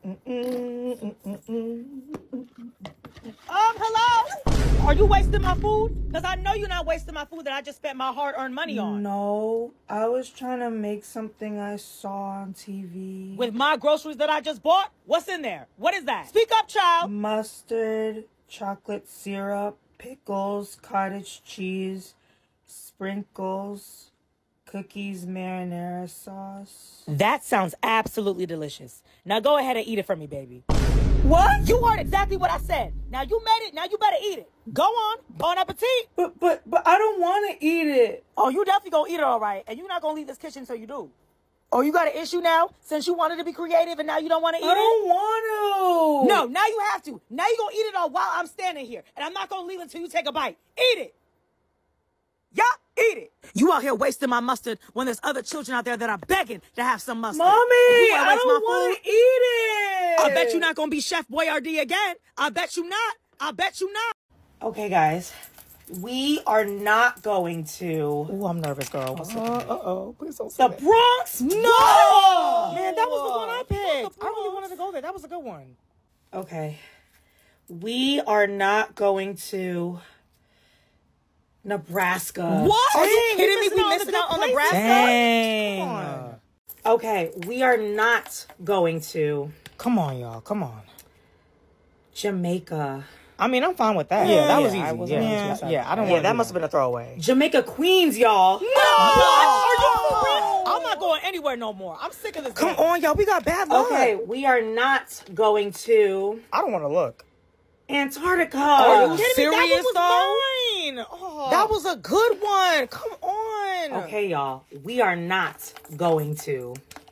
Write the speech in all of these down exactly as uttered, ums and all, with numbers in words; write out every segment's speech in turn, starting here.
hello? Are you wasting my food? Because I know you're not wasting my food that I just spent my hard-earned money on. No, I was trying to make something I saw on T V. With my groceries that I just bought? What's in there? What is that? Speak up, child. Mustard, chocolate syrup, pickles, cottage cheese, sprinkles, cookies, marinara sauce. That sounds absolutely delicious. Now go ahead and eat it for me, baby. What? You heard exactly what I said. Now you made it. Now you better eat it. Go on. Bon appetit. But but but I don't want to eat it. Oh, you definitely gonna eat it all right. And you're not gonna leave this kitchen until you do. Oh, you got an issue now? Since you wanted to be creative and now you don't want to eat it? I don't want to. No, now you have to. Now you're gonna eat it all while I'm standing here. And I'm not gonna leave until you take a bite. Eat it. Yeah, eat it. You out here wasting my mustard when there's other children out there that are begging to have some mustard. Mommy, I don't want to eat it. I bet you're not going to be Chef Boyardee again. I bet you not. I bet you not. Okay, guys. We are not going to... Oh, I'm nervous, girl. What's uh, uh-oh. Please don't say The that. Bronx? No! Whoa! Man, that was the one I picked. I really wanted to go there. That was a good one. Okay. We are not going to... Nebraska. What? Are you kidding me? We missing out on Nebraska? Dang. Come on. Okay, we are not going to... Come on, y'all. Come on. Jamaica. I mean, I'm fine with that. Yeah, that yeah, was easy. I was yeah, yeah, yeah, I don't. Yeah, that, that must have been a throwaway. Jamaica Queens, y'all. No! What? Are you for real? I'm not going anywhere no more. I'm sick of this. Come on, y'all. We got bad luck. Okay, we are not going to... I don't want to look. Antarctica. Are you serious, that was mine. Oh. That was a good one. Come on. Okay, y'all. We are not going to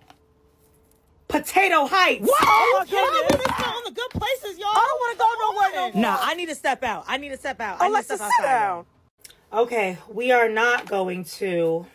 Potato Heights. What? Oh, my God. We're not on the good places, y'all. I don't want to go nowhere no more. Nah, I need to step out. I need to step out. Oh, I need let's to step just sit down. Okay, we are not going to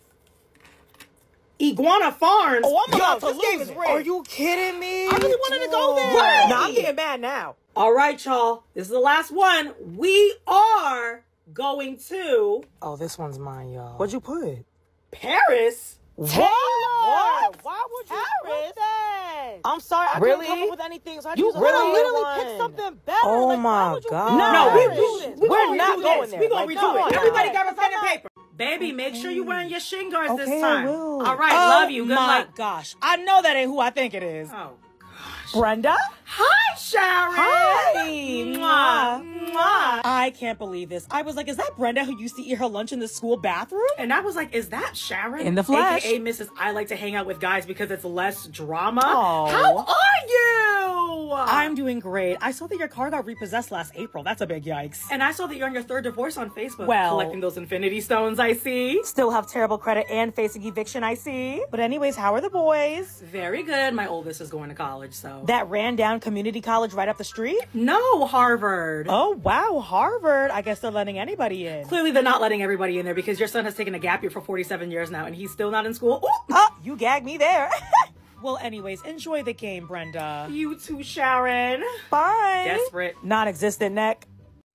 Iguana Farms. Oh, I'm about to lose it. Are you kidding me? I really wanted to go there. Right. Nah, I'm getting mad now. All right, y'all. This is the last one. We are going to... Oh, this one's mine, y'all. What'd you put? Paris. What? What? Why would you Paris? put that? I'm sorry. I really? couldn't come up with anything. So I you really literally one. picked something better. Oh, like, my God. No, we, we, we, we're we not redo going this. there. We're going like, to redo it. On. Everybody got a pen and paper. Baby, make sure you're wearing your shin guards okay, this time. I will. All right, oh, love you. Good my luck. Gosh. I know that ain't who I think it is. Oh, gosh. Brenda? Hi, Sharon. Hi. Mwah. Mwah. I can't believe this. I was like, is that Brenda who used to eat her lunch in the school bathroom? And I was like, is that Sharon? In the flesh. A K A Missus I like to hang out with guys because it's less drama. Aww. How are you? I'm doing great. I saw that your car got repossessed last April. That's a big yikes. And I saw that you're on your third divorce on Facebook. Well, collecting those infinity stones, I see. Still have terrible credit and facing eviction, I see. But anyways, how are the boys? Very good. My oldest is going to college, so. That ran down community college right up the street? No, Harvard. Oh, wow, Harvard. I guess they're letting anybody in. Clearly, they're not letting everybody in there because your son has taken a gap year for forty-seven years now, and he's still not in school. Ooh. Oh, you gagged me there. Well, anyways, enjoy the game, Brenda. You too, Sharon. Bye. Desperate. Non-existent neck.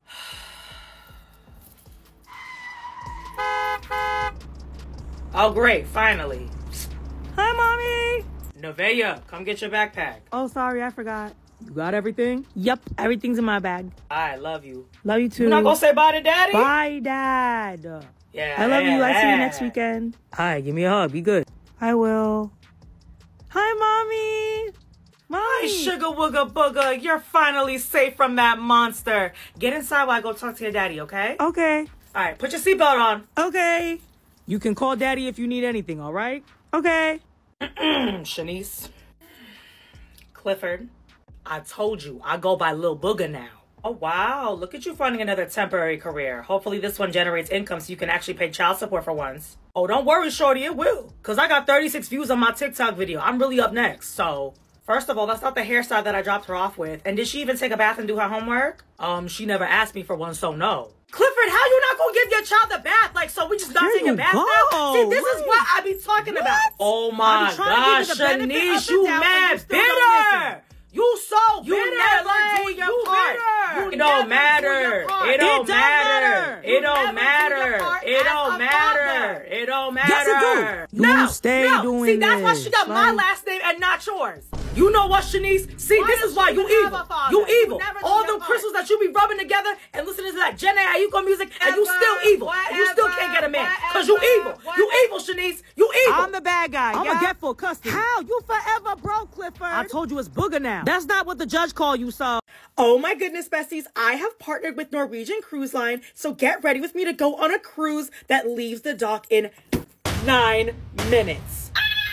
Oh, great. Finally. Hi, Mommy. Nevaeh, come get your backpack. Oh, sorry. I forgot. You got everything? Yep. Everything's in my bag. I love you. Love you, too. You're not going to say bye to Daddy? Bye, Dad. Yeah. I love yeah, you. I yeah. see you next weekend. Hi. Give me a hug. Be good. I will. Hi, Mommy. Mommy. Hi, Sugar Wooga Booga. You're finally safe from that monster. Get inside while I go talk to your daddy, okay? Okay. All right, put your seatbelt on. Okay. You can call Daddy if you need anything, all right? Okay. Shanice. Clifford. I told you, I go by Lil Booga now. Oh, wow. Look at you finding another temporary career. Hopefully this one generates income so you can actually pay child support for once. Oh, don't worry, shorty, it will. Because I got thirty-six views on my TikTok video. I'm really up next, so... First of all, that's not the hairstyle that I dropped her off with. And did she even take a bath and do her homework? Um, she never asked me for one, so no. Clifford, how you not gonna give your child a bath? Like, so we just not taking a bath now? See, this right. is what I be talking what? about. Oh my gosh, Shanice, you mad bitter! You so bitter! You never like, do your part. You it don't matter. It don't matter. It don't matter. It don't matter. It don't matter. Yes, it do. No, you stay no. doing See, that's this. why she got like... my last name and not yours. You know what, Shanice? See, Why this does is why she you even have evil. a father? You You evil. never All did them your crystals part. that you be rubbing together and listening to that Jhené Aiko music, and you Whatever, still evil. And you still can't get a man. Because you whatever, evil. You evil, Shanice. You evil. I'm the bad guy. I'm yeah? gonna get full custody. How? You forever broke, Clifford. I told you it's booger now. That's not what the judge called you, so. Oh my goodness, besties. I have partnered with Norwegian Cruise Line, so get ready with me to go on a cruise that leaves the dock in nine minutes.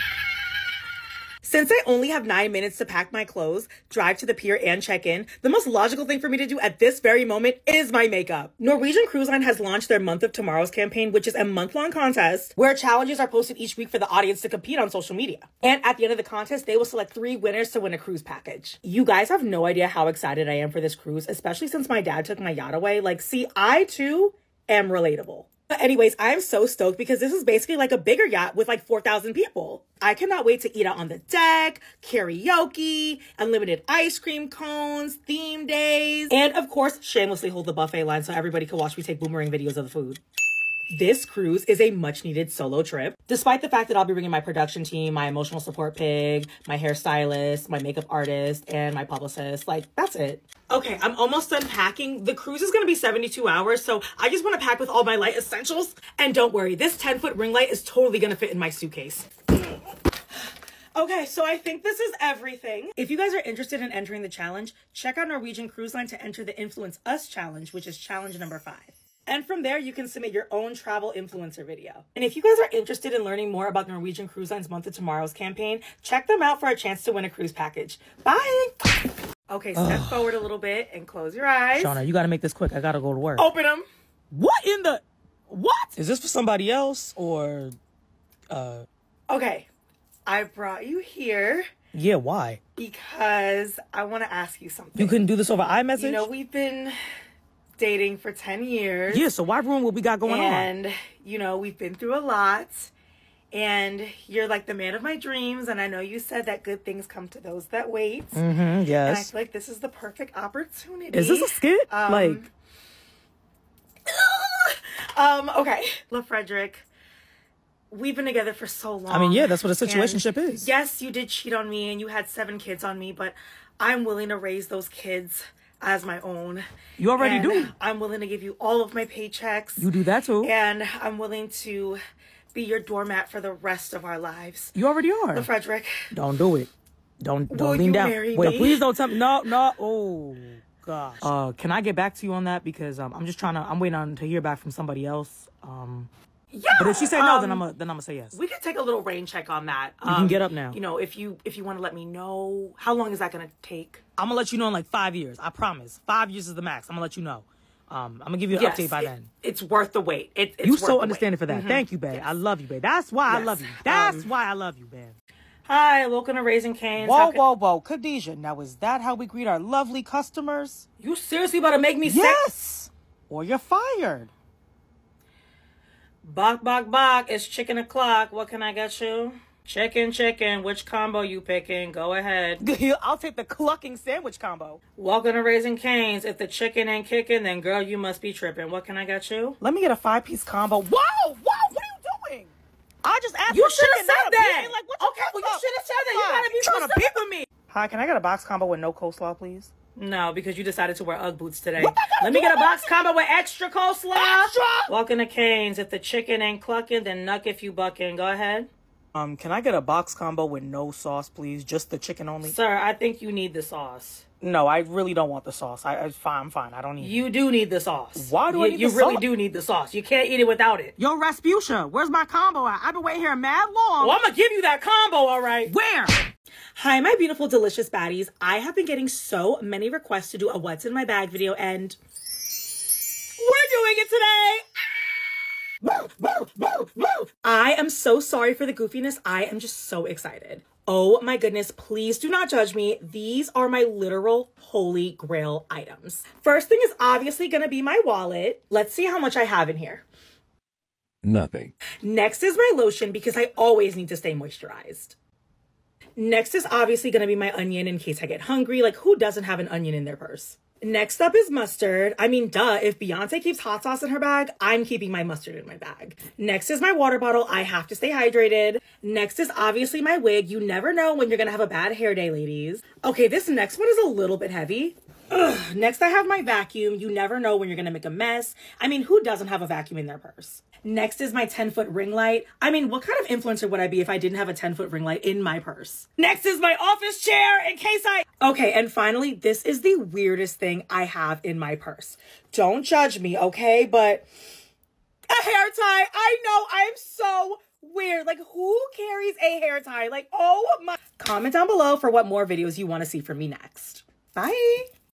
Since I only have nine minutes to pack my clothes, drive to the pier, and check in, the most logical thing for me to do at this very moment is my makeup. Norwegian Cruise Line has launched their Month of Tomorrow's campaign, which is a month-long contest where challenges are posted each week for the audience to compete on social media. And at the end of the contest, they will select three winners to win a cruise package. You guys have no idea how excited I am for this cruise, especially since my dad took my yacht away. Like, see, I too am relatable. But anyways, I'm so stoked because this is basically like a bigger yacht with like four thousand people. I cannot wait to eat out on the deck, karaoke, unlimited ice cream cones, theme days, and of course, shamelessly hold the buffet line so everybody can watch me take boomerang videos of the food. This cruise is a much needed solo trip. Despite the fact that I'll be bringing my production team, my emotional support pig, my hairstylist, my makeup artist, and my publicist, like that's it. Okay, I'm almost done packing. The cruise is gonna be seventy-two hours, so I just wanna pack with all my light essentials. And don't worry, this ten foot ring light is totally gonna fit in my suitcase. Okay, so I think this is everything. If you guys are interested in entering the challenge, check out Norwegian Cruise Line to enter the Influence Us challenge, which is challenge number five. And from there, you can submit your own travel influencer video. And if you guys are interested in learning more about Norwegian Cruise Line's Month of Tomorrow's campaign, check them out for a chance to win a cruise package. Bye! Okay, step Ugh. forward a little bit and close your eyes. Shauna, you gotta make this quick. I gotta go to work. Open them. What in the... What? Is this for somebody else or... Uh... Okay, I brought you here Yeah, why? because I want to ask you something. You couldn't do this over iMessage? You know, we've been dating for ten years. Yeah, so why ruin what we got going on? And, you know, we've been through a lot. And you're like the man of my dreams. And I know you said that good things come to those that wait. Mm-hmm, And I yes. feel like this is the perfect opportunity. Is this a skit? Um, like... um, okay. LaFrederick, we've been together for so long. I mean, yeah, that's what a And situationship is. Yes, you did cheat on me and you had seven kids on me, but I'm willing to raise those kids as my own. You already And do. I'm willing to give you all of my paychecks. You do that too. And I'm willing to be your doormat for the rest of our lives. You already are. Frederick, Don't do it. Don't don't Will lean you down. marry Wait, me? please don't tell me. No, no. Oh gosh. Uh, can I get back to you on that because um, I'm just trying to. I'm waiting on to hear back from somebody else. Um, yeah. but if she said no, um, then I'm a, then I'm gonna say yes. we can take a little rain check on that. You can get up now. You know, if you if you want to let me know, how long is that gonna take? I'm gonna let you know in like five years. I promise. Five years is the max. I'm gonna let you know. Um, I'm gonna give you an Yes, update by it- then. It's worth the wait. It, it's You worth so the understanding wait. for that. Mhm. Thank you, babe. Yes. I love you, babe. That's why I Yes. love you. That's Um, why I love you, babe. Hi, welcome to Raising Cane's. Whoa, How can- whoa, whoa. Khadijah, now is that how we greet our lovely customers? You seriously about to make me sick? Yes! Or you're fired. Bok, bok, bok. It's chicken o'clock. What can I get you? Chicken, chicken. Which combo you picking? Go ahead. I'll take the clucking sandwich combo. Welcome to Raising Cane's. If the chicken ain't kicking, then girl, you must be tripping. What can I get you? Let me get a five-piece combo. Whoa, whoa, what are you doing? I just asked You for should have chicken, not said a that. bean. Like, what the Okay, well, fuck you up? should have said that. You Fine. gotta be Trying to specific beat with me. Hi, can I get a box combo with no coleslaw, please? No, because you decided to wear Ugg boots today. What that gotta Let me do get a with box combo with extra coleslaw. Extra? Welcome to Cane's. If the chicken ain't clucking, then nuck if you bucking. Go ahead. Um, can I get a box combo with no sauce, please? Just the chicken only? Sir, I think you need the sauce. No, I really don't want the sauce. I, I fine, I'm fine. I don't need You do need the sauce. Why do you, I need You the really sauce? do need the sauce. You can't eat it without it. Yo, Rasputia, where's my combo at? I've been waiting here mad long. Well, I'm gonna give you that combo, all right? Where? Hi, my beautiful, delicious baddies. I have been getting so many requests to do a What's in My Bag video, and we're doing it today. I am so sorry for the goofiness. I am just so excited. Oh my goodness, please do not judge me. These are my literal holy grail items. First thing is obviously gonna be my wallet. Let's see how much I have in here. Nothing. Next is my lotion because I always need to stay moisturized. Next is obviously going to be my onion in case I get hungry. Like, who doesn't have an onion in their purse? Next up is mustard. I mean, duh, if Beyonce keeps hot sauce in her bag, I'm keeping my mustard in my bag. Next is my water bottle. I have to stay hydrated. Next is obviously my wig. You never know when you're gonna have a bad hair day, ladies. Okay, this next one is a little bit heavy. Ugh. Next, I have my vacuum. You never know when you're gonna make a mess. I mean, who doesn't have a vacuum in their purse? Next is my ten foot ring light. I mean, what kind of influencer would I be if I didn't have a ten foot ring light in my purse? Next is my office chair in case I... Okay, and finally, this is the weirdest thing I have in my purse. Don't judge me, okay? But a hair tie. I know, I'm so weird. Like, who carries a hair tie? Like, oh my... Comment down below for what more videos you want to see from me next. Bye.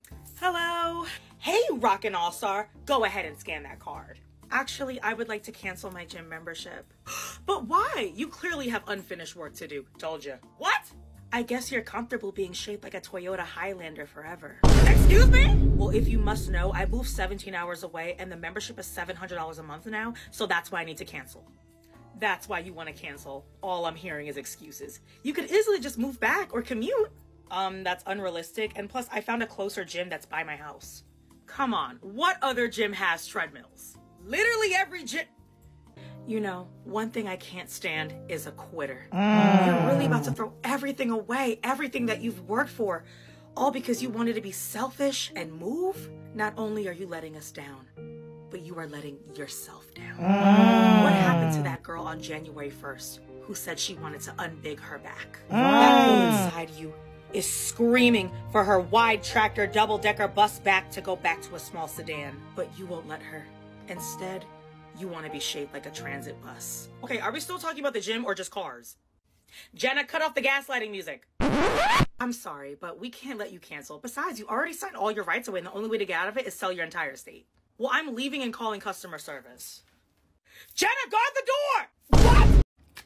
Hello. Hey, Rockin' All-Star. Go ahead and scan that card. Actually, I would like to cancel my gym membership. But why? You clearly have unfinished work to do. Told you. What? I guess you're comfortable being shaped like a Toyota Highlander forever. Excuse me? Well, if you must know, I moved seventeen hours away and the membership is seven hundred dollars a month now, so that's why I need to cancel. That's why you want to cancel. All I'm hearing is excuses. You could easily just move back or commute. Um, that's unrealistic, and plus I found a closer gym that's by my house. Come on, what other gym has treadmills? Literally every gym. You know, one thing I can't stand is a quitter. Mm. You're really about to throw everything away, everything that you've worked for, all because you wanted to be selfish and move? Not only are you letting us down, but you are letting yourself down. Mm. What happened to that girl on January first who said she wanted to unbig her back? Mm. That girl inside you is screaming for her wide tractor double-decker bus back to go back to a small sedan, but you won't let her. Instead, you want to be shaped like a transit bus. Okay, are we still talking about the gym or just cars? Jenna, cut off the gaslighting music. I'm sorry, but we can't let you cancel. Besides, you already signed all your rights away and the only way to get out of it is sell your entire estate. Well, I'm leaving and calling customer service. Jenna, guard the door! What?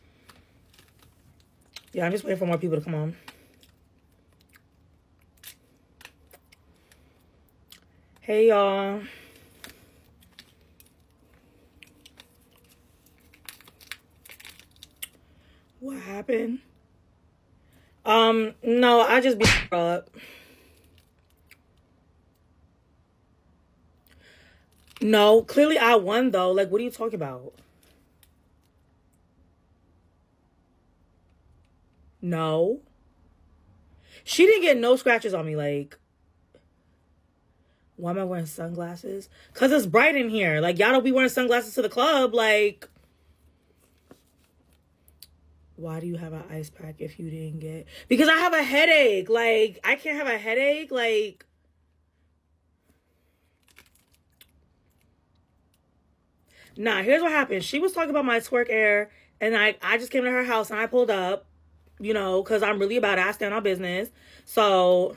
Yeah, I'm just waiting for more people to come on. Hey, y'all. What happened? Um, no, I just be up. No, clearly I won though. Like, what are you talking about? No. She didn't get no scratches on me, like. Why am I wearing sunglasses? Cause it's bright in here. Like, y'all don't be wearing sunglasses to the club, like. Why do you have an ice pack if you didn't get... Because I have a headache. Like, I can't have a headache. Like... Nah, here's what happened. She was talking about my twerk air. And I, I just came to her house and I pulled up. You know, because I'm really about it. I stand on business. So...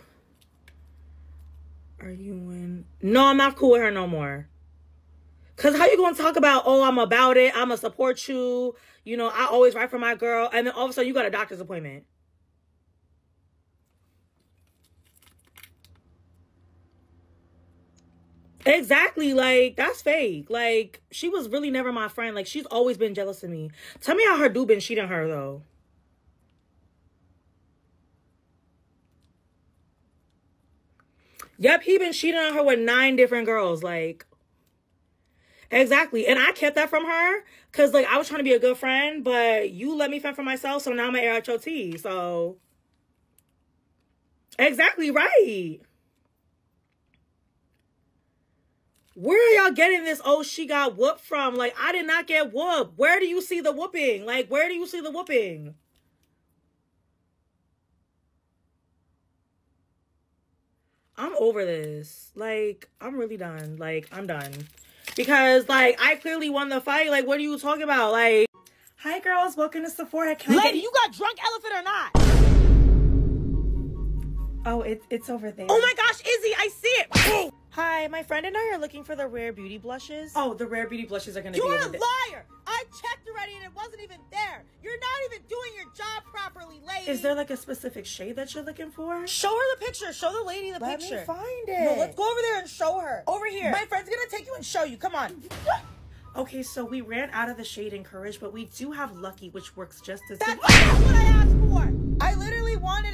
Are you in... No, I'm not cool with her no more. Because how you going to talk about, oh, I'm about it. I'm going to support you. You know, I always write for my girl. And then all of a sudden you got a doctor's appointment. Exactly. Like, that's fake. Like, she was really never my friend. Like, she's always been jealous of me. Tell me how her dude been cheating her, though. Yep, he been cheating on her with nine different girls. Like... Exactly. And I kept that from her because, like, I was trying to be a good friend, but you let me fend for myself, so now I'm going to air out your tea. So, exactly right. Where are y'all getting this, oh, she got whooped from? Like, I did not get whooped. Where do you see the whooping? Like, where do you see the whooping? I'm over this. Like, I'm really done. Like, I'm done. Because, like, I clearly won the fight. Like, what are you talking about? Like, hi, girls. Welcome to Sephora. Can Lady, you got drunk elephant or not? Oh, it, it's over there. Oh, my gosh, Izzy, I see it. Hi, my friend and I are looking for the Rare Beauty blushes. Oh, the Rare Beauty blushes are going to be You're over a there. liar. I checked already and it wasn't even there. You're not even doing your job properly, lady. Is there, like, a specific shade that you're looking for? Show her the picture. Show the lady the Let picture. me find it. No, let's go over there and show her. Over here. My friend's going to take you and show you. Come on. Okay, so we ran out of the shade Encourage, but we do have Lucky, which works just as That's good. what I asked for. I literally wanted it in a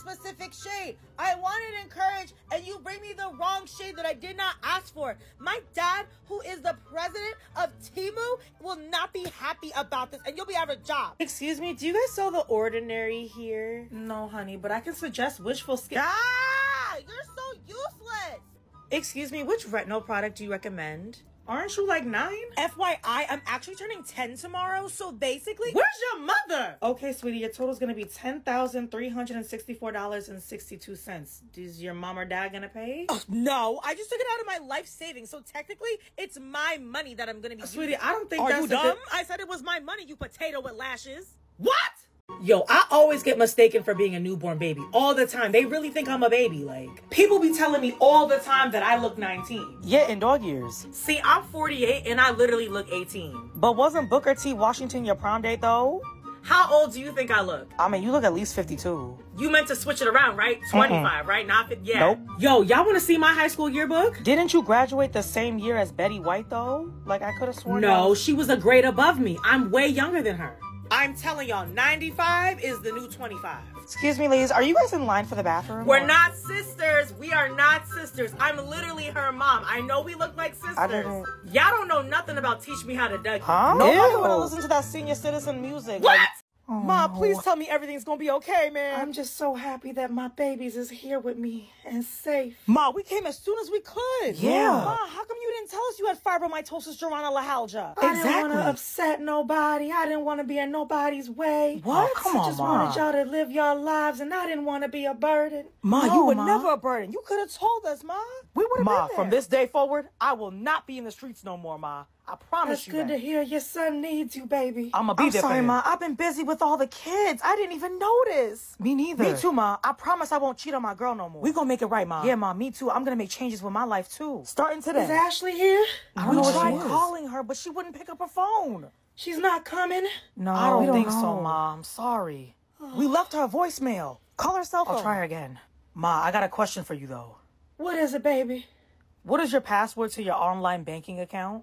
specific shade. I wanted to encourage, and you bring me the wrong shade that I did not ask for. My dad, who is the president of Temu, will not be happy about this, and you'll be out of a job. Excuse me, do you guys sell The Ordinary here? No, honey, but I can suggest wishful skin. Ah, you're so useless. Excuse me, which retinol product do you recommend? Aren't you like nine? F Y I, I'm actually turning ten tomorrow, so basically... Where's your mother? Okay, sweetie, your total's gonna be ten thousand three hundred sixty-four dollars and sixty-two cents. Is your mom or dad gonna pay? Oh, no, I just took it out of my life savings, so technically, it's my money that I'm gonna be Sweetie, using. I don't think Are that's you a dumb? good... I said it was my money, you potato with lashes. What? Yo, I always get mistaken for being a newborn baby. All the time. They really think I'm a baby. Like, people be telling me all the time that I look nineteen. Yeah, in dog years. See, I'm forty-eight and I literally look eighteen. But wasn't Booker T. Washington your prom date, though? How old do you think I look? I mean, you look at least fifty-two. You meant to switch it around, right? twenty-five, right? Not fifty. Yeah. Nope. Yo, y'all want to see my high school yearbook? Didn't you graduate the same year as Betty White, though? Like, I could have sworn No, that. she was a grade above me. I'm way younger than her. I'm telling y'all, ninety-five is the new twenty-five. Excuse me, ladies, are you guys in line for the bathroom? We're or- not sisters. We are not sisters. I'm literally her mom. I know we look like sisters. I didn't- Y'all don't know nothing about Teach Me How to Dougie. Huh? Nobody Ew. want to listen to that senior citizen music. What? Like, Ma, please tell me everything's gonna be okay, man. I'm just so happy that my babies is here with me and safe. Ma, we came as soon as we could. Yeah. Ma, how come you didn't tell us you had fibromatosis juranolalgia? I didn't want Exactly. to upset nobody. I didn't want to be in nobody's way. What? Come I on, just Ma. wanted y'all to live your lives, and I didn't want to be a burden. Ma, you you were Ma. never a burden. You could have told us, Ma. We would have Ma, been from there. this day forward, I will not be in the streets no more, Ma. I promise That's you good that. to hear. Your son needs you, baby. I'm gonna be I'm there sorry, for him. Ma. I've been busy with all the kids. I didn't even notice. Me neither. Me too, Ma. I promise I won't cheat on my girl no more. We gonna make it right, Ma. Yeah, Ma, me too. I'm gonna make changes with my life too. Starting today. Is Ashley here? I don't We know what she tried is. calling her, but she wouldn't pick up her phone. She's not coming. No, I don't we think so, know. Ma. I'm sorry. We left her a voicemail. Call her cell phone. I'll try her again. Ma, I got a question for you though. What is it, baby? What is your password to your online banking account?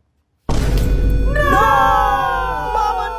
Mama,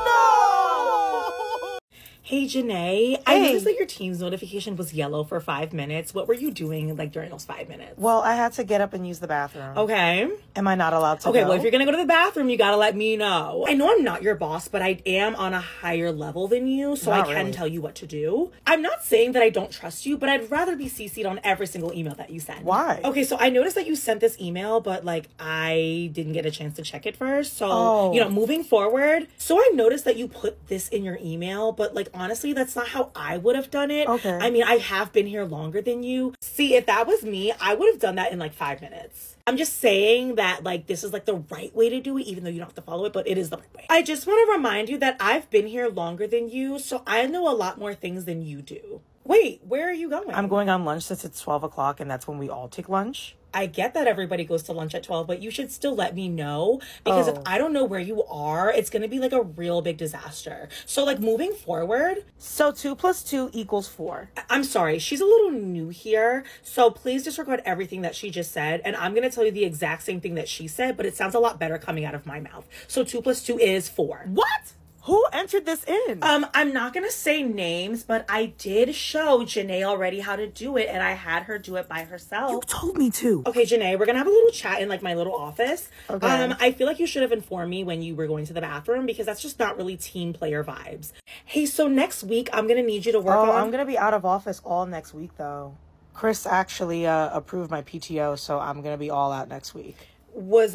no! Hey, Janae. I Hey. noticed that your Teams notification was yellow for five minutes. What were you doing, like, during those five minutes? Well, I had to get up and use the bathroom. Okay. Am I not allowed to Okay, go? well, if you're gonna go to the bathroom, you gotta let me know. I know I'm not your boss, but I am on a higher level than you, so Not I can really. tell you what to do. I'm not saying that I don't trust you, but I'd rather be C C'd on every single email that you send. Why? Okay, so I noticed that you sent this email, but, like, I didn't get a chance to check it first. So, Oh. you know, moving forward, so I noticed that you put this in your email, but, like, honestly, that's not how I would have done it. Okay. I mean, I have been here longer than you. See, if that was me, I would have done that in, like, five minutes. I'm just saying that, like, this is, like, the right way to do it, even though you don't have to follow it, but it is the right way. I just want to remind you that I've been here longer than you, so I know a lot more things than you do. Wait, where are you going? I'm going on lunch since it's twelve o'clock, and that's when we all take lunch. I get that everybody goes to lunch at twelve, but you should still let me know, because if Oh. I don't know where you are, it's going to be, like, a real big disaster. So, like, moving forward, So two plus two equals four. I- I'm sorry, she's a little new here, so please disregard everything that she just said, and I'm going to tell you the exact same thing that she said, but it sounds a lot better coming out of my mouth. So two plus two is four. What? Who entered this in? Um, I'm not gonna say names, but I did show Janae already how to do it, and I had her do it by herself. you told me to. Okay, Janae, we're gonna have a little chat in, like, my little office. Okay. Um, I feel like you should have informed me when you were going to the bathroom, because that's just not really team player vibes. Hey, so next week I'm gonna need you to work Oh, on. I'm gonna be out of office all next week, though. Chris actually uh, approved my P T O, so I'm gonna be all out next week. Was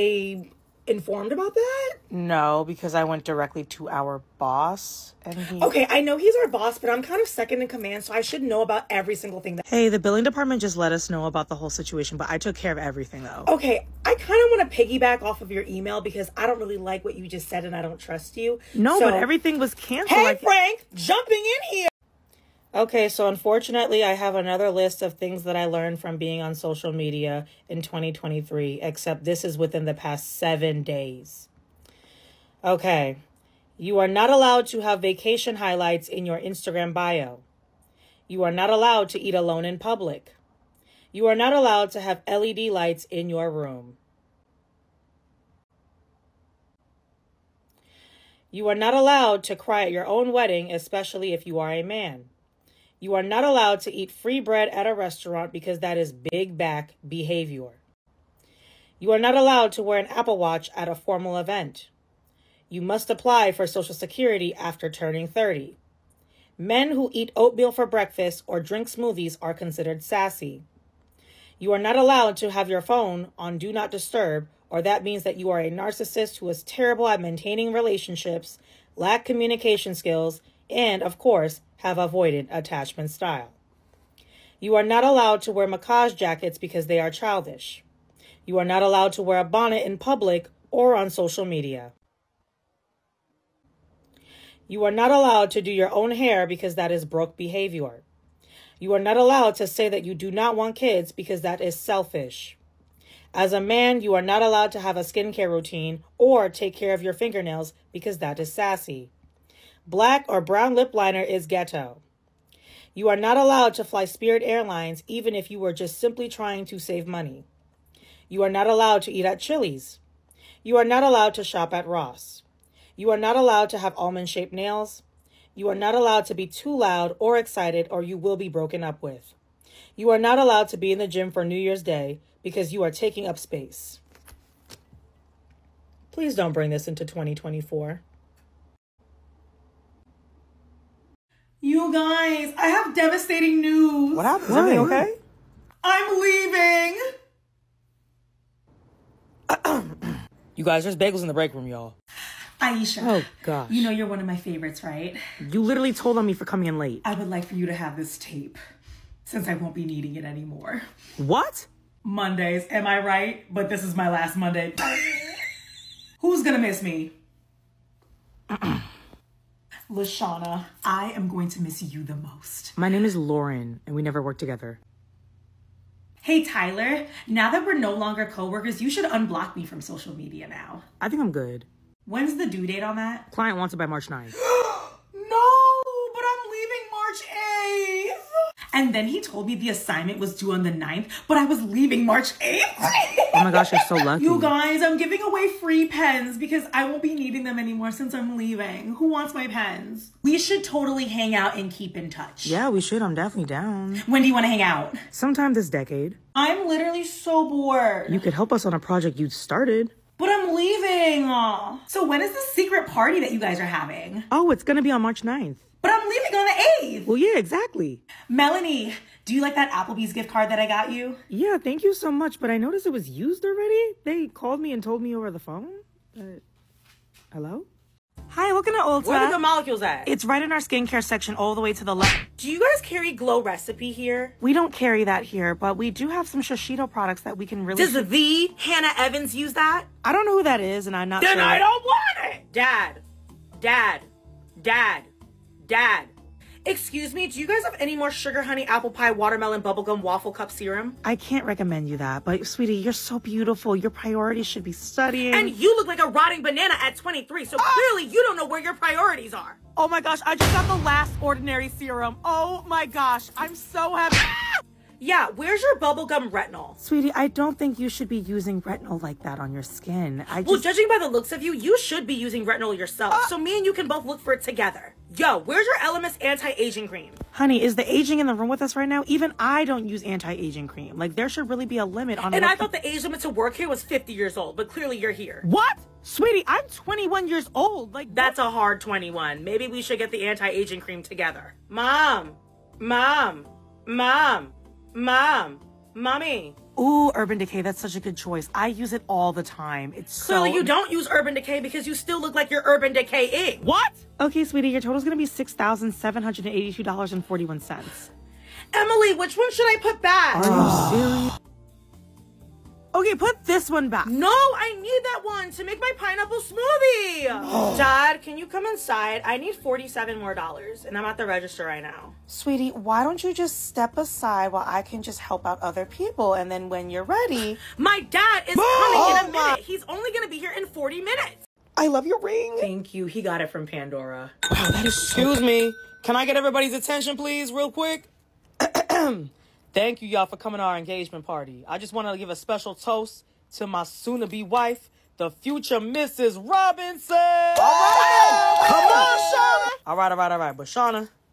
I informed about that? No, because I went directly to our boss, and he. Okay, I know he's our boss, but I'm kind of second in command, so I should know about every single thing that. Hey, the billing department just let us know about the whole situation, but I took care of everything, though. Okay, I kind of want to piggyback off of your email because I don't really like what you just said and I don't trust you. No, So- but everything was canceled. Hey, like- Frank, jumping in here. Okay, so unfortunately, I have another list of things that I learned from being on social media in twenty twenty-three, except this is within the past seven days. Okay, you are not allowed to have vacation highlights in your Instagram bio. You are not allowed to eat alone in public. You are not allowed to have L E D lights in your room. You are not allowed to cry at your own wedding, especially if you are a man. You are not allowed to eat free bread at a restaurant because that is big back behavior. You are not allowed to wear an Apple Watch at a formal event. You must apply for Social Security after turning thirty. Men who eat oatmeal for breakfast or drink smoothies are considered sassy. You are not allowed to have your phone on Do Not Disturb, or that means that you are a narcissist who is terrible at maintaining relationships, lack communication skills, and, of course, have avoided attachment style. You are not allowed to wear massage jackets because they are childish. You are not allowed to wear a bonnet in public or on social media. You are not allowed to do your own hair because that is broke behavior. You are not allowed to say that you do not want kids because that is selfish. As a man, you are not allowed to have a skincare routine or take care of your fingernails because that is sassy. Black or brown lip liner is ghetto. You are not allowed to fly Spirit Airlines even if you were just simply trying to save money. You are not allowed to eat at Chili's. You are not allowed to shop at Ross. You are not allowed to have almond-shaped nails. You are not allowed to be too loud or excited or you will be broken up with. You are not allowed to be in the gym for New Year's Day because you are taking up space. Please don't bring this into twenty twenty-four. You guys, I have devastating news. What happened? Is everything okay? I'm leaving. You guys, there's bagels in the break room, y'all. Aisha. Oh, gosh. You know you're one of my favorites, right? You literally told on me for coming in late. I would like for you to have this tape, since I won't be needing it anymore. What? Mondays, am I right? But this is my last Monday. Who's gonna miss me? Lashana, I am going to miss you the most. My name is Lauren, and we never worked together. Hey, Tyler, now that we're no longer coworkers, you should unblock me from social media now. I think I'm good. When's the due date on that? Client wants it by March ninth. No, but I'm leaving March eighth. And then he told me the assignment was due on the ninth, but I was leaving March eighth. Oh my gosh, you're so lucky. You guys, I'm giving away free pens because I won't be needing them anymore since I'm leaving. Who wants my pens? We should totally hang out and keep in touch. Yeah, we should. I'm definitely down. When do you want to hang out? Sometime this decade. I'm literally so bored. You could help us on a project you'd started. But I'm leaving. Aw. So when is the secret party that you guys are having? Oh, it's gonna be on March ninth. But I'm leaving on the eighth. Well, yeah, exactly. Melanie, do you like that Applebee's gift card that I got you? Yeah, thank you so much, but I noticed it was used already. They called me and told me over the phone. Uh, hello? Hi, looking at Ulta. Where are the good molecules at? It's right in our skincare section all the way to the left. Do you guys carry Glow Recipe here? We don't carry that here, but we do have some Shishido products that we can really... Does the Hannah Evans use that? I don't know who that is, and I'm not then sure. Then I don't want it! Dad. Dad. Dad. Dad. Excuse me, do you guys have any more sugar honey apple pie watermelon bubblegum waffle cup serum? I can't recommend you that, but sweetie, you're so beautiful. Your priorities should be studying. And you look like a rotting banana at twenty-three, so ah! clearly you don't know where your priorities are. Oh my gosh, I just got the last Ordinary serum. Oh my gosh, I'm so happy. Ah! Yeah, where's your bubblegum retinol? Sweetie, I don't think you should be using retinol like that on your skin. I just... Well, judging by the looks of you, you should be using retinol yourself. Uh, so me and you can both look for it together. Yo, where's your L M S anti-aging cream? Honey, is the aging in the room with us right now? Even I don't use anti-aging cream. Like, there should really be a limit on... And I thought the age limit to work here was fifty years old, but clearly you're here. What? Sweetie, I'm twenty-one years old. Like, that's what? A hard twenty-one. Maybe we should get the anti-aging cream together. Mom. Mom. Mom. Mom. Mommy. Ooh, Urban Decay, that's such a good choice. I use it all the time. It's Clearly so... you don't use Urban Decay because you still look like you're Urban Decaying. What? Okay, sweetie, your total's gonna be six thousand seven hundred eighty-two dollars and forty-one cents. Emily, which one should I put back? Are you serious? Okay, put this one back. No, I need that one to make my pineapple smoothie. Oh. Dad, can you come inside? I need forty-seven more dollars, and I'm at the register right now. Sweetie, why don't you just step aside while I can just help out other people, and then when you're ready... My dad is coming in a minute. He's only going to be here in forty minutes. I love your ring. Thank you. He got it from Pandora. Wow, that is so... Excuse me. Can I get everybody's attention, please, real quick? Thank you, y'all, for coming to our engagement party. I just want to give a special toast to my soon-to-be wife, the future Missus Robinson. All right. Come on, Shauna. All right, all right, all right. But, Shauna,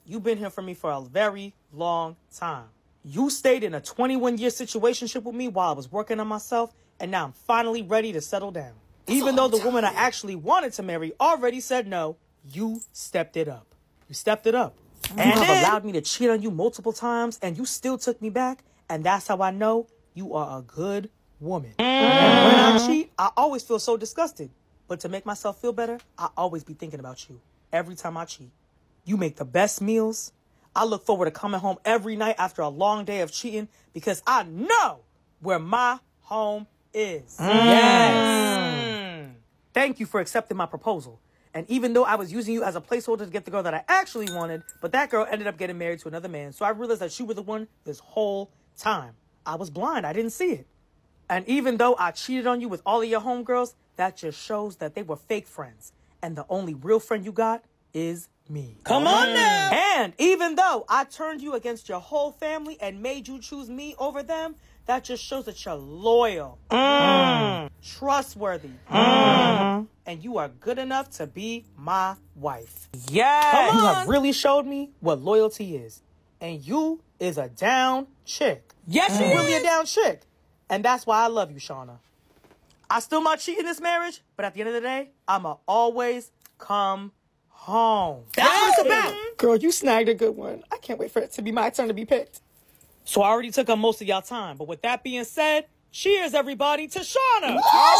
you've been here for me for a very long time. You stayed in a twenty-one year situationship with me while I was working on myself, and now I'm finally ready to settle down. Even though the woman I actually wanted to marry already said no, you stepped it up. You stepped it up. And you have allowed me to cheat on you multiple times, and you still took me back, and that's how I know you are a good woman. And when I cheat, I always feel so disgusted. But to make myself feel better, I always be thinking about you every time I cheat. You make the best meals. I look forward to coming home every night after a long day of cheating because I know where my home is. Mm. Yes. Mm. Thank you for accepting my proposal. And even though I was using you as a placeholder to get the girl that I actually wanted, but that girl ended up getting married to another man. So I realized that you were the one this whole time. I was blind. I didn't see it. And even though I cheated on you with all of your homegirls, that just shows that they were fake friends. And the only real friend you got is me. Come on now. And even though I turned you against your whole family and made you choose me over them, that just shows that you're loyal, mm. trustworthy, mm. and you are good enough to be my wife. Yes. You have really showed me what loyalty is. And you is a down chick. Yes, You're she really is. a down chick. And that's why I love you, Shauna. I still might cheat in this marriage, but at the end of the day, I'ma always come home. That's what it's about. Girl, you snagged a good one. I can't wait for it to be my turn to be picked. So I already took up most of y'all time. But with that being said, cheers, everybody, to Shauna.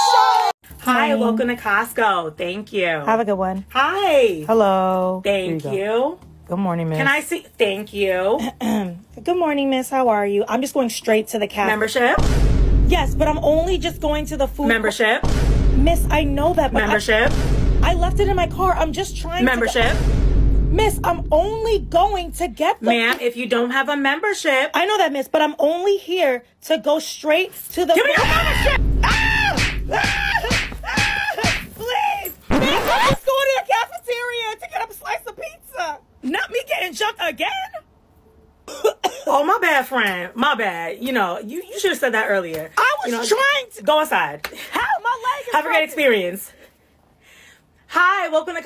Hi, welcome to Costco. Thank you. Have a good one. Hi. Hello. Thank you. you. Good morning, miss. Can I see? Thank you. Good morning, miss. How are you? I'm just going straight to the cafe. Membership? Yes, but I'm only just going to the food. Membership? Miss, I know that, but Membership? I, I left it in my car. I'm just trying Membership? to... Miss, I'm only going to get the... Ma'am, if you don't have a membership... I know that, miss, but I'm only here to go straight to the... Give me your membership! Ah! Ah! Ah! Please! Miss, I'm just going to the cafeteria to get a slice of pizza. Not me getting jumped again. Oh, my bad, friend. My bad. You know, you, you should have said that earlier. I was you know, trying to... Go inside. How? My leg is Have a great broken. experience. Hi, welcome to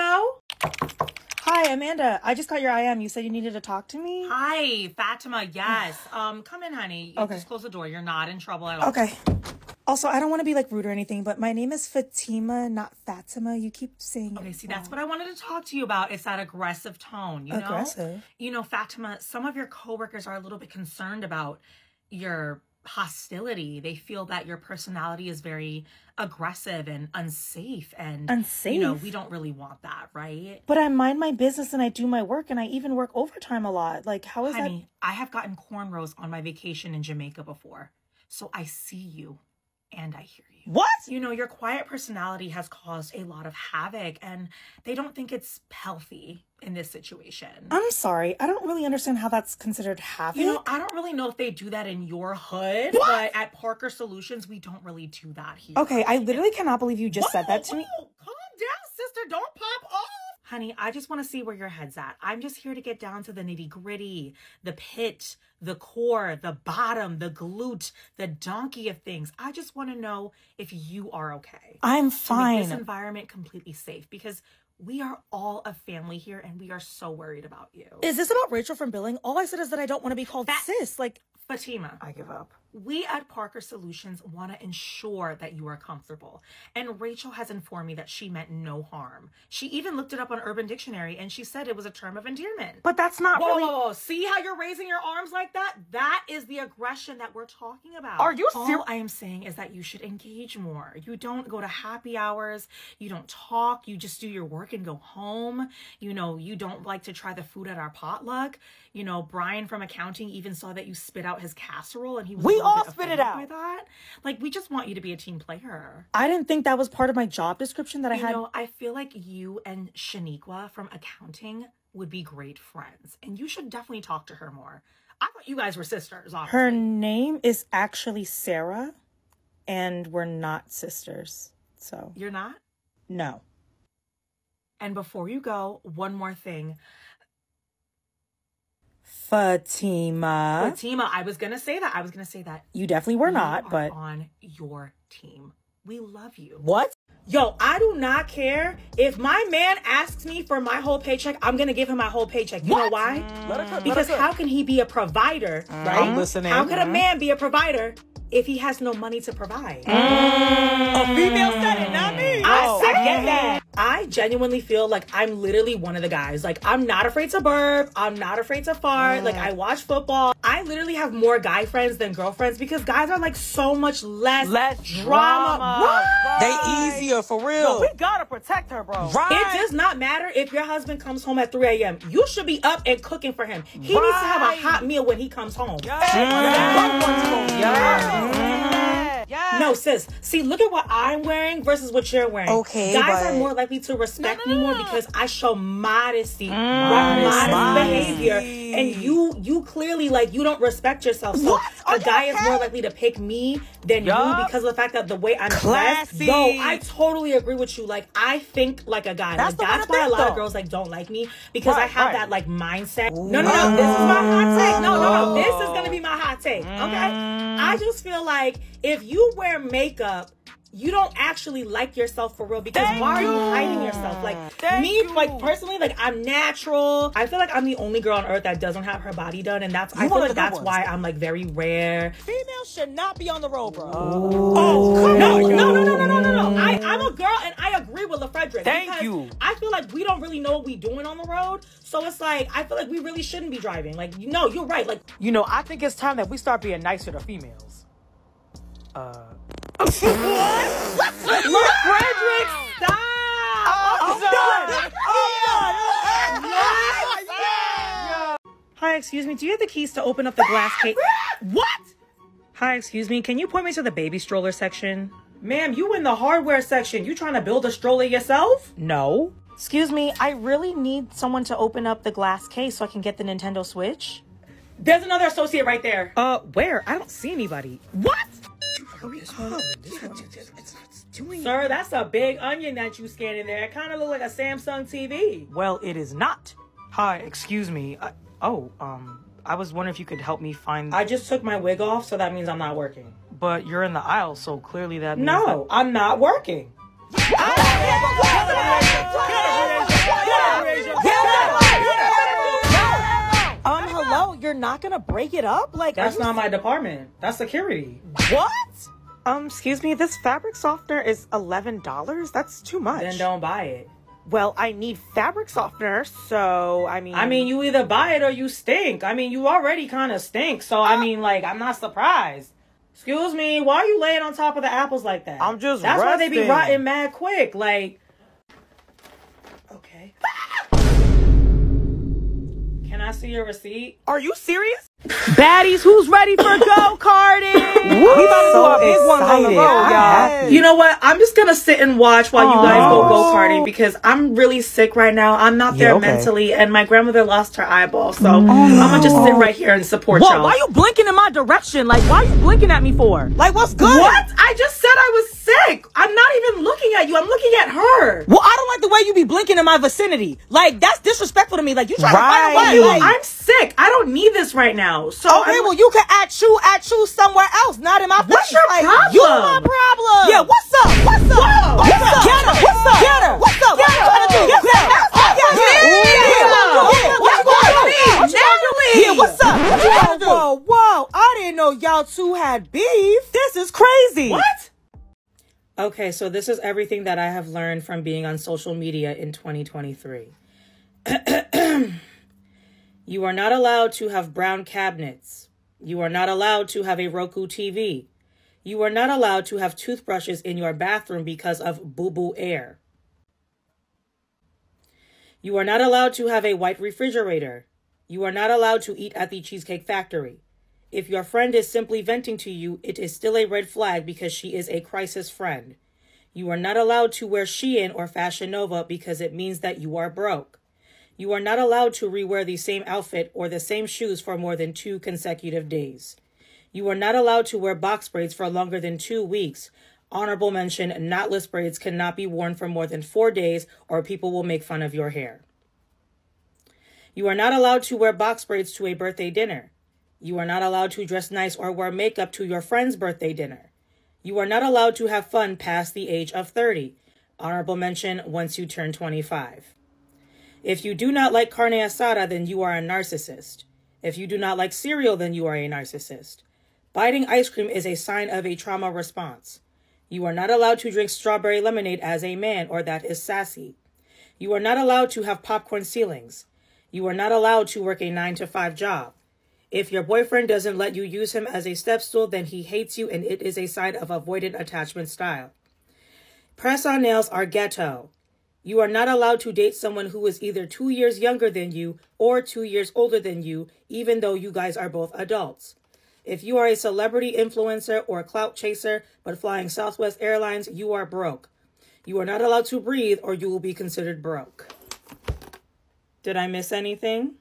Costco. Hi, Amanda. I just got your I M. You said you needed to talk to me? Hi, Fatima. Yes. Um, come in, honey. Okay. Just close the door. You're not in trouble at all. Okay. Also, I don't want to be like rude or anything, but my name is Fatima, not Fatima. You keep saying Okay, it see, wrong. that's what I wanted to talk to you about. It's that aggressive tone, you know? Aggressive? You know, Fatima, some of your coworkers are a little bit concerned about your hostility. They feel that your personality is very aggressive and unsafe. And, Unsafe? you know, we don't really want that, right? But I mind my business and I do my work and I even work overtime a lot. Like, how is Honey, I have gotten cornrows on my vacation in Jamaica before. So I see you and I hear you. What? You know, your quiet personality has caused a lot of havoc and they don't think it's healthy in this situation. I'm sorry. I don't really understand how that's considered havoc. You know, I don't really know if they do that in your hood, What? but at Parker Solutions, we don't really do that here. Okay, I literally cannot believe you just said that to me. Whoa, calm down, sister. Don't pop off. Honey, I just want to see where your head's at. I'm just here to get down to the nitty gritty, the pit, the core, the bottom, the glute, the donkey of things. I just want to know if you are okay. I'm To make fine. this environment completely safe because we are all a family here and we are so worried about you. Is this about Rachel from billing? All I said is that I don't want to be called That- sis. Like, Fatima, I give up. we at Parker Solutions want to ensure that you are comfortable. And Rachel has informed me that she meant no harm. She even looked it up on Urban Dictionary and she said it was a term of endearment. But that's not Whoa, really... whoa, whoa. See how you're raising your arms like that? That is the aggression that we're talking about. Are you All ser- I am saying is that you should engage more. You don't go to happy hours. You don't talk. You just do your work and go home. You know, you don't like to try the food at our potluck. You know, Brian from accounting even saw that you spit out his casserole and he was We a little all bit spit it offended out. by that. Like, we just want you to be a team player. I didn't think that was part of my job description that I You had. know, I feel like you and Shaniqua from accounting would be great friends. And you should definitely talk to her more. I thought you guys were sisters, obviously. Her name is actually Sarah, and we're not sisters. So, You're not? no. And before you go, one more thing. Fatima. Fatima, I was going to say that. I was going to say that. You definitely were You not, are but on your team. We love you. What? Yo, I do not care. If my man asks me for my whole paycheck, I'm going to give him my whole paycheck. You What? know why? Mm, let her cook, because let her cook. how can he be a provider, Mm, right? I'm listening. How could Mm. a man be a provider if he has no money to provide? A female said it, not me. I Oh, said I get that. I genuinely feel like I'm literally one of the guys. Like, I'm not afraid to burp. I'm not afraid to fart. Mm. Like, I watch football. I literally have more guy friends than girlfriends because guys are like so much less, Less drama. drama. Right. They easier for real. Yo, we gotta protect her, bro. Right. It does not matter if your husband comes home at three a.m. You should be up and cooking for him. He needs to have a Right. hot meal when he comes home. Yeah. Yeah. No, sis. See, look at what I'm wearing versus what you're wearing. Okay, Guys but- are more likely to respect No, no, me more no. because I show modesty, Modesty. modest behavior, and you, you clearly like you don't respect yourself. So What? Are a you guy is okay? more likely to pick me than Yup. you because of the fact that the way I'm Classy. dressed. Though I totally agree with you. Like I think like a guy. That's like the way that's to why think, a lot of though. girls like don't like me because I Right, have right. that like mindset. No, no, no. This is my hot take. No, no, no. This is gonna be my hot take. Okay. I just feel like if you wear makeup, you don't actually like yourself for real because Thank why are you you. hiding yourself? Like Thank me, you. like personally, like I'm natural. I feel like I'm the only girl on earth that doesn't have her body done, and that's I You feel one of like the good that's ones. why I'm like very rare. Females should not be on the road, bro. Oh, come no, no, no, no, no, no, no, no. I, I'm a girl, and I agree with LaFrederick. Thank because you. I feel like we don't really know what we doing on the road, so it's like I feel like we really shouldn't be driving. Like, you know, you're right. Like, You know, I think it's time that we start being nicer to females. Uh. LaFrederick, stop. I'm done. I'm done. Hi, excuse me. Do you have the keys to open up the glass case? What? Hi, excuse me. Can you point me to the baby stroller section? Ma'am, you in the hardware section. You trying to build a stroller yourself? No. Excuse me. I really need someone to open up the glass case so I can get the Nintendo Switch. There's another associate right there. Uh, where? I don't see anybody. What? Sir, that's a big onion that you scanning there. It kind of look like a Samsung T V. Well, it is not. Hi, excuse me. I, oh, um, I was wondering if you could help me find. I just took my wig off, so that means I'm not working. But you're in the aisle, so clearly that means. No, I'm not working. Um, hello. You're not gonna break it up? Like, That's are you- not my department. That's security. What? Um, excuse me. This fabric softener is eleven dollars. That's too much. Then don't buy it. Well, I need fabric softener, so I mean. I mean, you either buy it or you stink. I mean, you already kind of stink. So, I mean, like, I'm not surprised. Excuse me, why are you laying on top of the apples like that? I'm just That's why they be resting. rotting mad quick. Like, okay. Can I see your receipt? Are you serious? Baddies, who's ready for go-karting? We about to do our big ones on the road, y'all. You know what? I'm just gonna sit and watch while you guys go go-karting because I'm really sick right now. I'm not there Yeah, okay. mentally, and my grandmother lost her eyeball, so I'm gonna just sit right here and support Whoa, y'all. why you blinking in my direction? Like, why you blinking at me for? Like, what's good? What? I just said I was sick. I'm not even looking at you. I'm looking at her. Well, I don't like the way you be blinking in my vicinity. Like, that's disrespectful to me. Like, you trying Right. to fight away. You, Like, I'm sick. I don't need this right now. So okay, I'm, well, you can act you, act you somewhere else, not in my face. What's your Like, problem? You my problem. Yeah, what's up? What's up? Whoa. What's up? Get her. What's up? Get her. What's up? What you trying to do? Get her. Yeah, yeah, yeah. What you gonna do? Yeah, what you gonna do? Yeah, what's up? What you gonna do? Whoa, whoa. I didn't know y'all two had beef. This is crazy. What? Okay, so this is everything that I have learned from being on social media in twenty twenty-three. You are not allowed to have brown cabinets. You are not allowed to have a Roku T V. You are not allowed to have toothbrushes in your bathroom because of boo-boo air. You are not allowed to have a white refrigerator. You are not allowed to eat at the Cheesecake Factory. If your friend is simply venting to you, it is still a red flag because she is a crisis friend. You are not allowed to wear Shein or Fashion Nova because it means that you are broke. You are not allowed to rewear the same outfit or the same shoes for more than two consecutive days. You are not allowed to wear box braids for longer than two weeks. Honorable mention, knotless braids cannot be worn for more than four days or people will make fun of your hair. You are not allowed to wear box braids to a birthday dinner. You are not allowed to dress nice or wear makeup to your friend's birthday dinner. You are not allowed to have fun past the age of thirty. Honorable mention once you turn twenty-five. If you do not like carne asada, then you are a narcissist. If you do not like cereal, then you are a narcissist. Biting ice cream is a sign of a trauma response. You are not allowed to drink strawberry lemonade as a man, or that is sassy. You are not allowed to have popcorn ceilings. You are not allowed to work a nine to five job. If your boyfriend doesn't let you use him as a step stool, then he hates you and it is a sign of avoidant attachment style. Press-on nails are ghetto. You are not allowed to date someone who is either two years younger than you or two years older than you, even though you guys are both adults. If you are a celebrity influencer or clout chaser but flying Southwest Airlines, you are broke. You are not allowed to breathe or you will be considered broke. Did I miss anything?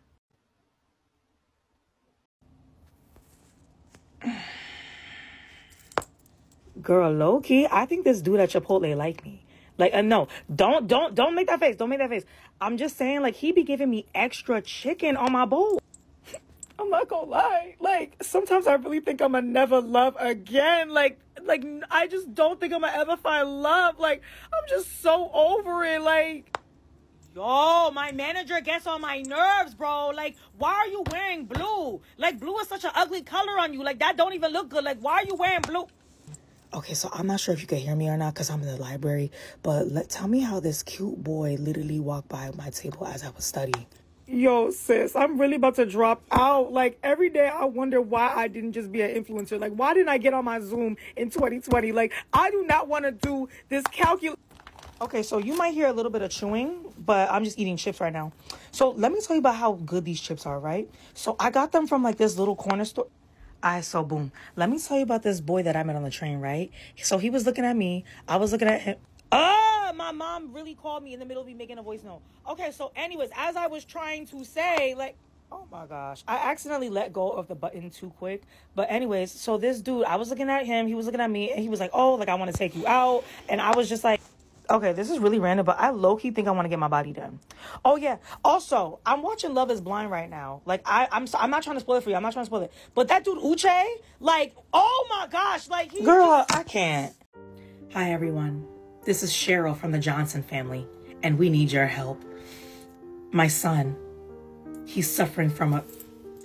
Girl, low-key, I think this dude at Chipotle like me. Like, uh, no, don't, don't, don't make that face. Don't make that face. I'm just saying, like, he be giving me extra chicken on my bowl. I'm not gonna lie. Like, sometimes I really think I'm gonna never love again. Like, like, I just don't think I'm gonna ever find love. Like, I'm just so over it. Like, Yo, my manager gets on my nerves, bro. Like, why are you wearing blue? Like, blue is such an ugly color on you. Like, that don't even look good. Like, why are you wearing blue? Okay, so I'm not sure if you can hear me or not because I'm in the library, but let tell me how this cute boy literally walked by my table as I was studying. yo, sis, I'm really about to drop out. Like, every day I wonder why I didn't just be an influencer. Like, why didn't I get on my Zoom in twenty twenty? Like, I do not want to do this calculus. Okay, so you might hear a little bit of chewing, but I'm just eating chips right now. So let me tell you about how good these chips are, right? So I got them from like this little corner store. I so boom. Let me tell you about this boy that I met on the train, right? So he was looking at me. I was looking at him. Oh, my mom really called me in the middle of me making a voice note. Okay, so anyways, as I was trying to say, like, Oh my gosh. I accidentally let go of the button too quick. But anyways, so this dude, I was looking at him. He was looking at me and he was like, oh, like I want to take you out. And I was just like, okay, this is really random, but I low-key think I want to get my body done. Oh, yeah. Also, I'm watching Love is Blind right now. Like, I, I'm so, I'm not trying to spoil it for you. I'm not trying to spoil it. But that dude, Uche, like, oh, my gosh. Like, he Girl, I can't. Hi, everyone. This is Cheryl from the Johnson family, and we need your help. My son, he's suffering from a...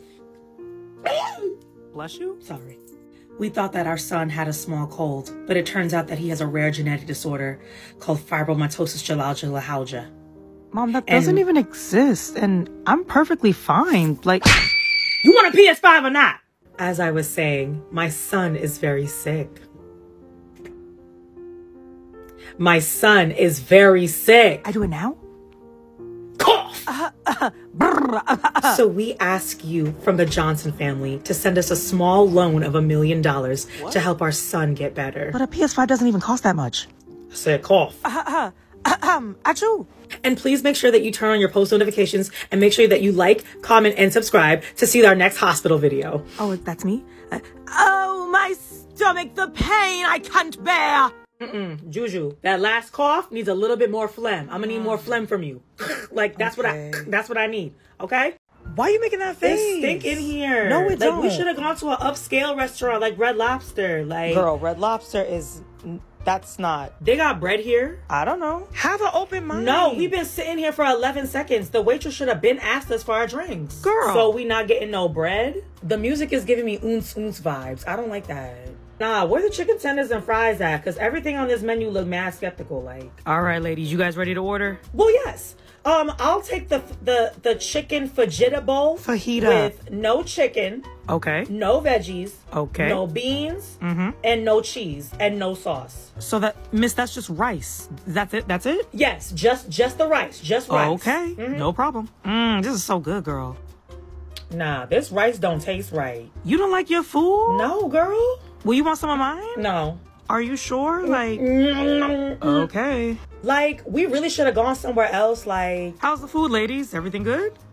Bless you? Sorry. We thought that our son had a small cold, but it turns out that he has a rare genetic disorder called fibromatosis Chilaidlia. Mom, that And- doesn't even exist. And I'm perfectly fine. Like, You want a P S five or not? As I was saying, my son is very sick. My son is very sick. I do it now? Cough! So we ask you from the Johnson family to send us a small loan of a million dollars to help our son get better. But a P S five doesn't even cost that much. I said cough. Um, achoo. And please make sure that you turn on your post notifications and make sure that you like, comment, and subscribe to see our next hospital video. Oh, that's me? Uh, oh, my stomach, the pain I can't bear. Mm-mm, Juju, that last cough needs a little bit more phlegm. I'm gonna need more phlegm from you. Like, that's Okay. what I, that's what I need. Okay? why are you making that face? It's stink in here. No, it like, don't. we should have gone to an upscale restaurant like Red Lobster. Like, Girl, Red Lobster is... That's not... they got bread here. I don't know. Have an open mind. No, we've been sitting here for eleven seconds. The waitress should have been asked us for our drinks. Girl. So we not getting no bread? The music is giving me oons oons vibes. I don't like that. Nah, where the chicken tenders and fries at? Because everything on this menu look mad skeptical. Like, All right, ladies. You guys ready to order? well, yes. Um, I'll take the the the chicken fajita bowl. Fajita. With no chicken, Okay. no veggies, Okay. no beans, Mm-hmm. and no cheese, and no sauce. So that... Miss, that's just rice. That's it? That's it? Yes, just just the rice, just rice. Okay. No problem. Mmm, this is so good, girl. Nah, this rice don't taste right. You don't like your food? No, girl. Will you want some of mine? No. Are you sure? Like... Mm. Okay. Like, we really should have gone somewhere else. Like, How's the food, ladies? Everything good?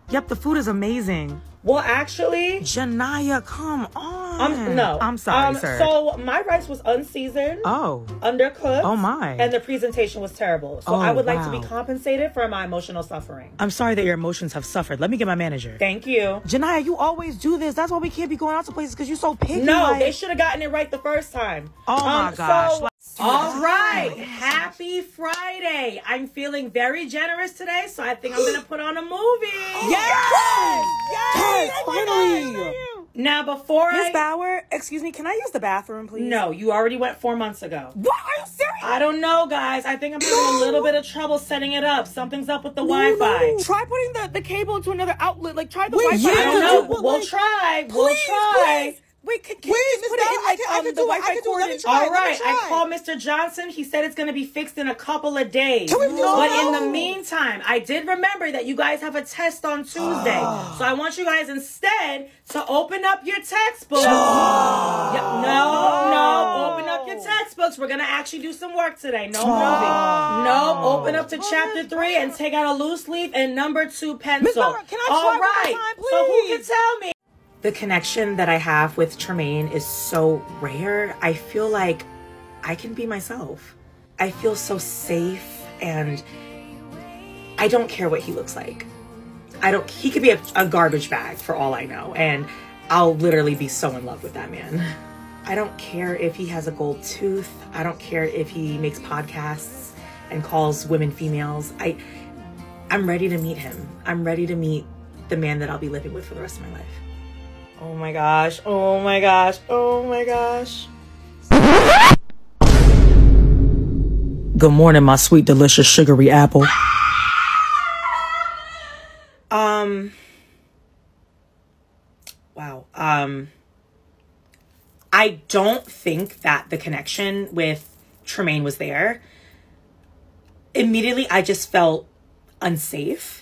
Yep, the food is amazing. Well, actually, Janaya, come on. um, no. I'm sorry, um, sir. So my rice was unseasoned, oh. undercooked. Oh, my. And the presentation was terrible. So Oh, I would like to wow. be compensated for my emotional suffering. I'm sorry that your emotions have suffered. Let me get my manager. Thank you. Janaya, you always do this. That's why we can't be going out to places because you're so picky. No, like- they should have gotten it right the first time. Oh, my gosh. So, Like- all right. Happy Friday. I'm feeling very generous today, so I think I'm going to put on a movie. Yes! Yes! Finally! Now, before Miss I... Bauer, excuse me, can I use the bathroom, please? No, you already went four months ago. What? Are you serious? I don't know, guys. I think I'm having No. a little bit of trouble setting it up. Something's up with the No, Wi-Fi. no. Try putting the, the cable into another outlet. Like, try the Wait, Wi-Fi. I don't Yeah, know. but We'll like, try. We'll please, try. please. Wait, can, can Wait, you just Miss put it in Bauer, I like can- I um, can the do it. I Wi-Fi can do it. cord? Let me and- try. All Let me right, I try. called Mister Johnson. He said it's going to be fixed in a couple of days. Can we do But it? in the meantime, I did remember that you guys have a test on Tuesday. So I want you guys instead to open up your textbooks. Yeah, no, no, open up your textbooks. We're going to actually do some work today. No moving. No, open up to chapter three and take out a loose leaf and number two pencil. Miss Bauer, can I All try one more right. time, So who please? can tell me? The connection that I have with Tremaine is so rare. I feel like I can be myself. I feel so safe, and I don't care what he looks like. I don't, he could be a, a garbage bag for all I know, and I'll literally be so in love with that man. I don't care if he has a gold tooth. I don't care if he makes podcasts and calls women females. I, I'm ready to meet him. I'm ready to meet the man that I'll be living with for the rest of my life. Oh my gosh. Oh my gosh. Oh my gosh. Good morning, my sweet, delicious, sugary apple. Um, wow. Um, I don't think that the connection with Tremaine was there. Immediately, I just felt unsafe.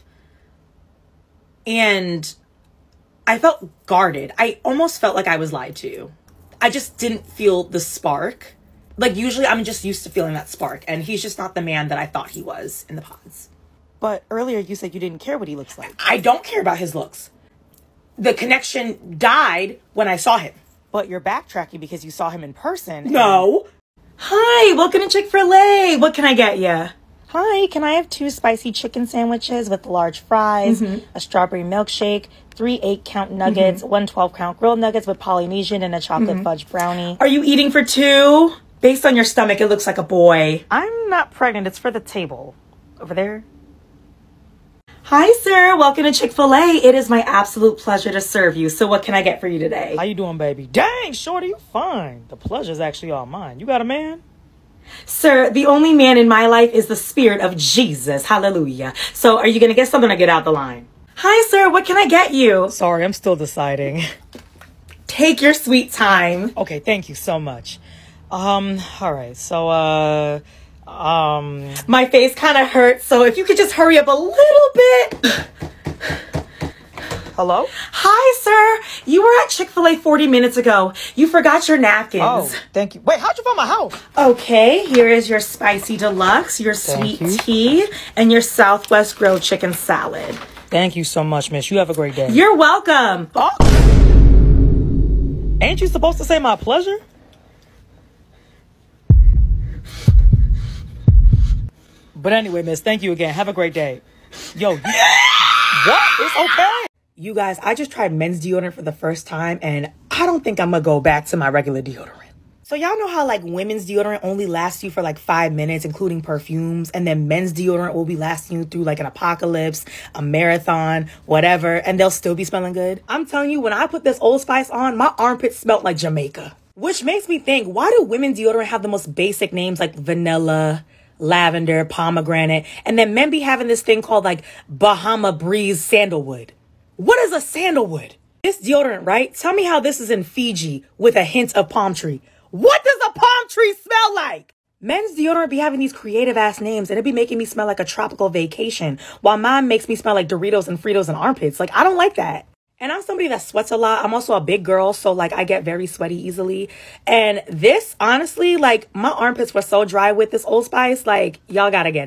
And I felt guarded. I almost felt like I was lied to. I just didn't feel the spark. Like, usually I'm just used to feeling that spark. And he's just not the man that I thought he was in the pods. But earlier you said you didn't care what he looks like. I don't care about his looks. The connection died when I saw him. But you're backtracking because you saw him in person. No. Hi, welcome to Chick-fil-A. What can I get you? Hi, can I have two spicy chicken sandwiches with large fries, a strawberry milkshake, three eight-count nuggets, one twelve-count grilled nuggets with Polynesian, and a chocolate fudge brownie? Are you eating for two? Based on your stomach, it looks like a boy. I'm not pregnant. It's for the table. Over there. Hi, sir. Welcome to Chick-fil-A. It is my absolute pleasure to serve you. So what can I get for you today? How you doing, baby? Dang, shorty, you fine. The pleasure's actually all mine. You got a man? Sir, the only man in my life is the spirit of Jesus. Hallelujah. So are you going to get something or get out the line? Hi, sir. What can I get you? Sorry, I'm still deciding. Take your sweet time. Okay, thank you so much. Um, all right. So, uh, um, My face kind of hurts, so if you could just hurry up a little bit. hello? Hi, sir. You were at Chick-fil-A forty minutes ago. You forgot your napkins. Oh, thank you. Wait, how'd you find my house? Okay, here is your spicy deluxe, your sweet you. tea, and your Southwest grilled chicken salad. Thank you so much, miss. You have a great day. You're welcome. Oh. Ain't you supposed to say my pleasure? But anyway, miss, thank you again. Have a great day. Yo, you- what? It's okay. You guys, I just tried men's deodorant for the first time, and I don't think I'm gonna go back to my regular deodorant. So y'all know how like women's deodorant only lasts you for like five minutes, including perfumes, and then men's deodorant will be lasting you through like an apocalypse, a marathon, whatever, and they'll still be smelling good? I'm telling you, when I put this Old Spice on, my armpits smelled like Jamaica. Which makes me think, why do women's deodorant have the most basic names like vanilla, lavender, pomegranate, and then men be having this thing called like Bahama Breeze sandalwood? What is a sandalwood? This deodorant, right? Tell me how this is in Fiji with a hint of palm tree. What does a palm tree smell like? Men's deodorant be having these creative ass names and it be making me smell like a tropical vacation, while mine makes me smell like Doritos and Fritos and armpits. Like, I don't like that. And I'm somebody that sweats a lot. I'm also a big girl, so like I get very sweaty easily. And this, honestly, like my armpits were so dry with this Old Spice, like y'all gotta get it.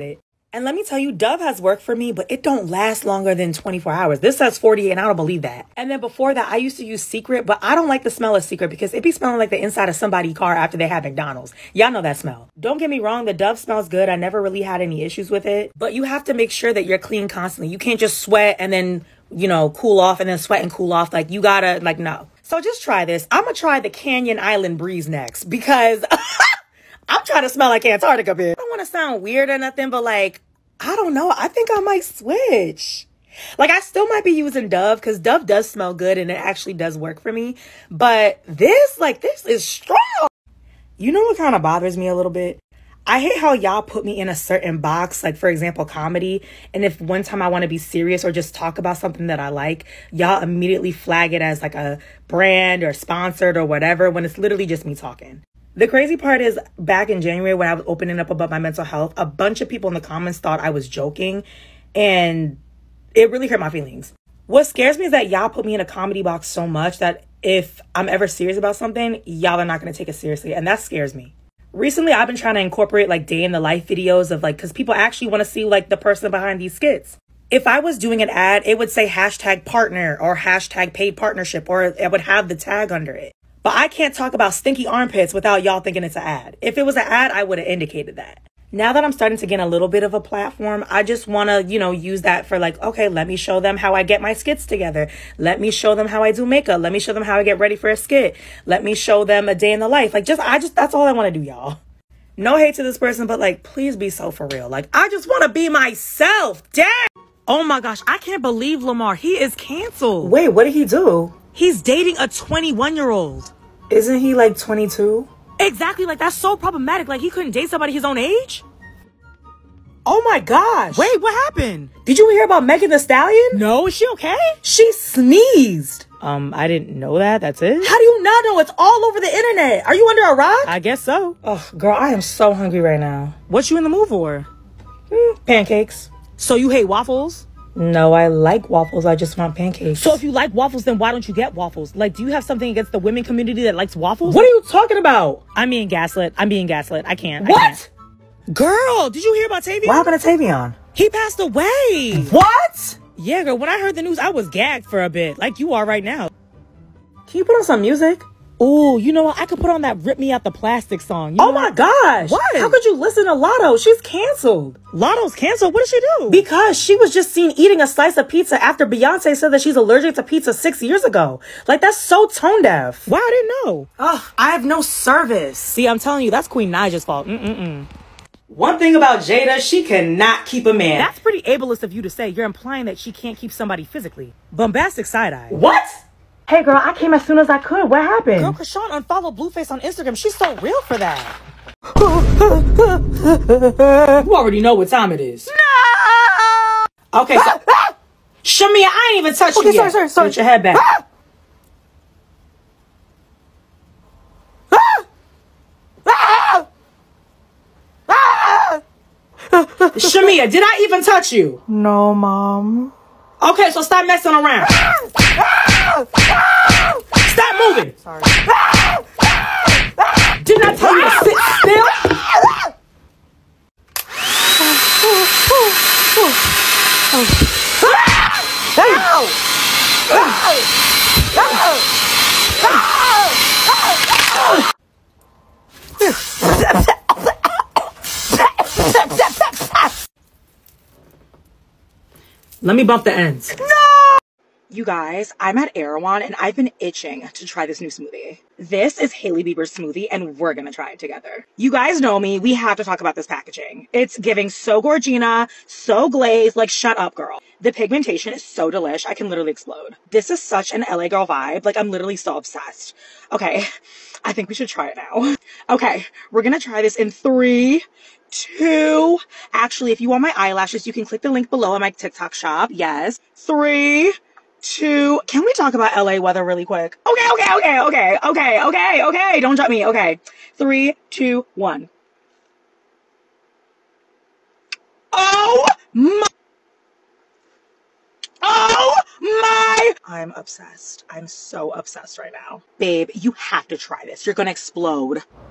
And let me tell you, Dove has worked for me, but it don't last longer than twenty-four hours. This says forty-eight, and I don't believe that. And then before that, I used to use Secret, but I don't like the smell of Secret because it be smelling like the inside of somebody's car after they had McDonald's. Y'all know that smell. Don't get me wrong, the Dove smells good. I never really had any issues with it. But you have to make sure that you're clean constantly. You can't just sweat and then, you know, cool off and then sweat and cool off. Like, you gotta, like, no. So just try this. I'm gonna try the Canyon Island Breeze next because I'm trying to smell like Antarctica, bitch. I don't want to sound weird or nothing, but like, I don't know. I think I might switch. Like, I still might be using Dove because Dove does smell good and it actually does work for me. But this, like, this is strong. You know what kind of bothers me a little bit? I hate how y'all put me in a certain box, like, for example, comedy. And if one time I want to be serious or just talk about something that I like, y'all immediately flag it as like a brand or sponsored or whatever when it's literally just me talking. The crazy part is back in January when I was opening up about my mental health, a bunch of people in the comments thought I was joking and it really hurt my feelings. What scares me is that y'all put me in a comedy box so much that if I'm ever serious about something, y'all are not going to take it seriously. And that scares me. Recently, I've been trying to incorporate like day in the life videos of like, because people actually want to see like the person behind these skits. If I was doing an ad, it would say hashtag partner or hashtag paid partnership, or it would have the tag under it. But I can't talk about stinky armpits without y'all thinking it's an ad. If it was an ad, I would have indicated that. Now that I'm starting to get a little bit of a platform, I just want to, you know, use that for like, okay, let me show them how I get my skits together. Let me show them how I do makeup. Let me show them how I get ready for a skit. Let me show them a day in the life. Like, just, I just, that's all I want to do, y'all. No hate to this person, but like, please be so for real. Like, I just want to be myself. Damn. Oh my gosh, I can't believe Lamar. He is canceled. Wait, what did he do? He's dating a twenty-one-year-old. Isn't he like twenty-two? Exactly, like that's so problematic. Like he couldn't date somebody his own age? Oh my gosh. Wait, what happened? Did you hear about Megan Thee Stallion? No, is she okay? She sneezed. Um, I didn't know that. That's it? How do you not know? It's all over the internet. Are you under a rock? I guess so. Oh, girl, I am so hungry right now. What you in the mood for? Mm, pancakes. So you hate waffles? No, I like waffles. I just want pancakes. So if you like waffles, then why don't you get waffles? Like, do you have something against the women community that likes waffles? What are you talking about? I'm being gaslit. I'm being gaslit. I can't. What? I can't. Girl, did you hear about Tavion? What happened to Tavion? He passed away. What? Yeah, girl, when I heard the news, I was gagged for a bit. Like you are right now. Can you put on some music? Oh, you know what? I could put on that Rip Me Out the Plastic song. You oh know my what? gosh. What? How could you listen to Lotto? She's canceled. Lotto's canceled? What did she do? Because she was just seen eating a slice of pizza after Beyonce said that she's allergic to pizza six years ago. Like, that's so tone deaf. Wow, I didn't know. Ugh, I have no service. See, I'm telling you, that's Queen Naja's fault. Mm-mm-mm. One thing about Jada, she cannot keep a man. That's pretty ableist of you to say. You're implying that she can't keep somebody physically. Bombastic side-eye. What? Hey, girl, I came as soon as I could. What happened? Girl, Krishan unfollowed Blueface on Instagram. She's so real for that. You already know what time it is. No! Okay, so... Shamia, I ain't even touched okay, you sorry, yet. sorry, sorry. Put your head back. Shamia, did I even touch you? No, Mom. Okay, so stop messing around. Stop moving. Sorry. Didn't I tell you to sit still? Let me bump the ends. No! You guys, I'm at Erewhon and I've been itching to try this new smoothie. This is Hailey Bieber's smoothie and we're gonna try it together. You guys know me, we have to talk about this packaging. It's giving so Gorgina, so glazed, like shut up girl. The pigmentation is so delish, I can literally explode. This is such an L A girl vibe, like I'm literally so obsessed. Okay, I think we should try it now. Okay, we're gonna try this in three, two, actually if you want my eyelashes, you can click the link below in my TikTok shop, yes. Three, two, can we talk about L A weather really quick? Okay, okay, okay, okay, okay, okay, okay, don't jump me, okay. Three, two, one. Oh my, oh my, I'm obsessed. I'm so obsessed right now. Babe, you have to try this. You're gonna explode. Mm.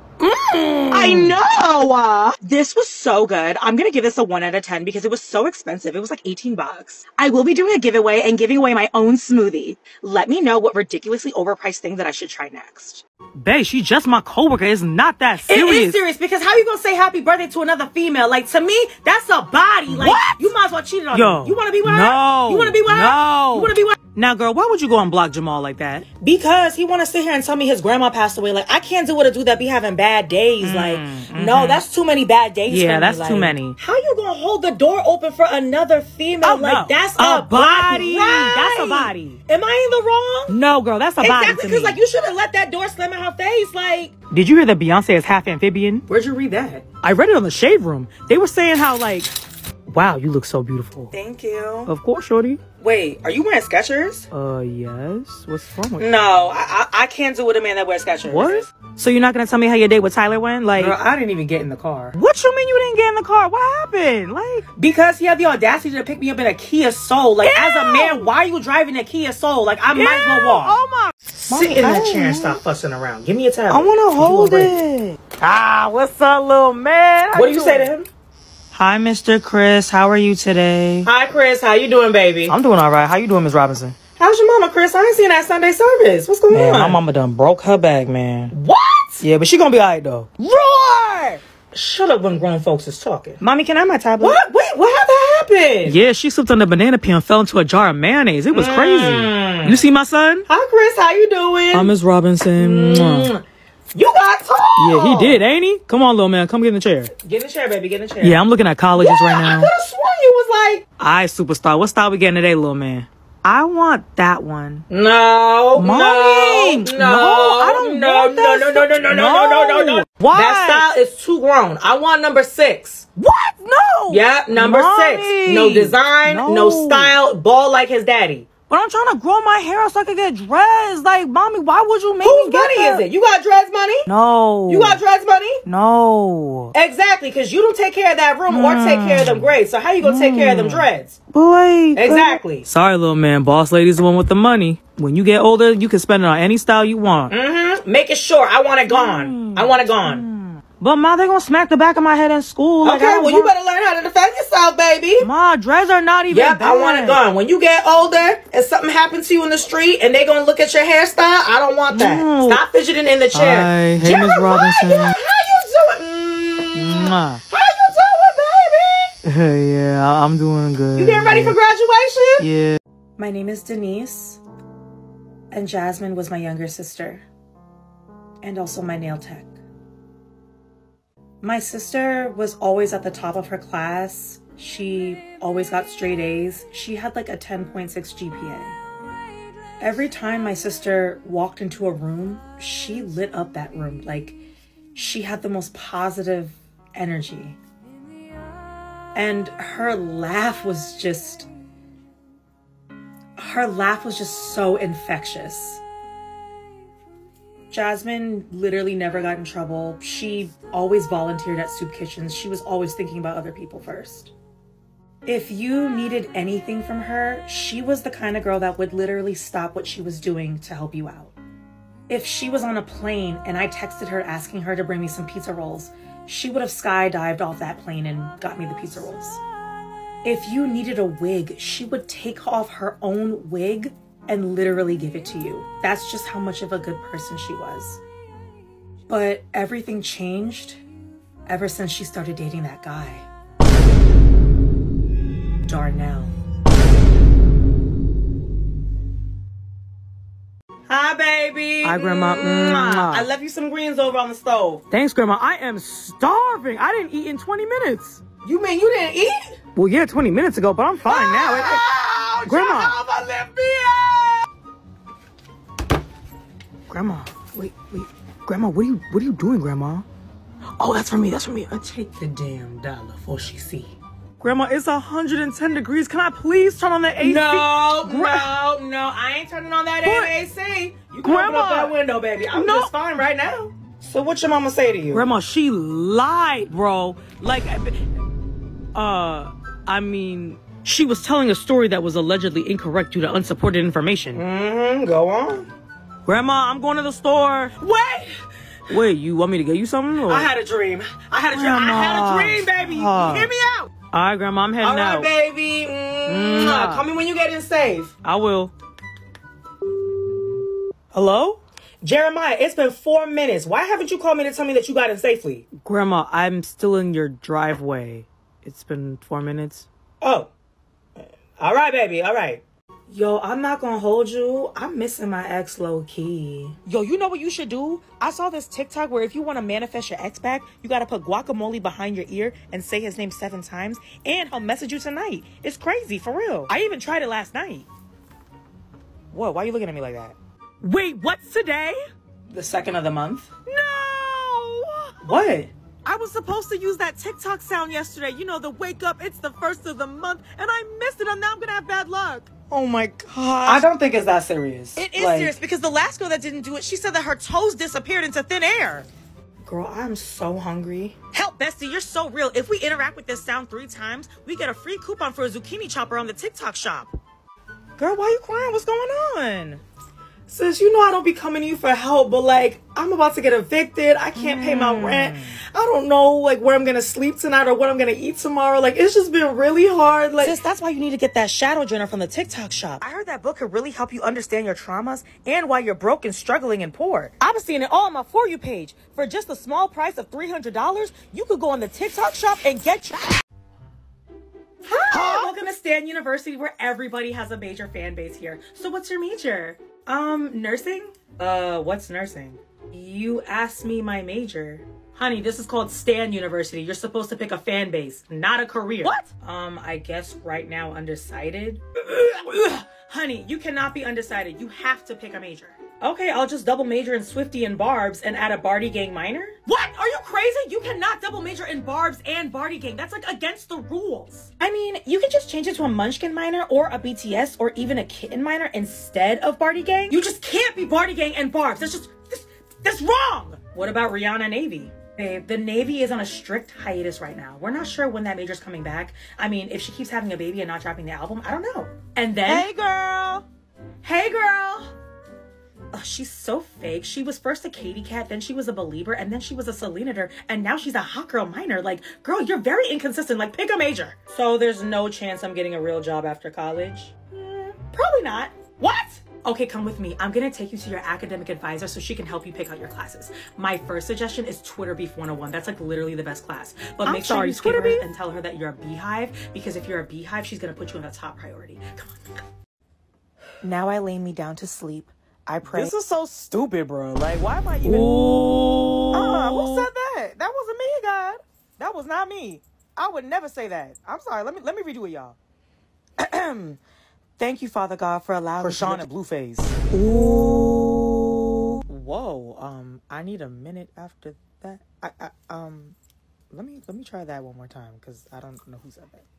I know. Uh, this was so good. I'm gonna give this a one out of ten because it was so expensive. It was like eighteen bucks. I will be doing a giveaway and giving away my own smoothie. Let me know what ridiculously overpriced thing that I should try next. Bae, she's just my coworker. It's not that serious. It is serious because how you gonna say happy birthday to another female? Like, to me, that's a body. Like, What? you might as well cheat on Yo, me. You wanna be with her? no, You wanna be with her? no. You wanna be with her? Now, girl, why would you go and block Jamal like that? Because he want to sit here and tell me his grandma passed away. Like, I can't deal with a dude that be having bad days. Like, no, that's too many bad days Yeah, for me. that's Like, too many. How you gonna hold the door open for another female? Oh, like, no. that's A a, body. Right. That's a body. Am I in the wrong? No, girl, that's a body Exactly, to because, me. like, you should have let that door slam in her face. Like, Did you hear that Beyonce is half amphibian? where'd you read that? I read it on the Shade Room. They were saying how, like, wow, you look so beautiful. Thank you. Of course, shorty. Wait, are you wearing Skechers? Uh, yes. What's wrong with you? No, I, I I can't deal with a man that wears Skechers. What? So you're not gonna tell me how your date with Tyler went? Like, Girl, I didn't even get in the car. what you mean you didn't get in the car? What happened? Like, Because he had the audacity to pick me up in a Kia Soul. Like, as a man, why are you driving a Kia Soul? Like, I might as well walk. Oh my. Sit in that chair and stop fussing around. Give me a tablet. I want to You hold gonna it. break Ah, what's up, little man? How What do you say to doing? him? Hi, Mister Chris. How are you today? Hi, Chris. How you doing, baby? I'm doing all right. How you doing, Miss Robinson? How's your mama, Chris? I ain't seen that Sunday service. What's going Man, on? my mama done broke her back, man. What? Yeah, but she gonna be all right, though. Roar! Shut up when grown folks is talking. Mommy, can I have my tablet? What? Wait, what happened? Yeah, she slipped on the banana peel and fell into a jar of mayonnaise. It was Mm. crazy. You see my son? Hi, Chris. How you doing? Hi, Miss Robinson. Mwah. Mm. You got tall. Yeah, he did, ain't he? Come on, little man. Come get in the chair. Get in the chair, baby. Get in the chair. Yeah, I'm looking at colleges Yeah, right I now. could have sworn you was like, All right, superstar. What style we getting today, little man? I want that one. no, Mommy! no, no, No, I don't no, want no, that no, no, no, no, no, no, no, no, no. Why? That style is too grown. I want number six. What? No. Yeah, number six. Mommy! No design, no. No. style, ball like his daddy. But I'm trying to grow my hair out so I can get dressed. Like, mommy, why would you make Whose me get money that? is it? You got dreads money? No. You got dreads money? No. Exactly, because you don't take care of that room or take care of them grades. So how you gonna take care of them dreads? But like, Exactly. Sorry, little man. Boss lady's the one with the money. When you get older, you can spend it on any style you want. Mm-hmm. Make it short. I want it gone. I want it gone. But ma, they gonna smack the back of my head in school. Like, Okay, I don't well, you want- better learn how to defend yourself, baby. Ma, dreads are not even Yep, bad. I want it gone. When you get older and something happens to you in the street and they gonna look at your hairstyle, I don't want that. No. Stop fidgeting in the chair. Hi, hey, Miss Jeremiah, Robinson. yeah, how you doing? Mm, Mwah. how you doing, baby? Yeah, I'm doing good. You getting ready for graduation? Yeah. My name is Denise, and Jasmine was my younger sister, and also my nail tech. My sister was always at the top of her class. She always got straight A's. She had like a ten point six G P A. Every time my sister walked into a room, she lit up that room. Like, she had the most positive energy. And her laugh was just... Her laugh was just so infectious. Jasmine literally never got in trouble. She always volunteered at soup kitchens. She was always thinking about other people first. If you needed anything from her, she was the kind of girl that would literally stop what she was doing to help you out. If she was on a plane and I texted her asking her to bring me some pizza rolls, she would have skydived off that plane and got me the pizza rolls. If you needed a wig, she would take off her own wig and literally give it to you. That's just how much of a good person she was. But everything changed ever since she started dating that guy, Darnell. Hi, baby. Hi, Grandma. Mwah. Mwah. I left you some greens over on the stove. Thanks, Grandma. I am starving. I didn't eat in twenty minutes. You mean you didn't eat? Well, yeah, twenty minutes ago, but I'm fine now. It- it- Oh, Grandma. Jehovah, lift me up. Grandma, wait, wait. Grandma, what are you what are you doing, Grandma? Oh, that's for me. That's for me. Uh, Take the damn dollar before she see. Grandma, it's one hundred ten degrees. Can I please turn on the A C? No, Gra- no, no. I ain't turning on that But- A C. You can open Grandma. up that window, baby. I'm No. just fine right now. So what your mama say to you? Grandma, she lied, bro. Like, uh, I mean, she was telling a story that was allegedly incorrect due to unsupported information. Mm-hmm. Go on. Grandma, I'm going to the store. Wait. Wait, you want me to get you something? Or? I had a dream. I had a dream. I had a dream, baby. Huh. Hear me out. All right, Grandma, I'm heading All right, out. baby. Mm-hmm. Mwah. Call me when you get in safe. I will. Hello? Jeremiah, it's been four minutes. Why haven't you called me to tell me that you got in safely? Grandma, I'm still in your driveway. It's been four minutes. Oh. All right, baby. All right. Yo, I'm not gonna hold you. I'm missing my ex low key. Yo, you know what you should do? I saw this TikTok where if you want to manifest your ex back, you got to put guacamole behind your ear and say his name seven times, and he'll message you tonight. It's crazy, for real. I even tried it last night. What? Why are you looking at me like that? Wait, what's today? The second of the month? No! What? I was supposed to use that TikTok sound yesterday. You know, the wake up, it's the first of the month, and I missed it, and now I'm going to have bad luck. Oh my god. I don't think it's that serious. It is Like, serious because the last girl that didn't do it, she said that her toes disappeared into thin air. Girl, I'm so hungry. Help, Bestie, you're so real. If we interact with this sound three times, we get a free coupon for a zucchini chopper on the TikTok shop. Girl, why you crying? What's going on? Sis, you know I don't be coming to you for help, but like, I'm about to get evicted. I can't pay my rent. I don't know like where I'm gonna sleep tonight or what I'm gonna eat tomorrow. Like, it's just been really hard. Like, Sis, that's why you need to get that shadow journal from the TikTok shop. I heard that book could really help you understand your traumas and why you're broke and struggling and poor. I was seeing it all on my For You page. For just the small price of three hundred dollars, you could go on the TikTok shop and get your... Hi, welcome to Stan University, where everybody has a major fan base here. So what's your major? Um, nursing? uh, what's nursing? You asked me my major. Honey, this is called Stan University. You're supposed to pick a fan base, not a career. What? Um, I guess right now undecided. Honey, you cannot be undecided. You have to pick a major. Okay, I'll just double major in Swifty and Barbs and add a Barty Gang minor. What? Are you crazy? You cannot double major in Barbs and Barty Gang. That's like against the rules. I mean, you can just change it to a Munchkin minor or a B T S or even a Kitten minor instead of Barty Gang. You just can't be Barty Gang and Barbs. That's just, that's, that's wrong. What about Rihanna Navy? Babe, the Navy is on a strict hiatus right now. We're not sure when that major's coming back. I mean, if she keeps having a baby and not dropping the album, I don't know. And then... Hey, girl. Hey, girl. Oh, she's so fake. She was first a Katy Cat, then she was a Belieber, and then she was a Selena-der, and now she's a hot girl minor. Like, girl, you're very inconsistent. Like, pick a major. So there's no chance I'm getting a real job after college? Mm, probably not. What? Okay, come with me. I'm gonna take you to your academic advisor so she can help you pick out your classes. My first suggestion is Twitter Beef one oh one. That's like literally the best class. But I'm make sorry, sure you skip Twitter her Beef? and tell her that you're a beehive, because if you're a beehive, she's gonna put you on the top priority. Come on. Now I lay me down to sleep. I pray. This is so stupid, bro. Like, why am I even... Ooh. Uh, who said that? That wasn't me, God. That was not me. I would never say that. I'm sorry. Let me let me redo it, y'all. Thank you, Father God, for allowing For me Sean to and Blueface. Ooh. Whoa. Um, I need a minute after that. I, I um, let me let me try that one more time because I don't know who said that.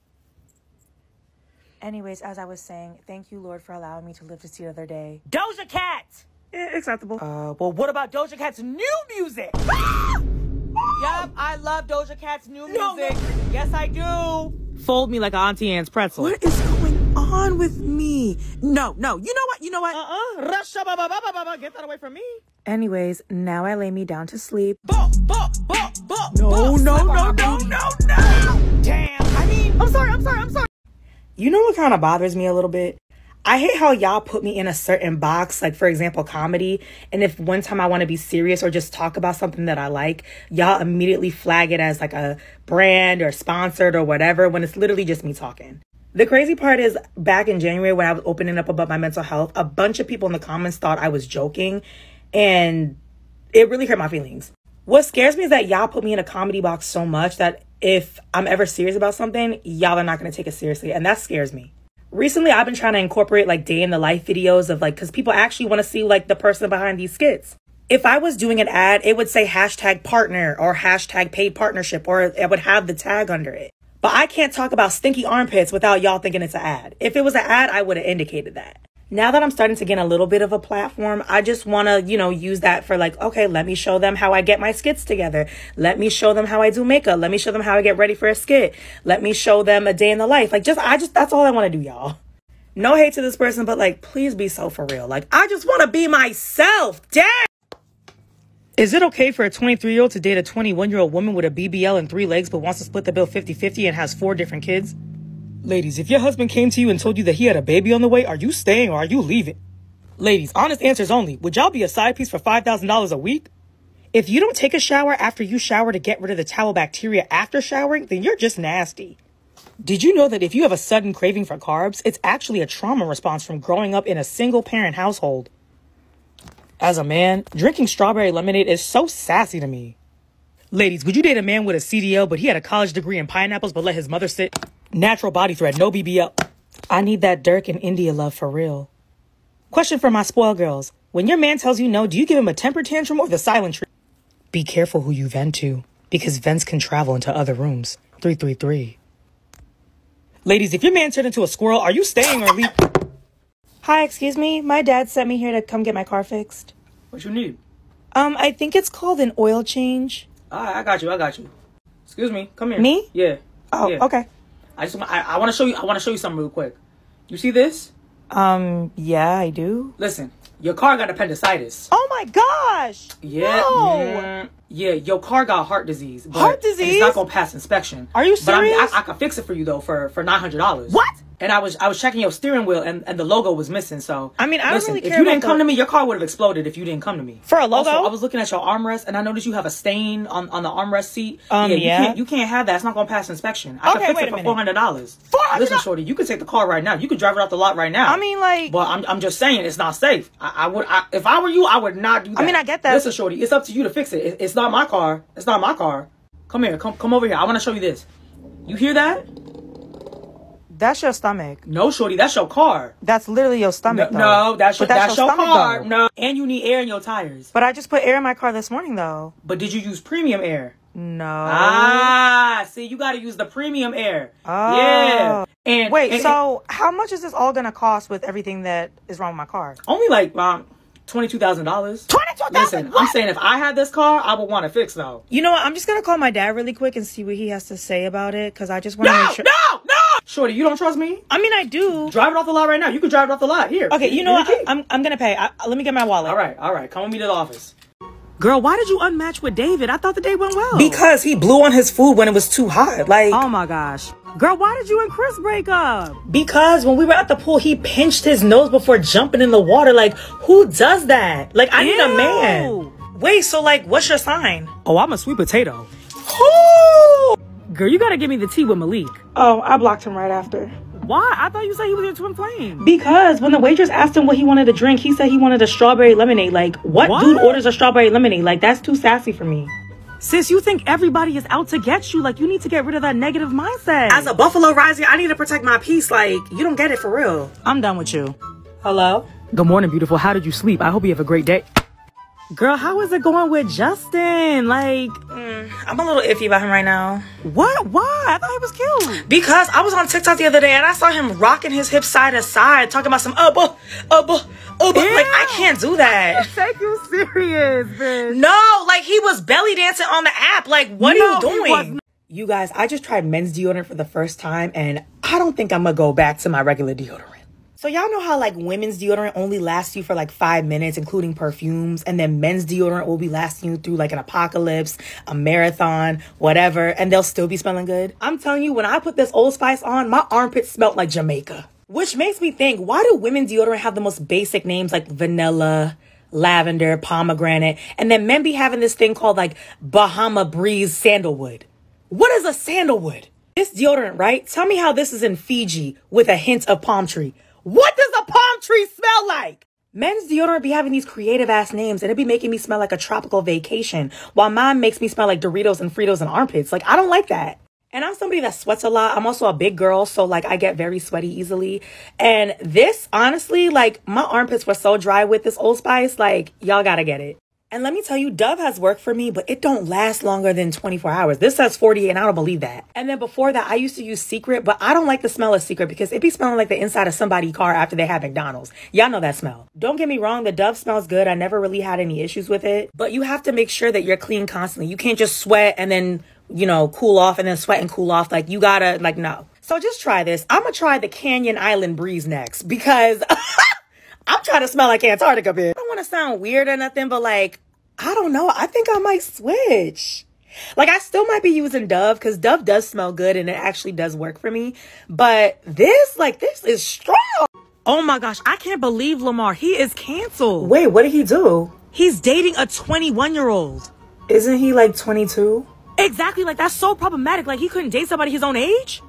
Anyways, as I was saying, thank you, Lord, for allowing me to live to see another day. Doja Cat. Eh, acceptable. Uh, well, what about Doja Cat's new music? Yup, I love Doja Cat's new No, music. Yes, I do. Fold me like Auntie Anne's pretzel. What is going on with me? No, no. You know what? You know what? Uh-uh. Rusha ba ba ba ba ba. Get that away from me. Anyways, now I lay me down to sleep. Bo, bo, bo, bo, No, bo. no, Slip on no, my no, booty. no, no. Damn. I mean, I'm sorry, I'm sorry, I'm sorry. You know what kind of bothers me a little bit? I hate how y'all put me in a certain box, like, for example, comedy. And if one time I want to be serious or just talk about something that I like, y'all immediately flag it as like a brand or sponsored or whatever, when it's literally just me talking. The crazy part is, back in January when I was opening up about my mental health, a bunch of people in the comments thought I was joking, and it really hurt my feelings. What scares me is that y'all put me in a comedy box so much that if I'm ever serious about something, y'all are not going to take it seriously. And that scares me. Recently, I've been trying to incorporate like day in the life videos of like, because people actually want to see like the person behind these skits. If I was doing an ad, it would say hashtag partner or hashtag paid partnership, or it would have the tag under it. But I can't talk about stinky armpits without y'all thinking it's an ad. If it was an ad, I would have indicated that. Now that I'm starting to gain a little bit of a platform, I just want to, you know, use that for like, okay, let me show them how I get my skits together. Let me show them how I do makeup. Let me show them how I get ready for a skit. Let me show them a day in the life. Like, just, I just, that's all I want to do, y'all. No hate to this person, but like, please be so for real. Like, I just want to be myself. Damn. Is it okay for a twenty-three-year-old to date a twenty-one-year-old woman with a B B L and three legs but wants to split the bill fifty fifty and has four different kids? Ladies, if your husband came to you and told you that he had a baby on the way, are you staying or are you leaving? Ladies, honest answers only. Would y'all be a side piece for five thousand dollars a week? If you don't take a shower after you shower to get rid of the towel bacteria after showering, then you're just nasty. Did you know that if you have a sudden craving for carbs, it's actually a trauma response from growing up in a single-parent household? As a man, drinking strawberry lemonade is so sassy to me. Ladies, would you date a man with a C D L but he had a college degree in pineapples but let his mother sit? Natural body thread, no B B L. I need that Dirk and India love for real. Question for my spoiled girls. When your man tells you no, do you give him a temper tantrum or the silent treatment? Be careful who you vent to, because vents can travel into other rooms. three three three. Ladies, if your man turned into a squirrel, are you staying or leaving? Hi, excuse me. My dad sent me here to come get my car fixed. What you need? Um, I think it's called an oil change. All right, I got you. I got you. Excuse me. Come here. Me? Yeah. Oh, yeah. okay. I just I, I want to show you. I want to show you something real quick. You see this? Um, yeah, I do. Listen, your car got appendicitis. Oh my gosh! Yeah. No. Mm, yeah, your car got heart disease. But Heart disease? It's not gonna pass inspection. Are you But I mean, I, serious? I can fix it for you though for for nine hundred dollars. What? And I was I was checking your steering wheel and, and the logo was missing. So I mean, I don't listen, really if care you about didn't come the- to me, your car would have exploded. If you didn't come to me For a logo? Also, I was looking at your armrest and I noticed you have a stain on, on the armrest seat. Um, yeah, yeah. You can't, you can't have that. It's not gonna pass inspection. I Okay, can fix wait it a for minute. four hundred dollars. four hundred dollars? Listen, shorty, you can take the car right now. You can drive it off the lot right now. I mean, like- But I'm I'm just saying it's not safe. I, I would I, if I were you, I would not do that. I mean, I get that. Listen, shorty, it's up to you to fix it. it. It's not my car. It's not my car. Come here. Come come over here. I want to show you this. You hear that? That's your stomach. No, shorty, that's your car. That's literally your No, stomach, though. no that's your, But that's your stomach, car. though. No, and you need air in your tires. But I just put air in my car this morning, though. But did you use premium air? No. Ah, see, you got to use the premium air. Oh. Yeah. And Wait, and- so how much is this all gonna cost with everything that is wrong with my car? only like um twenty-two thousand dollars. twenty-two thousand dollars? Listen, I'm saying if I had this car, I would want to fix though. You know what? I'm just gonna call my dad really quick and see what he has to say about it, because I just want to No, make sure. no, no. Shorty, you don't trust me? I mean, I do. Drive it off the lot right now. You can drive it off the lot. Here. Okay, you know Here what? the key. I'm I'm gonna pay. I, let me get my wallet. All right, all right. Come with me to the office. Girl, why did you unmatch with David? I thought the day went well. Because he blew on his food when it was too hot. Like, Oh my gosh. Girl, why did you and Chris break up? because when we were at the pool, he pinched his nose before jumping in the water. Like, who does that? Like, I need a man. Ew. Wait, so like, what's your sign? Oh, I'm a sweet potato. Ooh. Girl, you gotta give me the tea with Malik. Oh, I blocked him right after. Why? I thought you said he was your twin flame. Because when the waitress asked him what he wanted to drink, he said he wanted a strawberry lemonade. Like, what, What? dude orders a strawberry lemonade? Like, that's too sassy for me. Sis, you think everybody is out to get you. Like, you need to get rid of that negative mindset. As a Buffalo Rising, I need to protect my peace. Like, you don't get it for real. I'm done with you. Hello? Good morning, beautiful. How did you sleep? I hope you have a great day. Girl, how is it going with Justin? Like, I'm a little iffy about him right now. what? Why? I thought he was cute. Because I was on TikTok the other day and I saw him rocking his hips side to side, talking about some, uh, buh, uh, buh, uh, buh. Like, I can't do that. Take you serious, bitch. No, like, he was belly dancing on the app. Like, what No, are he you doing? wasn't. You guys, I just tried men's deodorant for the first time and I don't think I'm gonna go back to my regular deodorant. So y'all know how like women's deodorant only lasts you for like five minutes, including perfumes, and then men's deodorant will be lasting you through like an apocalypse, a marathon, whatever, and they'll still be smelling good? I'm telling you, when I put this Old Spice on, my armpits smelled like Jamaica. Which makes me think, why do women deodorant have the most basic names like vanilla, lavender, pomegranate, and then men be having this thing called like Bahama Breeze sandalwood? What is a sandalwood? This deodorant, right? Tell me how this is in Fiji with a hint of palm tree. What does a palm tree smell like? Men's deodorant be having these creative ass names and it be making me smell like a tropical vacation, while mine makes me smell like Doritos and Fritos and armpits. Like, I don't like that. And I'm somebody that sweats a lot. I'm also a big girl, so like I get very sweaty easily. And this, honestly, like my armpits were so dry with this Old Spice, like y'all gotta get it. And let me tell you, Dove has worked for me, but it don't last longer than twenty-four hours. This says forty-eight, and I don't believe that. And then before that, I used to use Secret, but I don't like the smell of Secret because it be smelling like the inside of somebody's car after they have McDonald's. Y'all know that smell. Don't get me wrong, the Dove smells good. I never really had any issues with it. But you have to make sure that you're clean constantly. You can't just sweat and then, you know, cool off and then sweat and cool off. Like, you gotta, like, no. So just try this. I'm gonna try the Canyon Island Breeze next because I'm trying to smell like Antarctica, bitch. I don't want to sound weird or nothing, but like, I don't know. I think I might switch. Like, I still might be using Dove because Dove does smell good and it actually does work for me. But this, like, this is strong. Oh my gosh, I can't believe Lamar. He is canceled. Wait, what did he do? He's dating a twenty-one-year-old. Isn't he like twenty-two? Exactly, like that's so problematic. Like he couldn't date somebody his own age?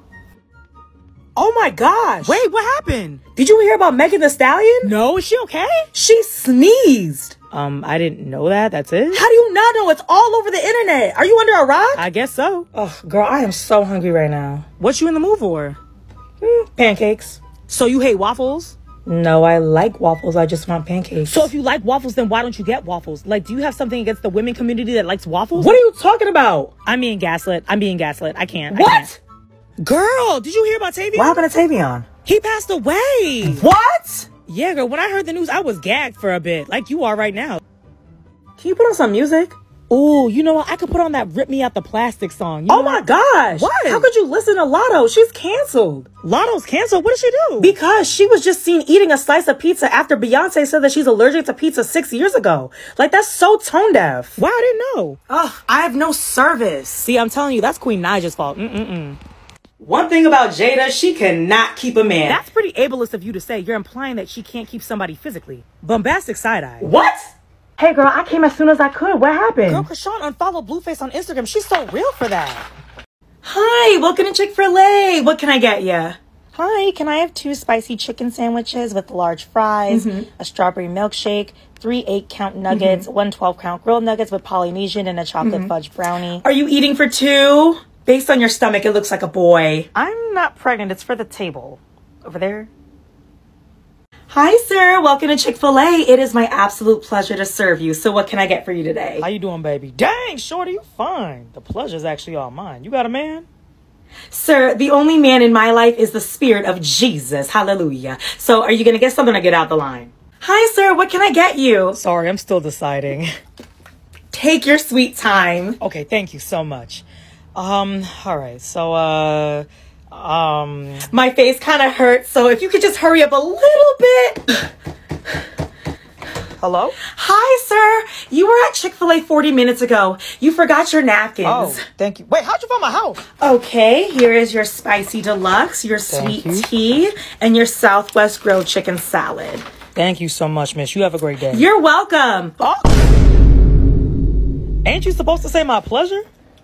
Oh my gosh. Wait, what happened? Did you hear about Megan Thee Stallion? No, is she okay? She sneezed. Um, I didn't know that. That's it? How do you not know? It's all over the internet. Are you under a rock? I guess so. Oh, girl, I am so hungry right now. What you in the mood for? Mm, pancakes. So you hate waffles? No, I like waffles. I just want pancakes. So if you like waffles, then why don't you get waffles? Like, do you have something against the women community that likes waffles? What are you talking about? I'm being gaslit. I'm being gaslit. I can't. What? I can't. Girl, did you hear about Tavion? What happened to Tavion? He passed away. What? Yeah, girl, when I heard the news, I was gagged for a bit. Like you are right now. Can you put on some music? Ooh, you know what? I could put on that Rip Me Out the Plastic song. You know oh my what? gosh. What? How could you listen to Lotto? She's canceled. Lotto's canceled? What did she do? Because she was just seen eating a slice of pizza after Beyonce said that she's allergic to pizza six years ago. Like, that's so tone deaf. Wow, I didn't know. Ugh, I have no service. See, I'm telling you, that's Queen Naja's fault. Mm-mm-mm. One thing about Jada, she cannot keep a man. That's pretty ableist of you to say. You're implying that she can't keep somebody physically. Bombastic side-eye. What? Hey, girl, I came as soon as I could. What happened? Girl, Krishan unfollowed Blueface on Instagram. She's so real for that. Hi, welcome to Chick-fil-A. What can I get ya? Hi, can I have two spicy chicken sandwiches with large fries, Mm-hmm. a strawberry milkshake, three eight-count nuggets, Mm-hmm. one twelve-count grilled nuggets with Polynesian, and a chocolate Mm-hmm. fudge brownie? Are you eating for two? Based on your stomach, it looks like a boy. I'm not pregnant. It's for the table. Over there. Hi, sir. Welcome to Chick-fil-A. It is my absolute pleasure to serve you. So what can I get for you today? How you doing, baby? Dang, shorty, you fine. The pleasure's actually all mine. You got a man? Sir, the only man in my life is the spirit of Jesus. Hallelujah. So are you going to get something or get out the line? Hi, sir. What can I get you? Sorry, I'm still deciding. Take your sweet time. Okay, thank you so much. Um, all right, so, uh, um... My face kind of hurts, so if you could just hurry up a little bit. Hello? Hi, sir. You were at Chick-fil-A forty minutes ago. You forgot your napkins. Oh, thank you. Wait, how'd you find my house? Okay, here is your spicy deluxe, your Thank sweet you. tea, and your Southwest grilled chicken salad. Thank you so much, miss. You have a great day. You're welcome. Oh. Ain't you supposed to say my pleasure?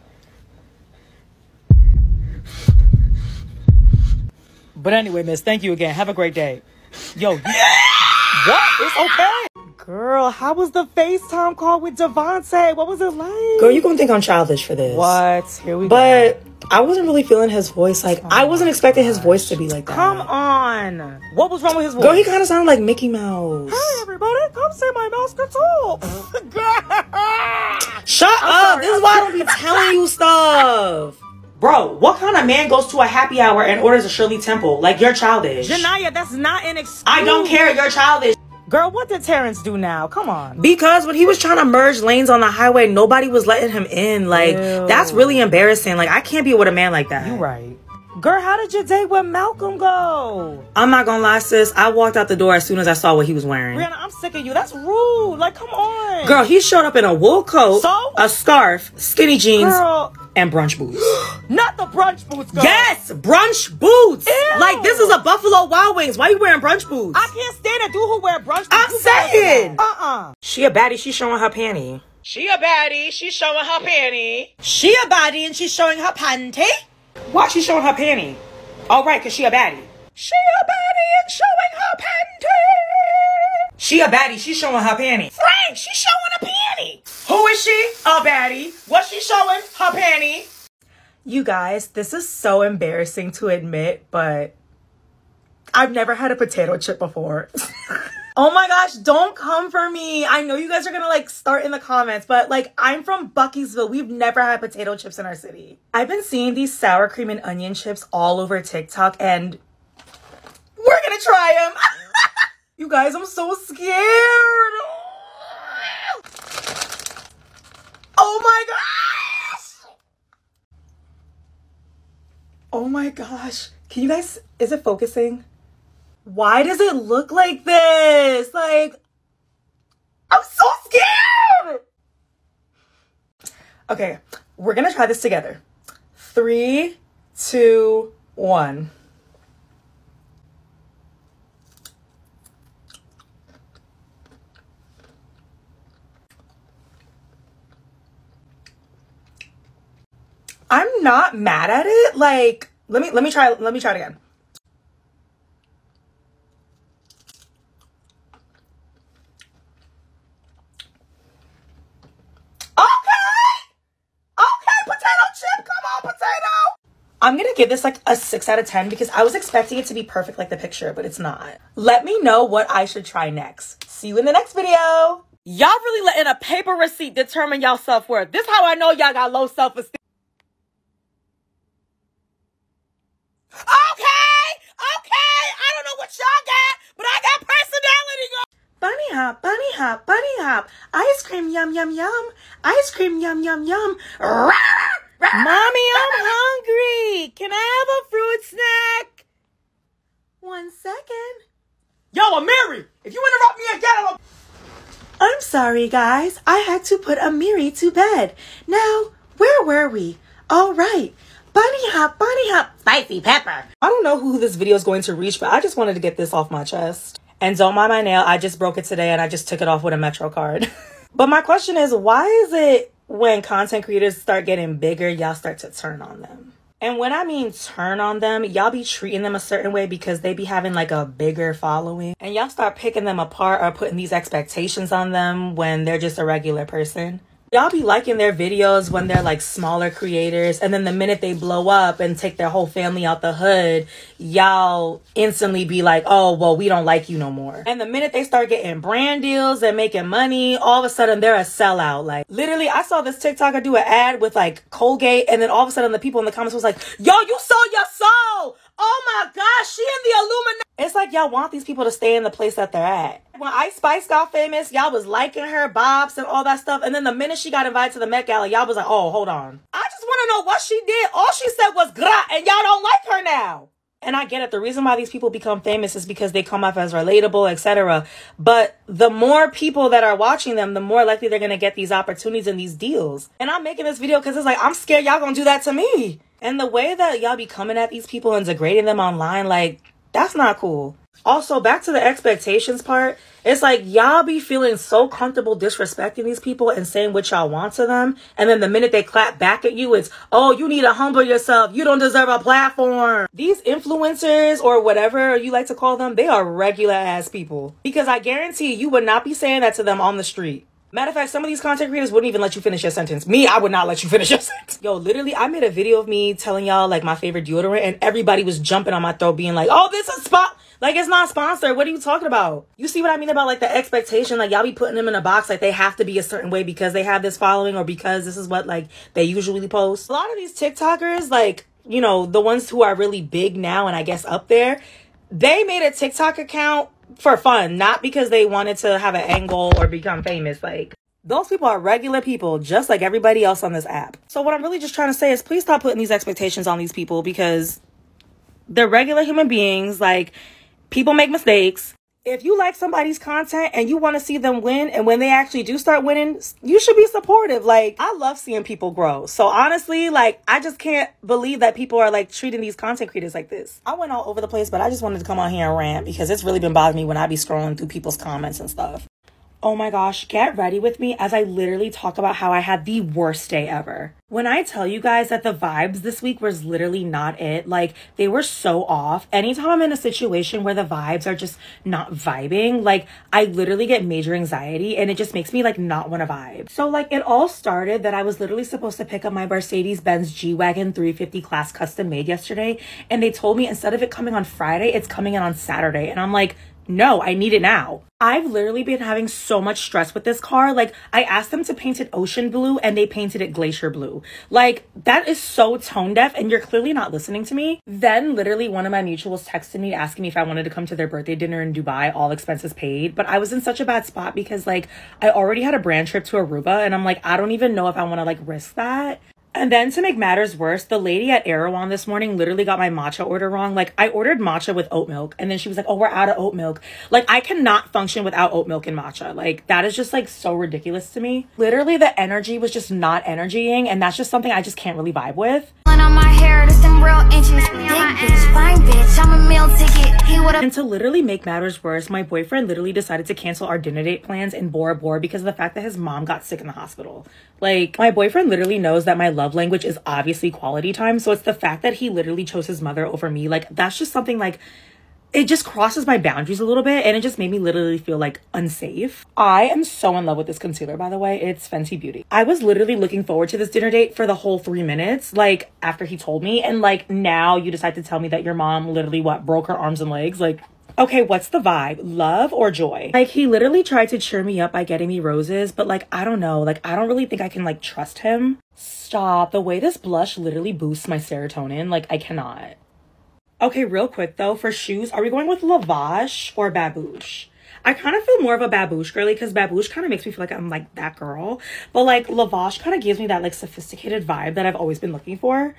But anyway, miss, thank you again. Have a great day. Yo, you... What? It's okay. Girl, how was the FaceTime call with Devontae? What was it like? Girl, you gonna think I'm childish for this. What? Here we But go. I wasn't really feeling his voice. Like, I wasn't expecting his voice to be like that. Come on. What was wrong with his voice? Girl, he kind of sounded like Mickey Mouse. Hey, everybody, come say my mouse can talk. Shut up. This is why I don't be telling you stuff. Bro, what kind of man goes to a happy hour and orders a Shirley Temple? Like, you're childish. Janaya, that's not an excuse. I don't care. You're childish. Girl, what did Terrence do now? Come on. Because when he was trying to merge lanes on the highway, nobody was letting him in. Like, Ew. that's really embarrassing. Like, I can't be with a man like that. You right. Girl, how did your date with Malcolm go? I'm not gonna lie, sis. I walked out the door as soon as I saw what he was wearing. Brianna, I'm sick of you. That's rude. Like, come on. Girl, he showed up in a wool coat, So? a scarf, skinny jeans, Girl, and brunch boots. not the brunch boots, girl. Yes, brunch boots. Ew. Like, this is a Buffalo Wild Wings. Why you wearing brunch boots? I can't stand a dude who wear brunch boots. I'm You saying. guys- Uh-uh. She a baddie. She's showing her panty. She a baddie. She's showing her panty. She a baddie and she's showing her panty? Why she showing her panty? Oh, right, because she a baddie. She a baddie and showing her panty. She a baddie. She's showing her panty. Frank, she's showing a panty. Who is she? A baddie. What's she showing? Her panty. You guys, this is so embarrassing to admit, but I've never had a potato chip before. Oh my gosh, don't come for me. I know you guys are gonna like start in the comments, but like I'm from Buckiesville. We've never had potato chips in our city. I've been seeing these sour cream and onion chips all over TikTok and we're gonna try them. You guys, I'm so scared. Oh my gosh. Oh my gosh. Can you guys, is it focusing? Why does it look like this? Like, I'm so scared. Okay, we're gonna try this together. Three, two, one. I'm not mad at it. Like, let me let me try let me try it again. I'm gonna give this like a six out of ten because I was expecting it to be perfect like the picture, but it's not. Let me know what I should try next. See you in the next video. Y'all really letting a paper receipt determine y'all self-worth. This how I know y'all got low self-esteem. Okay, okay, I don't know what y'all got, but I got personality, girl. Bunny hop, bunny hop, bunny hop. Ice cream, yum, yum, yum. Ice cream, yum, yum, yum. Mommy, I'm hungry. Can I have a fruit snack? One second. Yo, Amiri, if you interrupt me again, I'm a- I'm sorry, guys. I had to put Amiri to bed. Now, where were we? All right. Bunny hop, bunny hop, spicy pepper. I don't know who this video is going to reach, but I just wanted to get this off my chest. And don't mind my nail. I just broke it today and I just took it off with a Metro card. But my question is, why is it when content creators start getting bigger, y'all start to turn on them? And when I mean turn on them, y'all be treating them a certain way because they be having like a bigger following. And y'all start picking them apart or putting these expectations on them when they're just a regular person. Y'all be liking their videos when they're like smaller creators, and then the minute they blow up and take their whole family out the hood, y'all instantly be like, oh, well, we don't like you no more. And the minute they start getting brand deals and making money, all of a sudden they're a sellout. Like literally, I saw this TikToker do an ad with like Colgate, and then all of a sudden the people in the comments was like, yo, you sold your soul. Oh my gosh, she in the Illuminati. It's like y'all want these people to stay in the place that they're at. When Ice Spice got famous, y'all was liking her bops and all that stuff. And then the minute she got invited to the Met Gala, y'all was like, oh, hold on. I just want to know what she did. All she said was gra, and y'all don't like her now. And I get it. The reason why these people become famous is because they come off as relatable, et cetera. But the more people that are watching them, the more likely they're going to get these opportunities and these deals. And I'm making this video because it's like, I'm scared y'all going to do that to me. And the way that y'all be coming at these people and degrading them online, like, that's not cool. Also, back to the expectations part, it's like y'all be feeling so comfortable disrespecting these people and saying what y'all want to them. And then the minute they clap back at you, it's, oh, you need to humble yourself. You don't deserve a platform. These influencers or whatever you like to call them, they are regular ass people. Because I guarantee you would not be saying that to them on the street. Matter of fact, some of these content creators wouldn't even let you finish your sentence. Me, I would not let you finish your sentence. Yo, literally, I made a video of me telling y'all like my favorite deodorant, and everybody was jumping on my throat being like, oh, this is spot. Like, it's not sponsored. What are you talking about? You see what I mean about like the expectation? Like y'all be putting them in a box like they have to be a certain way because they have this following or because this is what like they usually post. A lot of these TikTokers, like, you know, the ones who are really big now and I guess up there, they made a TikTok account for fun, not because they wanted to have an angle or become famous. Like, those people are regular people, just like everybody else on this app. So what I'm really just trying to say is please stop putting these expectations on these people because they're regular human beings. Like, people make mistakes. If you like somebody's content and you want to see them win, and when they actually do start winning, you should be supportive. Like, I love seeing people grow. So honestly, like, I just can't believe that people are like treating these content creators like this. I went all over the place, but I just wanted to come on here and rant because it's really been bothering me when I be scrolling through people's comments and stuff. Oh my gosh, get ready with me as I literally talk about how I had the worst day ever. When I tell you guys that the vibes this week was literally not it, like they were so off. Anytime I'm in a situation where the vibes are just not vibing, like I literally get major anxiety and it just makes me like not want to vibe. So like it all started that I was literally supposed to pick up my Mercedes-Benz G-Wagon three fifty class custom made yesterday. And they told me instead of it coming on Friday, it's coming in on Saturday. And I'm like, no, I need it now. I've literally been having so much stress with this car. Like, I asked them to paint it ocean blue and they painted it glacier blue. Like, that is so tone deaf and you're clearly not listening to me. Then literally one of my mutuals texted me asking me if I wanted to come to their birthday dinner in Dubai, all expenses paid. But I was in such a bad spot because like I already had a brand trip to Aruba and I'm like, I don't even know if I want to like risk that. And then to make matters worse, the lady at Erewhon this morning literally got my matcha order wrong. Like, I ordered matcha with oat milk, and then she was like, oh, we're out of oat milk. Like, I cannot function without oat milk and matcha. Like, that is just, like, so ridiculous to me. Literally, the energy was just not energying, and that's just something I just can't really vibe with. On my hair, there's some real inches. Big bitch, fine bitch, I'm a meal ticket. He would've. And to literally make matters worse, my boyfriend literally decided to cancel our dinner date plans in Bora Bora because of the fact that his mom got sick in the hospital. Like, my boyfriend literally knows that my love language is obviously quality time. So it's the fact that he literally chose his mother over me. Like, that's just something like, it just crosses my boundaries a little bit. And it just made me literally feel like unsafe. I am so in love with this concealer, by the way. It's Fenty Beauty. I was literally looking forward to this dinner date for the whole three minutes, like, after he told me. And like, now you decide to tell me that your mom literally, what, broke her arms and legs? Like, okay, what's the vibe? Love or joy? Like, he literally tried to cheer me up by getting me roses, but like, I don't know. Like, I don't really think I can like trust him. Stop. The way this blush literally boosts my serotonin, like, I cannot. Okay, real quick though, for shoes, are we going with Lavage or Babouche? I kind of feel more of a Babouche girly because Babouche kind of makes me feel like I'm like that girl. But like Lavage kind of gives me that like sophisticated vibe that I've always been looking for.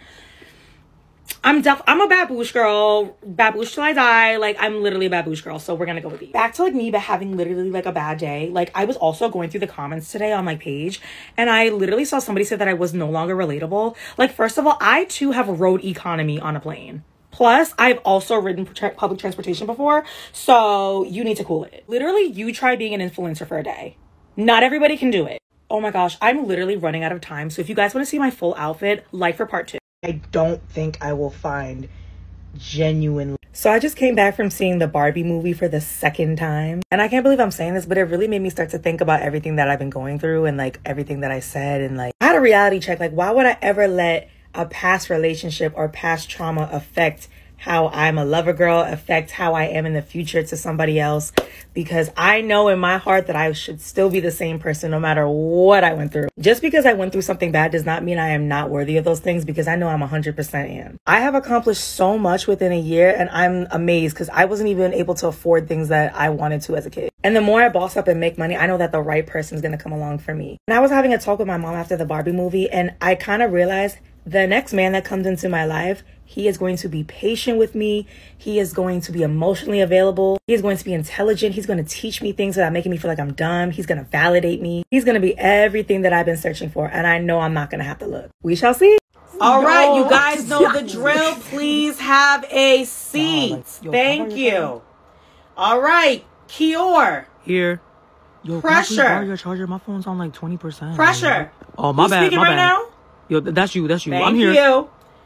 I'm def I'm a Babouche girl. Babouche till I die. Like, I'm literally a Babouche girl. So we're gonna go with these. Back to like me but having literally like a bad day. Like, I was also going through the comments today on my page, and I literally saw somebody say that I was no longer relatable. Like, first of all, I too have road economy on a plane. Plus, I've also ridden tra- public transportation before, so you need to cool it. Literally, you try being an influencer for a day. Not everybody can do it. Oh my gosh, I'm literally running out of time. So if you guys want to see my full outfit, like for part two. I don't think I will find genuine. So I just came back from seeing the Barbie movie for the second time. And I can't believe I'm saying this, but it really made me start to think about everything that I've been going through and like everything that I said. And like, I had a reality check. Like, why would I ever let a past relationship or past trauma affect how I'm a lover girl, affect how I am in the future to somebody else? Because I know in my heart that I should still be the same person no matter what I went through. Just because I went through something bad does not mean I am not worthy of those things, because I know I'm one hundred percent am. I have accomplished so much within a year, and I'm amazed because I wasn't even able to afford things that I wanted to as a kid. And the more I boss up and make money, I know that the right person is going to come along for me. And I was having a talk with my mom after the Barbie movie, and I kind of realized the next man that comes into my life, he is going to be patient with me. He is going to be emotionally available. He is going to be intelligent. He's going to teach me things without making me feel like I'm dumb. He's going to validate me. He's going to be everything that I've been searching for. And I know I'm not going to have to look. We shall see. All right, you guys know the drill. Please have a seat. Thank you. All right, Kior. Here. Yo, Pressure. Can I borrow your charger? My phone's on like twenty percent. Pressure. Oh, my Who's bad. speaking My right bad. now? Yo, that's you. That's you. Thank I'm here. you.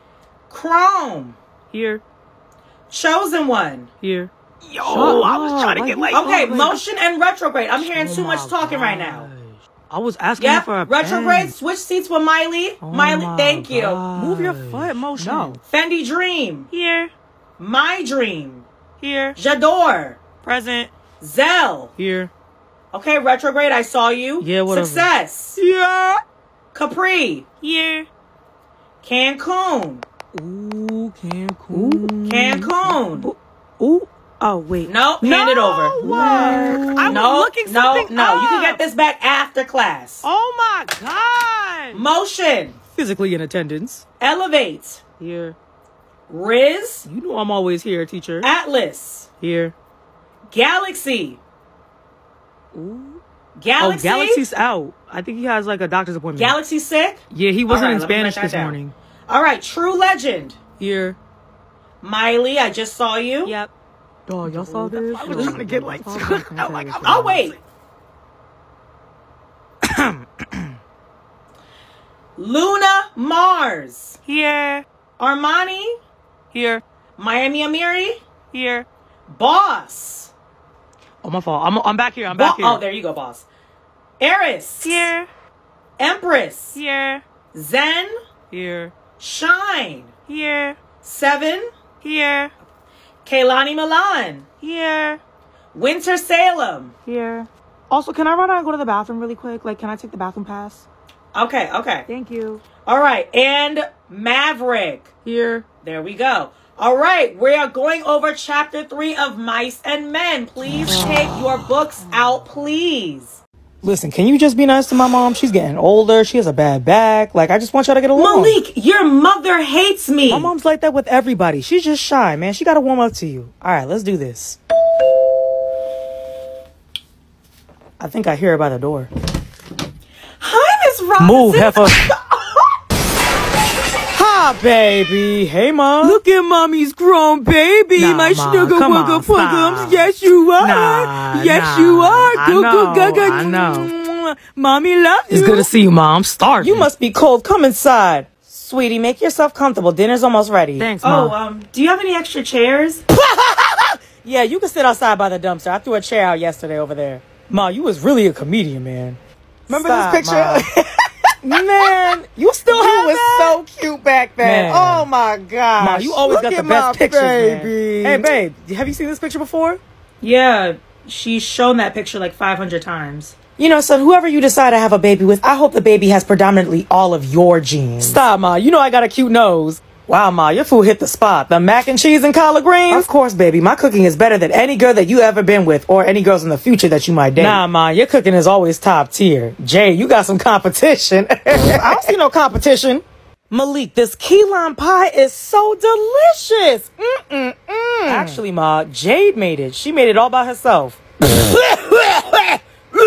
Chrome. Here. Chosen one. Here. Yo, I was trying to get like. Okay, motion and retrograde. I'm hearing too much talking right now. I was asking Yep, you for a retrograde. pen. Switch seats with Miley. Oh Miley, my thank you. gosh. Move your foot, motion. No. Fendi Dream. Here. My Dream. Here. J'adore. Present. Zell. Here. Okay, retrograde. I saw you. Yeah, whatever. Success. Yeah. Capri. Here. Cancun. Ooh, Cancun. Cancun. Ooh. Ooh. Oh, wait. Nope, No. hand it over. What? I was no, looking no, something no. You can up. get this back after class. Oh, my God. Motion. Physically in attendance. Elevate. Here. Riz. You know I'm always here, teacher. Atlas. Here. Galaxy. Ooh. Galaxy. Oh, Galaxy's out. I think he has like a doctor's appointment. Galaxy sick? Yeah, he wasn't All right, in let me Spanish write that this down. morning. All right, True Legend. Here. Miley, I just saw you. Yep. Dog, y'all saw this? I was trying to get like... Oh, wait. Luna Mars. Here. Armani. Here. Miami Amiri. Here. Boss. Oh, my fault. I'm, I'm back here. I'm back Bo- here. Oh, there you go, Boss. Eris. Here. Empress. Here. Zen. Here. Shine. Here. Seven. Here. Kaylani Milan. Here. Winter Salem. Here. Also, can I run out and go to the bathroom really quick? Like, can I take the bathroom pass? Okay, okay. Thank you. All right, and Maverick. Here. There we go. All right, we are going over chapter three of Mice and Men. Please take your books out, please. Listen, can you just be nice to my mom? She's getting older. She has a bad back. Like, I just want y'all to get along. Malik, your mother hates me. My mom's like that with everybody. She's just shy, man. She got to warm up to you. All right, let's do this. I think I hear her by the door. Hi, Miss Robinson. Move, heifer. Hi, baby. Hey, Mom. Look at mommy's grown baby. Nah, My Ma, sugar come wugga on, puggums. stop. Yes, you are. Nah, yes, nah. you are. I Goo, know, goo, gaga. I know. Mommy loves you. It's good to see you, Mom. I'm starving. You must be cold. Come inside. Sweetie, make yourself comfortable. Dinner's almost ready. Thanks, Mom. Oh, um, do you have any extra chairs? Yeah, you can sit outside by the dumpster. I threw a chair out yesterday over there. Ma, you was really a comedian, man. Remember Stop, this picture? Man, you still You have was that? so cute back then. Man. Oh my gosh. Ma, you always Look got the at best my pictures, baby. man. Hey, babe, have you seen this picture before? Yeah, she's shown that picture like five hundred times. You know, son, whoever you decide to have a baby with, I hope the baby has predominantly all of your genes. Stop, Ma. You know I got a cute nose. Wow, Ma, your food hit the spot. The mac and cheese and collard greens? Of course, baby. My cooking is better than any girl that you ever been with or any girls in the future that you might date. Nah, Ma, your cooking is always top tier. Jay, you got some competition. I don't see no competition. Malik, this key lime pie is so delicious. Mm-mm-mm. Actually, Ma, Jade made it. She made it all by herself. What?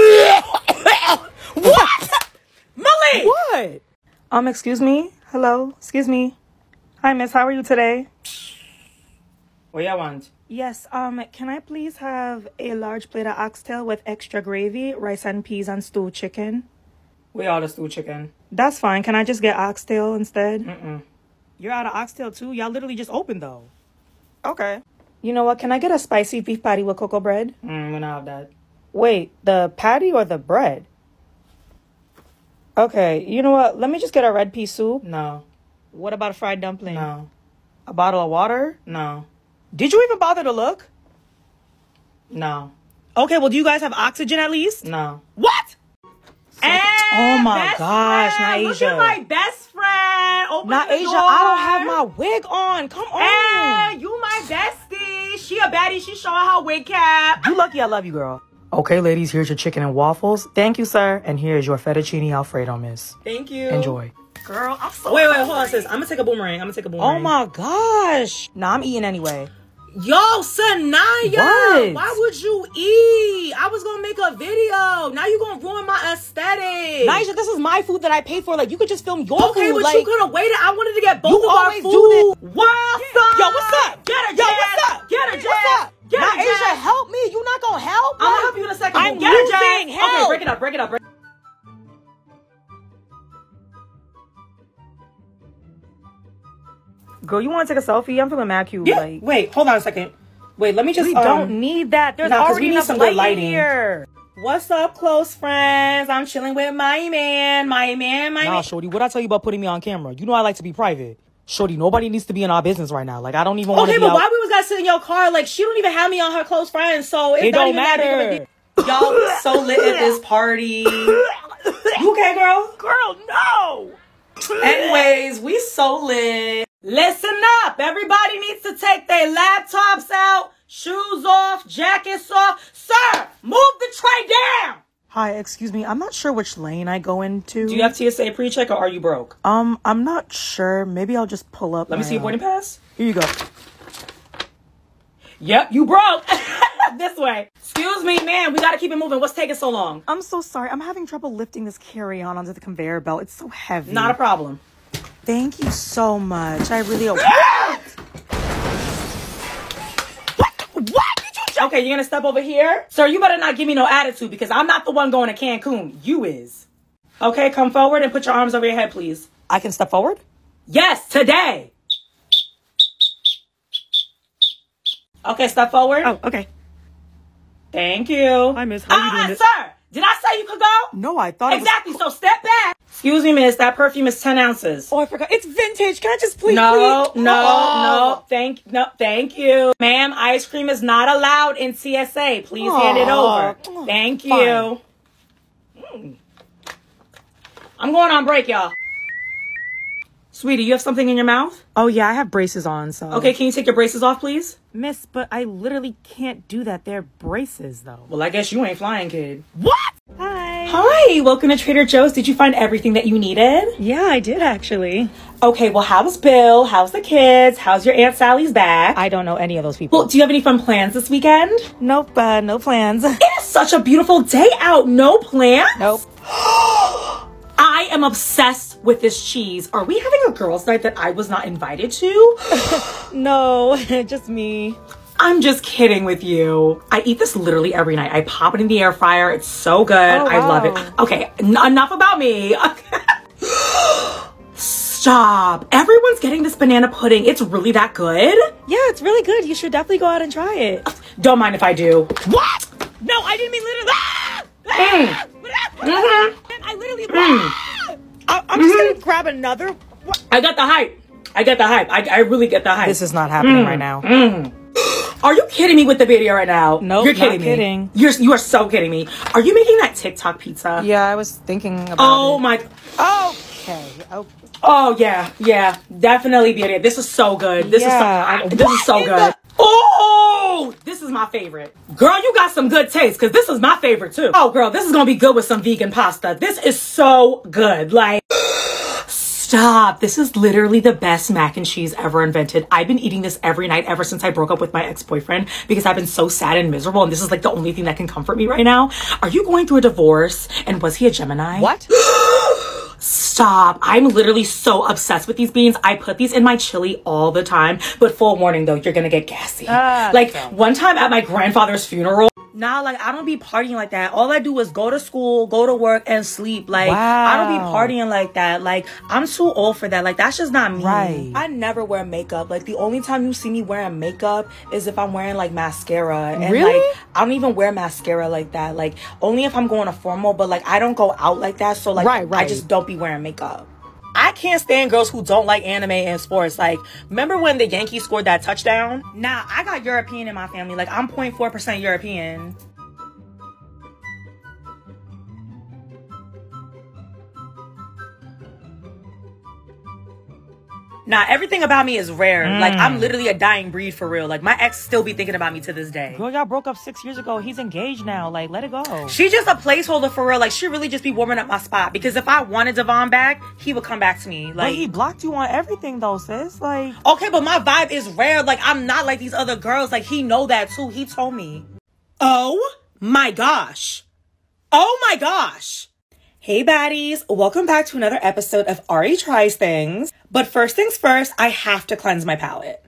Malik! What? Um, excuse me? Hello? Excuse me? Hi, miss. How are you today? What y'all want? Yes, um, can I please have a large plate of oxtail with extra gravy, rice and peas and stewed chicken? We all the stew chicken. That's fine. Can I just get oxtail instead? Mm-mm. You're out of oxtail too? Y'all literally just opened though. Okay. You know what? Can I get a spicy beef patty with cocoa bread? Mm, we don't have that. Wait, the patty or the bread? Okay, you know what? Let me just get a red pea soup. No. What about a fried dumpling? No. A bottle of water? No. Did you even bother to look? No. Okay, well, do you guys have oxygen at least? No. What? And Oh my best gosh, friend. Naisha. Look at my best friend. Open Naisha, the door. I don't have my wig on. Come on. Hey, you my bestie. She a baddie. She showing her wig cap. You lucky I love you, girl. Okay, ladies, here's your chicken and waffles. Thank you, sir. And here's your fettuccine alfredo, miss. Thank you. Enjoy. Girl, I'm so Wait, wait, hungry. hold on, sis. I'm gonna take a boomerang. I'm gonna take a boomerang. Oh my gosh. Nah, I'm eating anyway. Yo, Sanaya, What? why would you eat? I was gonna make a video. Now you gonna ruin my aesthetic. Naisha, this is my food that I paid for. Like, you could just film your Okay, food. but like, you could have waited. I wanted to get both You of our always food. do What's up? Yo, what's up? Get her, Yo, Jazz. what's up? Get her, What's Jazz. up? Get her, Naisha, Jazz. help me. You not gonna help? I'm gonna Like, help you in a second. I'm Get her, Jazz. losing help. Okay, break it up. Break it up. Break Girl, you want to take a selfie? I'm feeling mad cute. Yeah. Like, Wait, hold on a second. Wait, let me just. we um, don't need that. There's nah, 'cause already we need enough some light good lighting. in here. What's up, close friends? I'm chilling with my man, my man, my Nah, man. shorty, what I tell you about putting me on camera? You know I like to be private. Shorty, nobody needs to be in our business right now. Like, I don't even want to Okay, be but out. why we was gotta sit in your car? Like, she don't even have me on her close friends, so it's It not don't even that big of a matter. deal. Y'all so lit at this party. You okay, girl? Girl, no. Anyways, we so lit. Listen up. Everybody needs to take their laptops out, shoes off, jackets off. Sir, move the tray down. Hi, excuse me. I'm not sure which lane I go into. Do you have T S A pre-check or are you broke? Um, I'm not sure. Maybe I'll just pull up. Let me my, see your uh, boarding pass. Here you go. Yep, you broke. This way. Excuse me, man. We gotta keep it moving. What's taking so long? I'm so sorry. I'm having trouble lifting this carry-on onto the conveyor belt. It's so heavy. Not a problem. Thank you so much. I really. What? What did you just? Okay, you're gonna step over here? Sir, you better not give me no attitude because I'm not the one going to Cancun. You is. Okay, come forward and put your arms over your head, please. I can step forward? Yes, today. Okay, step forward. Oh, okay. Thank you. Hi, miss. How are you doing Uh-uh, this? sir. Did I say you could go? No, I thought Exactly, so step back. Excuse me, miss. That perfume is ten ounces. it was... Oh, I forgot. It's vintage. Can I just please? No, please? no, Oh. no. Thank, no, thank you, ma'am. Ice cream is not allowed in T S A. Please hand it over. Aw. Thank you. Fine. Mm. I'm going on break, y'all. Sweetie, you have something in your mouth? Oh, yeah, I have braces on, so... Okay, can you take your braces off, please? Miss, but I literally can't do that. They're braces, though. Well, I guess you ain't flying, kid. What? Hi. Hi, welcome to Trader Joe's. Did you find everything that you needed? Yeah, I did actually. Okay, well, how's Bill? How's the kids? How's your Aunt Sally's back? I don't know any of those people. Well, do you have any fun plans this weekend? Nope, uh, no plans. It is such a beautiful day out. No plans? Nope. I am obsessed with this cheese. Are we having a girls' night that I was not invited to? No, just me. I'm just kidding with you. I eat this literally every night. I pop it in the air fryer. It's so good. Oh, I love wow. it. Okay, n- enough about me. Stop. Everyone's getting this banana pudding. It's really that good? Yeah, it's really good. You should definitely go out and try it. Don't mind if I do. What? No, I didn't mean literally. Ah! Mm. Mm-hmm. I literally. Mm. Ah! I- I'm just gonna grab another. What? I got the hype. I get the hype. I, I really get the hype. This is not happening right now. Mm. Are you kidding me with the video right now? Nope, You're kidding not me. kidding. You're you are so kidding me. Are you making that TikTok pizza? Yeah, I was thinking about Oh it. my. Okay. Oh. Oh yeah, yeah, definitely be it. This is so good. This Yeah, is so. This is so in good. Oh, this is my favorite. Girl, you got some good taste because this is my favorite too. Oh, girl, this is gonna be good with some vegan pasta. This is so good. Like. Stop. This is literally the best mac and cheese ever invented. I've been eating this every night ever since I broke up with my ex-boyfriend because I've been so sad and miserable, and this is like the only thing that can comfort me right now. Are you going through a divorce? And was he a Gemini? What? Stop. I'm literally so obsessed with these beans. I put these in my chili all the time, but full warning though, you're gonna get gassy. Ah, like so. one time at my grandfather's funeral, nah, like I don't be partying like that. All I do is go to school, go to work, and sleep. Like I don't be Wow. partying like that. Like I'm too old for that. Like that's just not me. Right. I never wear makeup. Like the only time you see me wearing makeup is if I'm wearing like mascara. And Really? like I don't even wear mascara like that. Like only if I'm going to formal, but like I don't go out like that. So like Right, I right. just don't be wearing makeup. I can't stand girls who don't like anime and sports. Like, remember when the Yankees scored that touchdown? Nah, I got European in my family. Like, I'm zero point four percent European. Nah, everything about me is rare. Like, I'm literally a dying breed for real. Like, my ex still be thinking about me to this day. Girl, y'all broke up six years ago. He's engaged now. Like, let it go. She just a placeholder for real. Like, she really just be warming up my spot. Because if I wanted Devon back, he would come back to me. But Like, he blocked you on everything though, sis. Like, okay, but my vibe is rare. Like, I'm not like these other girls. Like, he know that too. He told me. Oh my gosh. Oh my gosh. Hey baddies, welcome back to another episode of Ari Tries Things. But first things first, I have to cleanse my palate.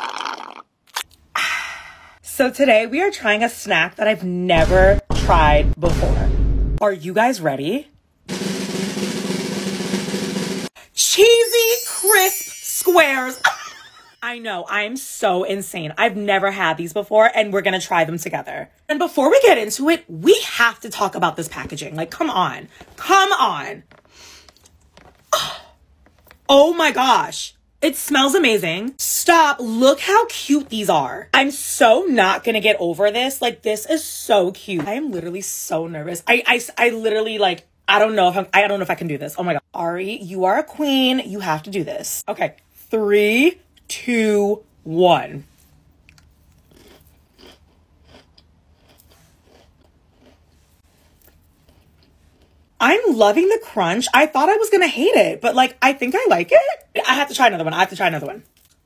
So today we are trying a snack that I've never tried before. Are you guys ready? Cheesy crisp squares. I know, I am so insane. I've never had these before, and we're gonna try them together. And before we get into it, we have to talk about this packaging. Like, come on. Come on. Oh my gosh. It smells amazing. Stop. Look how cute these are. I'm so not gonna get over this. Like, this is so cute. I am literally so nervous. I, I, I literally, like, I don't know if I'm, I don't know if I can do this. Oh my God. Ari, you are a queen. You have to do this. Okay. Three, two, one. I'm loving the crunch. I thought I was gonna hate it, but like, I think I like it. I have to try another one. I have to try another one.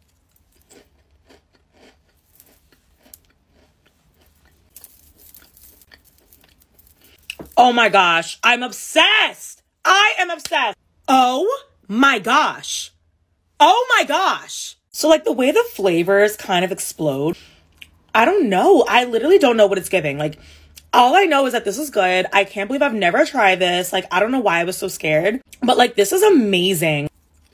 Oh my gosh, I'm obsessed. I am obsessed. Oh my gosh. Oh my gosh. So like the way the flavors kind of explode, I don't know. I literally don't know what it's giving. Like, all I know is that this is good. I can't believe I've never tried this. Like, I don't know why I was so scared. But, like, this is amazing.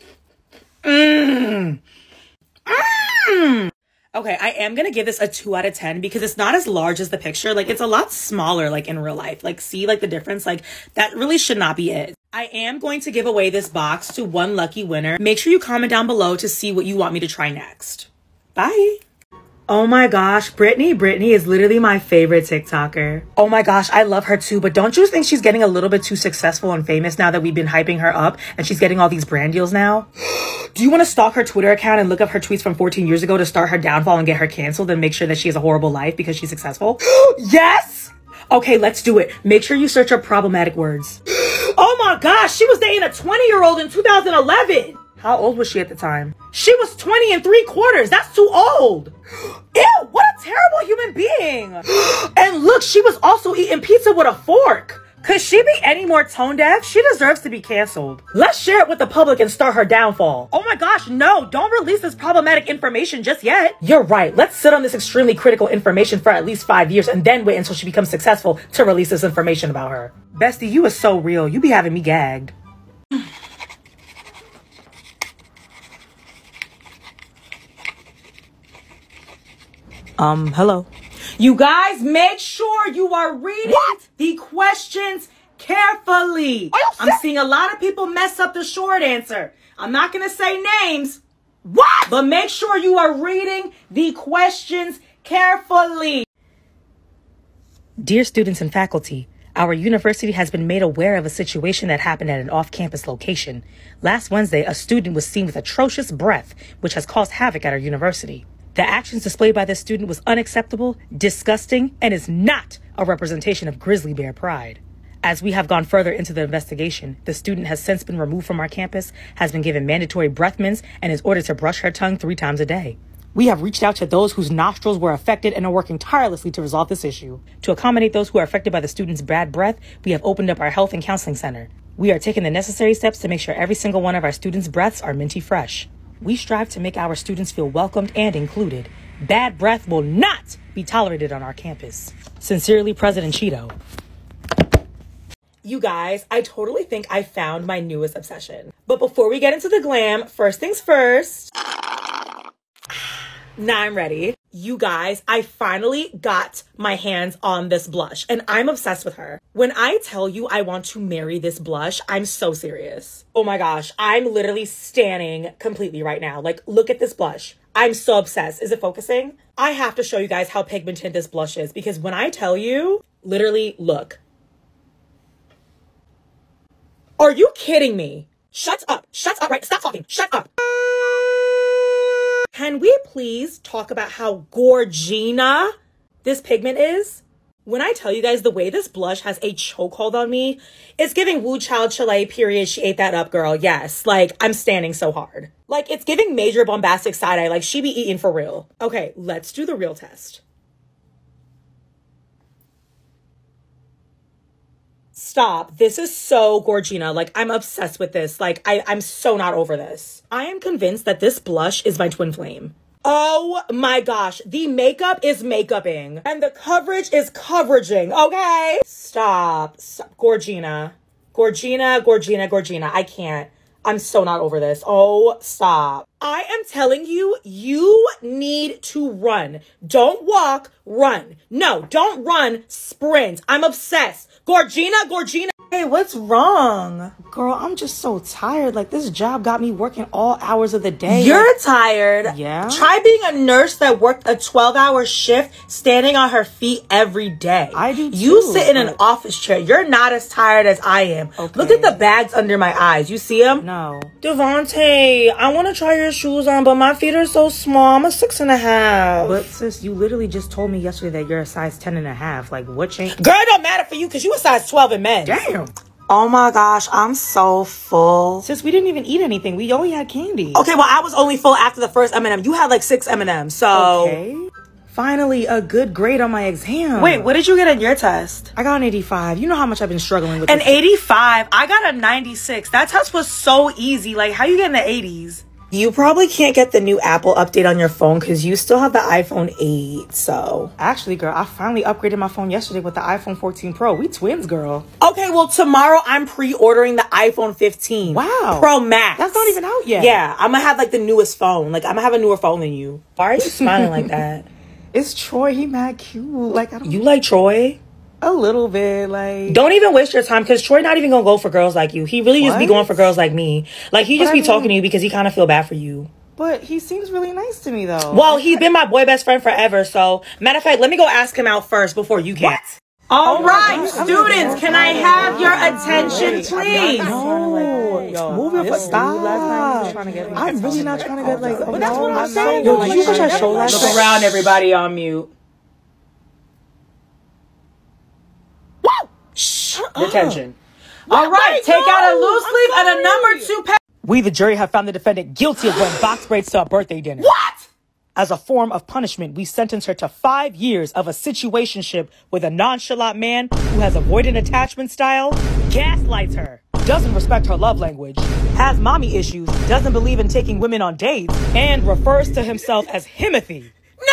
Mmm. Mmm. Okay, I am gonna give this a two out of ten because it's not as large as the picture. Like, it's a lot smaller, like, in real life. Like, see, like, the difference? Like, that really should not be it. I am going to give away this box to one lucky winner. Make sure you comment down below to see what you want me to try next. Bye. Oh my gosh, Brittany. Brittany is literally my favorite TikToker. Oh my gosh, I love her too. But don't you think she's getting a little bit too successful and famous now that we've been hyping her up and she's getting all these brand deals now? Do you want to stalk her Twitter account and look up her tweets from fourteen years ago to start her downfall and get her canceled and make sure that she has a horrible life because she's successful? Yes! Okay, let's do it. Make sure you search up problematic words. Oh my gosh, she was dating a twenty year old in two thousand eleven. How old was she at the time? She was twenty and three quarters. That's too old. Ew, what a terrible human being. And look, she was also eating pizza with a fork. Could she be any more tone deaf? She deserves to be canceled. Let's share it with the public and start her downfall. Oh my gosh, no, don't release this problematic information just yet. You're right. Let's sit on this extremely critical information for at least five years and then wait until she becomes successful to release this information about her. Bestie, you is so real. You be having me gagged. Um, hello. You guys, make sure you are reading what? the questions carefully. I'm seeing a lot of people mess up the short answer. I'm not going to say names. What? But make sure you are reading the questions carefully. Dear students and faculty, our university has been made aware of a situation that happened at an off-campus location. Last Wednesday, a student was seen with atrocious breath, which has caused havoc at our university. The actions displayed by this student was unacceptable, disgusting, and is not a representation of grizzly bear pride. As we have gone further into the investigation, the student has since been removed from our campus, has been given mandatory breath mints, and is ordered to brush her tongue three times a day. We have reached out to those whose nostrils were affected and are working tirelessly to resolve this issue. To accommodate those who are affected by the student's bad breath, we have opened up our health and counseling center. We are taking the necessary steps to make sure every single one of our students' breaths are minty fresh. We strive to make our students feel welcomed and included. Bad breath will not be tolerated on our campus. Sincerely, President Cheeto. You guys, I totally think I found my newest obsession. But before we get into the glam, first things first. Now I'm ready. You guys, I finally got my hands on this blush and I'm obsessed with her. When I tell you I want to marry this blush, I'm so serious. Oh my gosh, I'm literally standing completely right now. Like, look at this blush. I'm so obsessed. Is it focusing? I have to show you guys how pigmented this blush is because when I tell you, literally, look. Are you kidding me? Shut up. Shut up, right? Stop talking. Shut up. Can we please talk about how Gorgina this pigment is? When I tell you guys the way this blush has a chokehold on me, it's giving Wu Child Chile, period. She ate that up, girl. Yes, like, I'm standing so hard. Like, it's giving major bombastic side-eye. Like, she be eating for real. Okay, let's do the real test. Stop. This is so Gorgina. Like, I'm obsessed with this. Like, I, I'm so not over this. I am convinced that this blush is my twin flame. Oh my gosh. The makeup is makeuping. And the coverage is coveraging. Okay? Stop. Stop. Gorgina. Gorgina, Gorgina, Gorgina. I can't. I'm so not over this. Oh, stop. I am telling you, you need to run. Don't walk, run. No, don't run, sprint. I'm obsessed. Gorgina, Gorgina. Hey, what's wrong? Girl, I'm just so tired. Like, this job got me working all hours of the day. You're like, tired. Yeah? Try being a nurse that worked a twelve hour shift standing on her feet every day. I do too. You sit in but... an office chair. You're not as tired as I am. Okay. Look at the bags under my eyes. You see them? No. Devontae, I want to try your shoes on, but my feet are so small. I'm a six and a half. But sis, you literally just told me yesterday that you're a size ten and a half. Like, what changed? Girl, it don't matter for you because you a size twelve in men. Damn. Oh my gosh, I'm so full. Sis, we didn't even eat anything. We only had candy. Okay, well, I was only full after the first M and M. You had like six M and M's, so... Okay. Finally, a good grade on my exam. Wait, what did you get on your test? I got an eighty-five. You know how much I've been struggling with An this. eighty-five? I got a ninety-six. That test was so easy. Like, how you getting the eighties? You probably can't get the new Apple update on your phone because you still have the iPhone eight, so... Actually, girl, I finally upgraded my phone yesterday with the iPhone fourteen Pro. We twins, girl. Okay, well, tomorrow I'm pre-ordering the iPhone fifteen. Wow. Pro Max. That's not even out yet. Yeah, I'm gonna have, like, the newest phone. Like, I'm gonna have a newer phone than you. Why are you smiling like that? It's Troy. He mad cute. Like, I don't... You like Troy? A little bit, like... Don't even waste your time, because Troy not even gonna go for girls like you. He really just be What? going for girls like me. Like, he just But be I talking mean- to you because he kind of feel bad for you. But he seems really nice to me, though. Well, he's been my boy best friend forever, so... Matter of fact, let me go ask him out first before you can. What? All right, students, can I have your attention, please? No. Yo, Move your foot. Stop. Last Trying to get I'm really not trying to get, like... But that's what I'm saying. Yo, did you watch that show last Look night? around, everybody on mute. Uh-uh. Detention. What? All right, Wait, take no, out a loose I'm sleeve and a sorry. number two pack. We, the jury, have found the defendant guilty of wearing box braids to a birthday dinner. What? As a form of punishment, we sentence her to five years of a situationship with a nonchalant man who has avoidant attachment style, gaslights her, doesn't respect her love language, has mommy issues, doesn't believe in taking women on dates, and refers to himself as Himothy. No!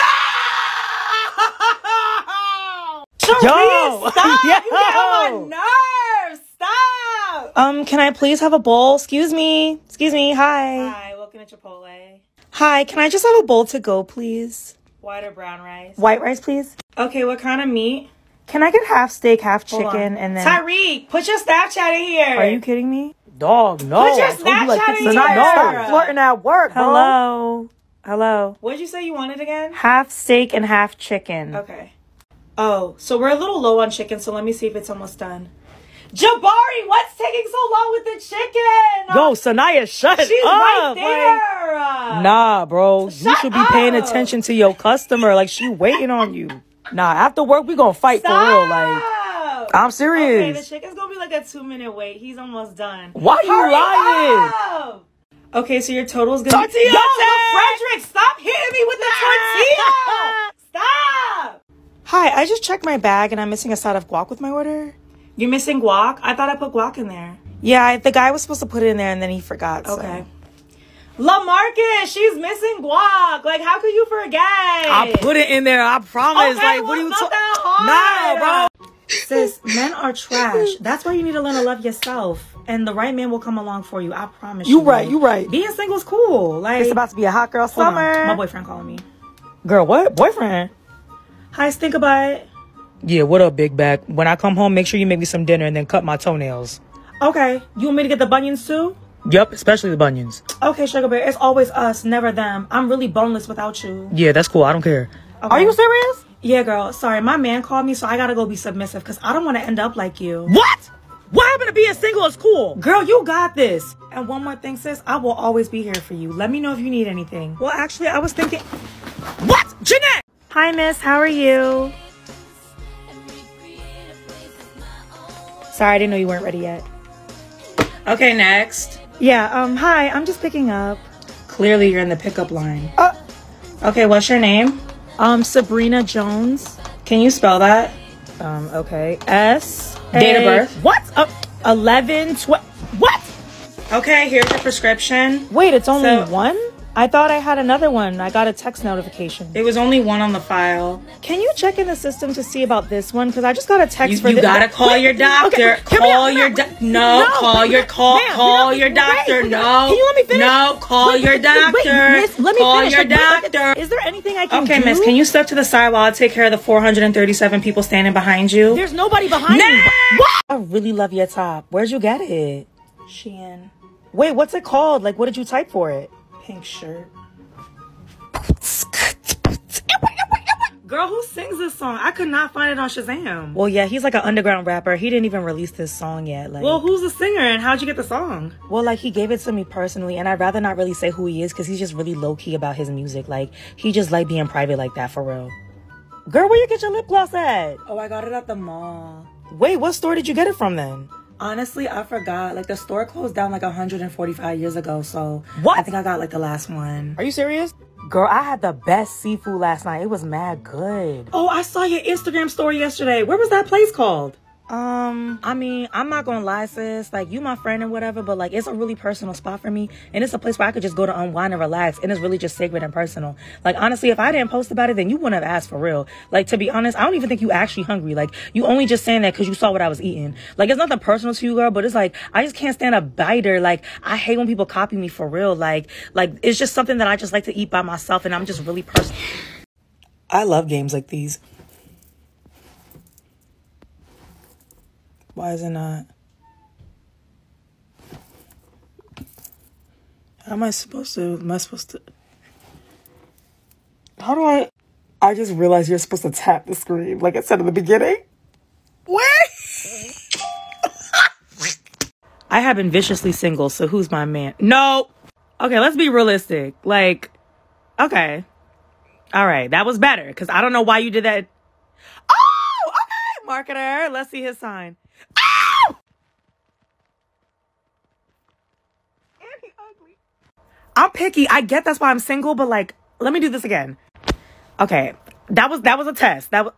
Yo! Stop! Yo! You get on my nerves! Stop! Um, can I please have a bowl? Excuse me. Excuse me. Hi. Hi, welcome to Chipotle. Hi, can I just have a bowl to go, please? White or brown rice? White rice, please. Okay, what kind of meat? Can I get half steak, half Hold chicken, on. and then... Tyreek, put your Snapchat in here. Are you kidding me? Dog, no. Put your I told you like Snapchat fifty in times. here. No, stop flirting at work, bro. Hello? Hello? What'd you say you wanted again? Half steak and half chicken. Okay. Oh, so we're a little low on chicken, so let me see if it's almost done. Jabari, what's taking so long with the chicken? Yo, Sanaya, shut She's up. right like- there. Nah, bro. Shut you should be paying up. attention to your customer. Like, she waiting on you. Nah, after work, we gonna fight Stop. for real. Like, I'm Okay, serious. the chicken's gonna be like a two minute wait. He's almost done. Why you Hurry lying? up. Okay, so your total's gonna Tortilla Yo, look, check. Frederick, stop hitting me with the tortilla. Stop. Hi, I just checked my bag and I'm missing a side of guac with my order. You're missing guac? I thought I put guac in there. Yeah, I, the guy was supposed to put it in there and then he forgot. so- Okay. LaMarcus, she's missing guac. Like, how could you forget? I put it in there. I promise. Okay, like, well, what are you it's not talking? that hard. Nah, bro. Sis, men are trash. That's why you need to learn to love yourself. And the right man will come along for you. I promise you. You right. You right. Being single's cool. Like, It's about to be a hot girl hold on. summer. My boyfriend calling me. Girl, what? Boyfriend? Hi, think about it. Yeah, what up, big bag? When I come home, make sure you make me some dinner and then cut my toenails. Okay. You want me to get the bunions too? Yup, especially the bunions. Okay, Sugar Bear. It's always us, never them. I'm really boneless without you. Yeah, that's cool. I don't care. Okay. Are you serious? Yeah, girl. Sorry, my man called me, so I gotta go be submissive because I don't want to end up like you. What? What happened to being single is cool? Girl, you got this. And one more thing, sis. I will always be here for you. Let me know if you need anything. Well, actually, I was thinking... What? Jeanette! Hi, miss. How are you? Sorry, I didn't know you weren't ready yet. Okay, next. Yeah, um, hi. I'm just picking up. Clearly, you're in the pickup line. Uh, Okay, what's your name? um, Sabrina Jones. Can you spell that? Um, okay. S. Date of A- birth? What? Uh, eleven, twelve. What? Okay, here's your prescription. Wait, it's only So- one? I thought I had another one. I got a text notification. There was only one on the file. Can you check in the system to see about this one? Because I just got a text You, for you thi- gotta call Wait, your doctor. okay, hear me out, Call hear me your out. doc. No, No, call wait, your wait, call. ma'am, Call you're your not- wait, doctor. wait, No. Can you let me finish? No, call Wait, your wait, wait, wait, doctor. miss, let me Call finish. your Like, wait, doctor. Is there anything I can Okay, do? miss, can you step to the side while I take care of the four hundred thirty-seven people standing behind you? There's nobody behind me. Next! What? I really love your top. Where'd you get it? Shein. Wait, what's it called? Like, what did you type for it? Pink shirt. Girl, who sings this song? I could not find it on Shazam. Well, yeah, he's like an underground rapper. He didn't even release this song yet. Like, Well, who's the singer and how'd you get the song? Well, like, he gave it to me personally, and I'd rather not really say who he is because he's just really low-key about his music. Like, he just like being private like that, for real. Girl, where you get your lip gloss at? Oh, I got it at the mall. Wait, what store did you get it from then? Honestly, I forgot. Like, the store closed down like one hundred forty-five years ago, so... What? I think I got, like, the last one. Are you serious? Girl, I had the best seafood last night. It was mad good. Oh, I saw your Instagram story yesterday. Where was that place called? Um, I mean, I'm not gonna lie, sis. Like, you my friend and whatever, but like, it's a really personal spot for me, and it's a place where I could just go to unwind and relax, and it's really just sacred and personal. Like, honestly, if I didn't post about it, then you wouldn't have asked for real. Like, to be honest, I don't even think you actually hungry. Like, you only just saying that because you saw what I was eating. Like, it's nothing personal to you, girl, but it's like, I just can't stand a biter. Like, I hate when people copy me for real. Like, like it's just something that I just like to eat by myself, and I'm just really personal. I love games like these. Why is it not? How am I supposed to? Am I supposed to? How do I? I just realized you're supposed to tap the screen like it said in the beginning. Where? I have been viciously single, so who's my man? No. Okay, let's be realistic. Like, okay. All right, that was better because I don't know why you did that. Oh, okay, marketer. Let's see his sign. Ah! I'm picky. I get that's why I'm single, but like, let me do this again. Okay, that was that was a test. That was.